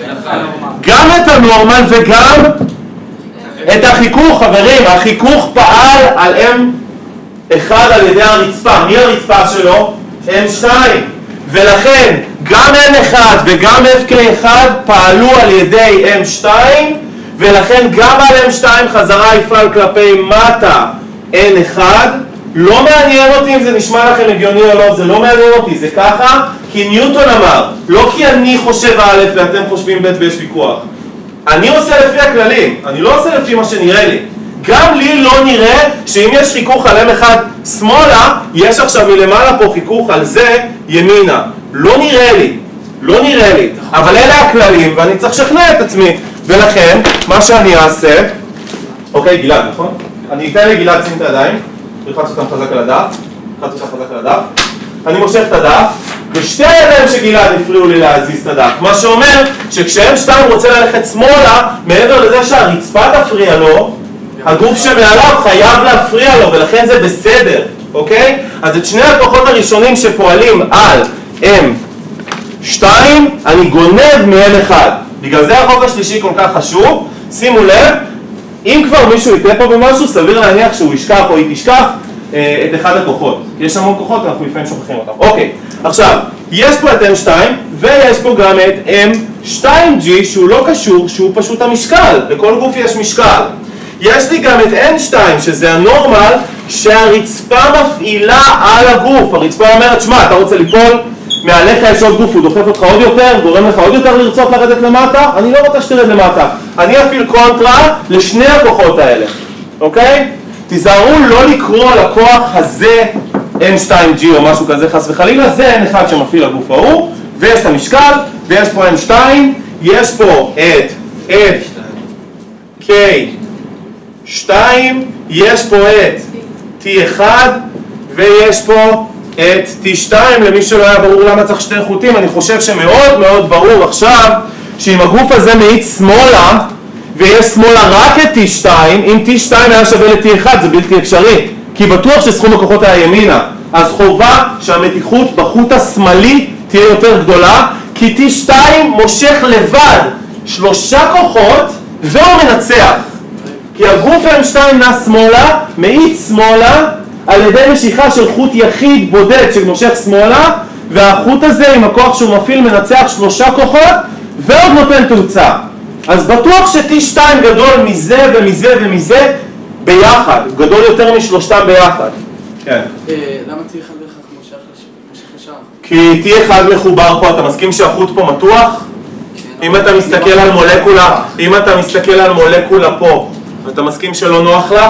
גם את הנורמל וגם את החיכוך, חברים. החיכוך פעל על אם אחד על ידי הרצפה. מי הרצפה שלו? אם שתיים. ולכן גם אם אחד וגם אף קיי אחד פעלו על ידי אם שתיים, ולכן גם על אם שתיים חזרה יפעל כלפי מטה אם אחד. לא מעניין אותי אם זה נשמע לכם הגיוני או לא, זה לא מעניין אותי, זה ככה כי ניוטון אמר, לא כי אני חושב א' ואתם חושבים ב' ויש ויכוח. אני עושה לפי הכללים, אני לא עושה לפי מה שנראה לי. גם לי לא נראה שאם יש חיכוך על אם אחד שמאלה, יש עכשיו מלמעלה פה חיכוך על זה ימינה. לא נראה לי, לא נראה לי. אבל אלה הכללים ואני צריך לשכנע את עצמי. ולכן, מה שאני אעשה, אוקיי, גלעד, נכון? אני אתן לגלעד שים את הידיים, תלחץ אותם חזק על הדף, תלחץ אותם חזק על הדף. אני מושך את הדף, ושתי הידיים שגלעד הפריעו לי להזיז את הדף. מה שאומר שכשהם שתיים רוצה ללכת שמאלה, מעבר לזה שהרצפה תפריע לו, הגוף שמעליו חייב להפריע לו, ולכן זה בסדר, אוקיי? אז את שני הכוחות הראשונים שפועלים על אם שתיים, אני גונב מ-אם אחד. בגלל זה החוק השלישי כל כך חשוב. שימו לב, אם כבר מישהו יתהיה פה במשהו, סביר להניח שהוא ישכח או היא תשכח אה, את אחד הכוחות. יש המון כוחות, אנחנו לפעמים שוכחים אותם. אוקיי, עכשיו, יש פה את אם שתיים, ויש פה גם את אם שתיים ג'י, שהוא לא קשור, שהוא פשוט המשקל. לכל גוף יש משקל. יש לי גם את אן שתיים, שזה הנורמל, שהרצפה מפעילה על הגוף. הרצפה אומרת, שמע, אתה רוצה ליפול? מעליך יש עוד גוף, הוא דוחף אותך עוד יותר, גורם לך עוד יותר לרצות לרדת למטה, אני לא רוצה שתרד למטה. אני אפעיל קונטרה לשני הכוחות האלה, אוקיי? תיזהרו לא לקרוא לכוח הזה אם שתיים ג'י או משהו כזה חס וחלילה, זה אם אחד שמפעיל הגוף ההוא, ויש את המשקל, ויש פה אם שתיים, יש פה את אף קיי שתיים, יש פה את טי אחד, ויש פה את טי שתיים, למי שלא היה ברור למה צריך שתי חוטים. אני חושב שמאוד מאוד ברור עכשיו שאם הגוף הזה מאיץ שמאלה ויש שמאלה רק את טי שתיים, אם טי שתיים היה שווה ל-טי אחד זה בלתי אפשרי, כי בטוח שסכום הכוחות היה ימינה, אז חובה שהמתיחות בחוט השמאלי תהיה יותר גדולה, כי טי שתיים מושך לבד שלושה כוחות והוא מנצח, כי הגוף אם שתיים נע שמאלה, מאיץ שמאלה על ידי משיכה של חוט יחיד בודד שמושך שמאלה, והחוט הזה עם הכוח שהוא מפעיל מנצח שלושה כוחות ועוד נותן תאוצה. אז בטוח ש-טי שתיים גדול מזה ומזה ומזה ביחד, גדול יותר משלושתם ביחד. כן. למה טי אחד בהכרח מושך לשם? כי טי אחד מחובר פה, אתה מסכים שהחוט פה מתוח? אם אתה מסתכל על מולקולה, אם אתה מסתכל על מולקולה פה, אתה מסכים שלא נוח לה?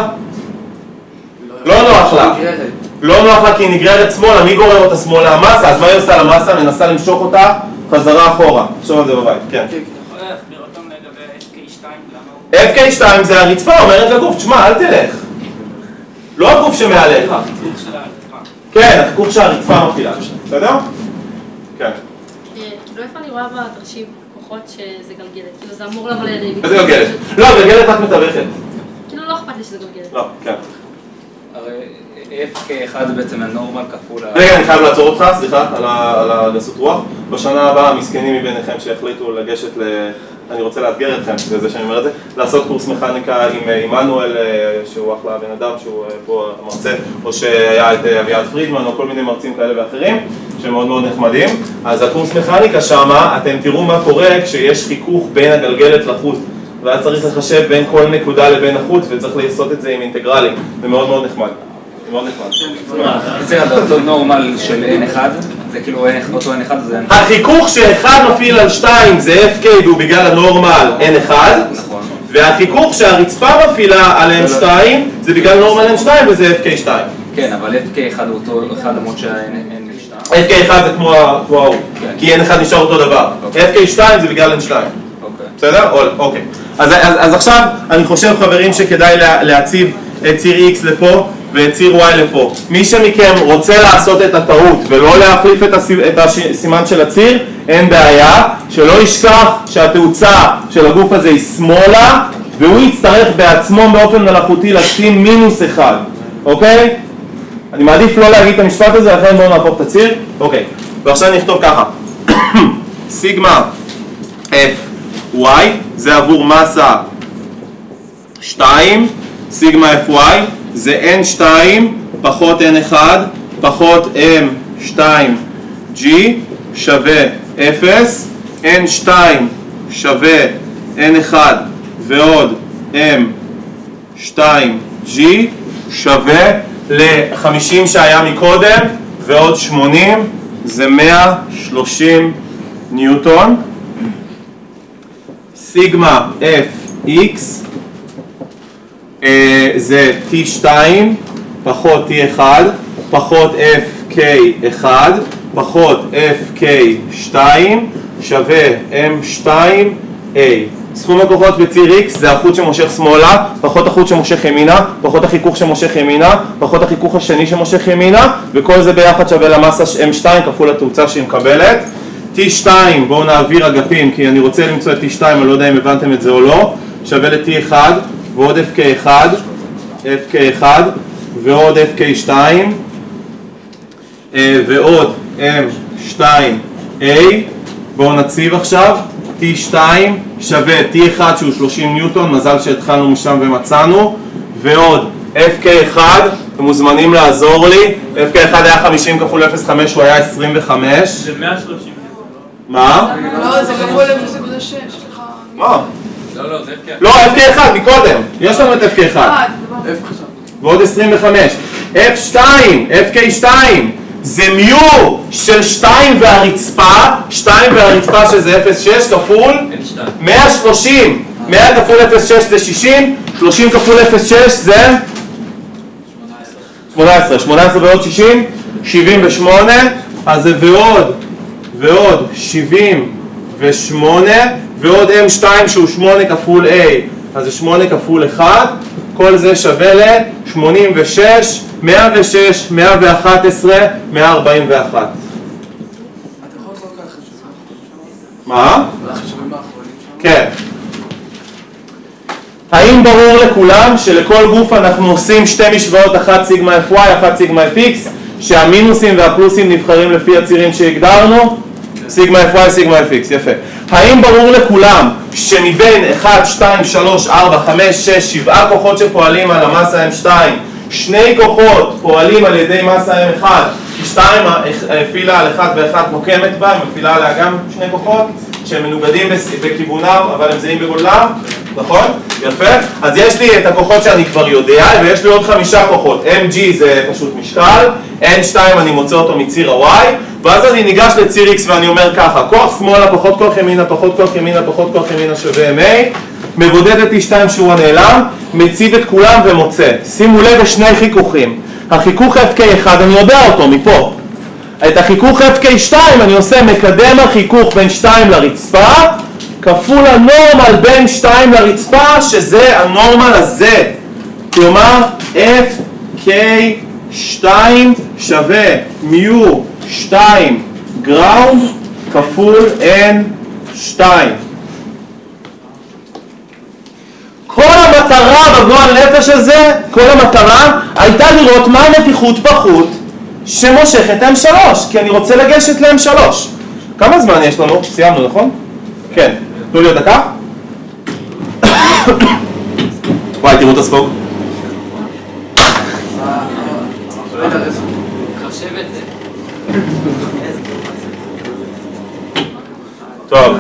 לא נוח לה. לא נוח לה כי היא נגררת שמאלה. מי גורר אותה שמאלה? המסה. אז מה היא עושה למסה? מנסה למשוך אותה חזרה אחורה. תחשוב על זה בבית. כן. אתה יכול להסביר אותם לגבי אף קיי שתיים? למה הוא... אף קיי שתיים זה הרצפה, אומרת לגוף, תשמע, אל תלך. לא הגוף שמעליך. כן, החיכוך שהרצפה מפעילה. בסדר? כן. כאילו איפה אני רואה בתרשים כוחות שזה גלגלת? כאילו זה אמור לבוא לידי... איזה גלגלת? לא, גלגלת רק מתווכת. כאילו לא אכפת לי שזה גלגלת. לא, כן. הרי אף קיי אחד זה בעצם הנורמל כפול... רגע, אני חייב לעצור אותך, סליחה, על הגסות רוח. בשנה הבאה, המסכנים מביניכם שהחליטו לגשת ל... אני רוצה לאתגר אתכם, זה זה שאני אומר את זה, לעשות קורס מכניקה עם עמנואל, שהוא אחלה בן אדם, שהוא פה המרצה, או שהיה את אביעד פרידמן, או כל מיני מרצים כאלה ואחרים, שהם מאוד מאוד נחמדים. אז הקורס מכניקה שמה, אתם תראו מה קורה כשיש חיכוך בין הגלגלת לחוט. ואז צריך לחשב בין כל נקודה לבין החוט, וצריך לעשות את זה עם אינטגרלים. זה מאוד מאוד נחמד. מאוד נחמד. זה אותו נורמל של אן אחד? זה כאילו אותו אן אחד זה... החיכוך שאחד מפעיל על שתיים זה אף קיי והוא בגלל הנורמל אן אחד. נכון. והחיכוך שהרצפה מפעילה על אם שתיים זה בגלל נורמל אן שתיים וזה אף קיי שתיים. כן, אבל אף קיי אחד הוא אותו אחד למרות שה-אן שתיים. אף קיי אחד זה כמו ההוא. כי אן אחד נשאר אותו דבר. אף קיי שתיים זה בגלל אן שתיים. בסדר? אוקיי. אז עכשיו אני חושב חברים שכדאי להציב את ציר X לפה ואת ציר Y לפה. מי שמכם רוצה לעשות את הטעות ולא להחליף את הסימן של הציר, אין בעיה. שלא ישכח שהתאוצה של הגוף הזה היא שמאלה והוא יצטרך בעצמו באופן מלאכותי לשים מינוס אחד, אוקיי? אני מעדיף לא להגיד את המשפט הזה, לכן בואו נהפוך את הציר, אוקיי. ועכשיו נכתוב ככה, סיגמה F Y זה עבור מסה שתיים, סיגמה F Y זה N שתיים פחות N אחד פחות M שתיים G שווה אפס, N שתיים שווה N אחד ועוד M שתיים G שווה ל-חמישים שהיה מקודם ועוד שמונים זה מאה ושלושים ניוטון. סיגמה F(X) אה, זה T שתיים פחות T אחד פחות F K אחד פחות F K שתיים שווה M שתיים A. סכום הכוחות בציר X זה החוט שמושך שמאלה, פחות החוט שמושך ימינה, פחות החיכוך שמושך ימינה, פחות החיכוך השני שמושך ימינה, וכל זה ביחד שווה למסה M שתיים כפול התאוצה שהיא מקבלת. T שתיים, בואו נעביר אגפים כי אני רוצה למצוא את T שתיים, אני לא יודע אם הבנתם את זה או לא, שווה ל-T אחד ועוד F K אחד, F K אחד ועוד F K שתיים ועוד M שתיים A. בואו נציב עכשיו T שתיים שווה T אחד שהוא שלושים ניוטון, מזל שהתחלנו משם ומצאנו, ועוד F K אחד, אתם מוזמנים לעזור לי, F K אחד היה חמישים כפול אפס נקודה חמש, הוא היה עשרים וחמש. זה מאה ושלושים. מה? לא, זה כפול אפס נקודה שש, סליחה. מה? לא, לא, זה F K אחד. לא, F K אחד מקודם, יש לנו את F K אחד. ועוד עשרים וחמש. F שתיים, F K שתיים, זה מיו של שתיים והרצפה, שתיים והרצפה שזה אפס נקודה שש כפול מאה ושלושים, מאה כפול אפס נקודה שש זה שישים, שלושים כפול אפס נקודה שש זה שמונה עשרה, שמונה עשרה ועוד שישים, שבעים ושמונה, אז זה ועוד, ועוד שבעים ושמונה, ועוד M שתיים שהוא שמונה כפול A, אז זה שמונה כפול אחד, כל זה שווה ל-שמונים ושש, מאה ושש, מאה ואחת עשרה, מאה ארבעים ואחת. אתה יכול לזרוק על החישובים? מה? על החישובים האחרונים שם? כן. האם ברור לכולם שלכל גוף אנחנו עושים שתי משוואות, אחת סיגמה F Y, אחת סיגמה F X, שהמינוסים והפלוסים נבחרים לפי הצירים שהגדרנו? סיגמה F Y, סיגמה F X, יפה. האם ברור לכולם שמבין אחת, שתיים, שלוש, ארבע, חמש, שש, שבעה כוחות שפועלים על המסה M שתיים, שני כוחות פועלים על ידי מסה M אחד, כי שתיים הפעילה על אחד ואחת נוקמת בה, מפעילה עליה גם שני כוחות שהם מנוגדים בכיוונם אבל הם זהים בגודלם, נכון? יפה. אז יש לי את הכוחות שאני כבר יודע ויש לי עוד חמישה כוחות. M G זה פשוט משקל, N שתיים אני מוצא אותו מציר ה-Y, ואז אני ניגש לציר X ואני אומר ככה, כוח שמאלה פחות כוח ימינה פחות כוח ימינה פחות כוח ימינה שווה M A, מבודד את T שתיים שהוא הנעלם, מציב את כולם ומוצא. שימו לב לשני חיכוכים. החיכוך F K אחד אני יודע אותו מפה. את החיכוך F K שתיים אני עושה מקדם החיכוך בין שתיים לרצפה כפול הנורמל בין שתיים לרצפה שזה הנורמל הזה. כלומר F K שתיים שווה מיו שתיים גראונד כפול N שתיים. כל המטרה בגועל נפש הזה, כל המטרה הייתה לראות מה המתיחות בחוט שמושכת M שלוש, כי אני רוצה לגשת ל-M שלוש. כמה זמן יש לנו? סיימנו, נכון? כן. תנו לי עוד דקה. וואי, תראו את הספוג. טוב.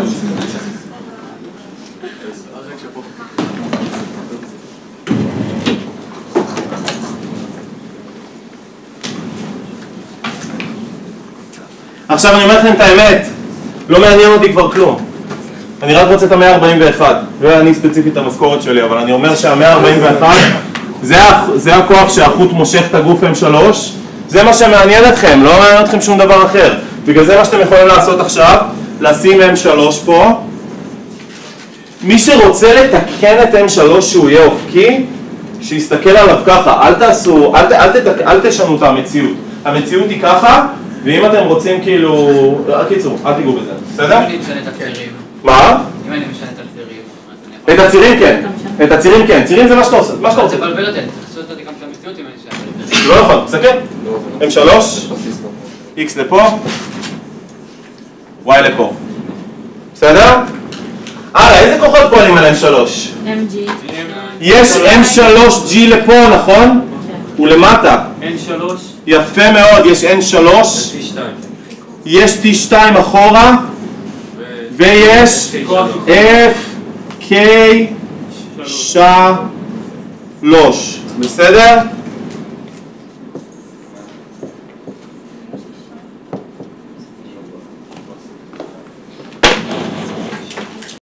עכשיו אני אומר לכם את האמת, לא מעניין אותי כבר כלום. אני רק רוצה את ה-מאה ארבעים ואחת, ואני ספציפית המשכורת שלי, אבל אני אומר שה-מאה ארבעים ואחת זה, זה הכוח שהחוט מושך את הגוף M שלוש, זה מה שמעניין אתכם, לא מעניין אתכם שום דבר אחר. בגלל זה מה שאתם יכולים לעשות עכשיו, לשים M שלוש פה. מי שרוצה לתקן את M שלוש שהוא יהיה אופקי, שיסתכל עליו ככה, אל תעשו, אל, אל, אל, אל תשנו את המציאות. המציאות היא ככה, ואם אתם רוצים כאילו... קיצור, אל תיגעו בזה, בסדר? אם אני משנה את הצירים. מה? אם אני משנה את הצירים. את הצירים כן. את הצירים כן, צירים זה מה שאתה עושה, מה שאתה רוצה. זה בלבל אותי, תחסו את הדגם של המציאות אם אני שם. לא נכון, תסתכל. אם שלוש, X לפה, Y לפה. בסדר? הלאה, איזה כוחות פועלים על אם שלוש? אם ג'י. יש אם שלוש ג'י לפה, נכון? ולמטה. אין שלוש. יפה מאוד, יש אם שלוש. יש טי שתיים אחורה. ויש F, K, שלוש. בסדר?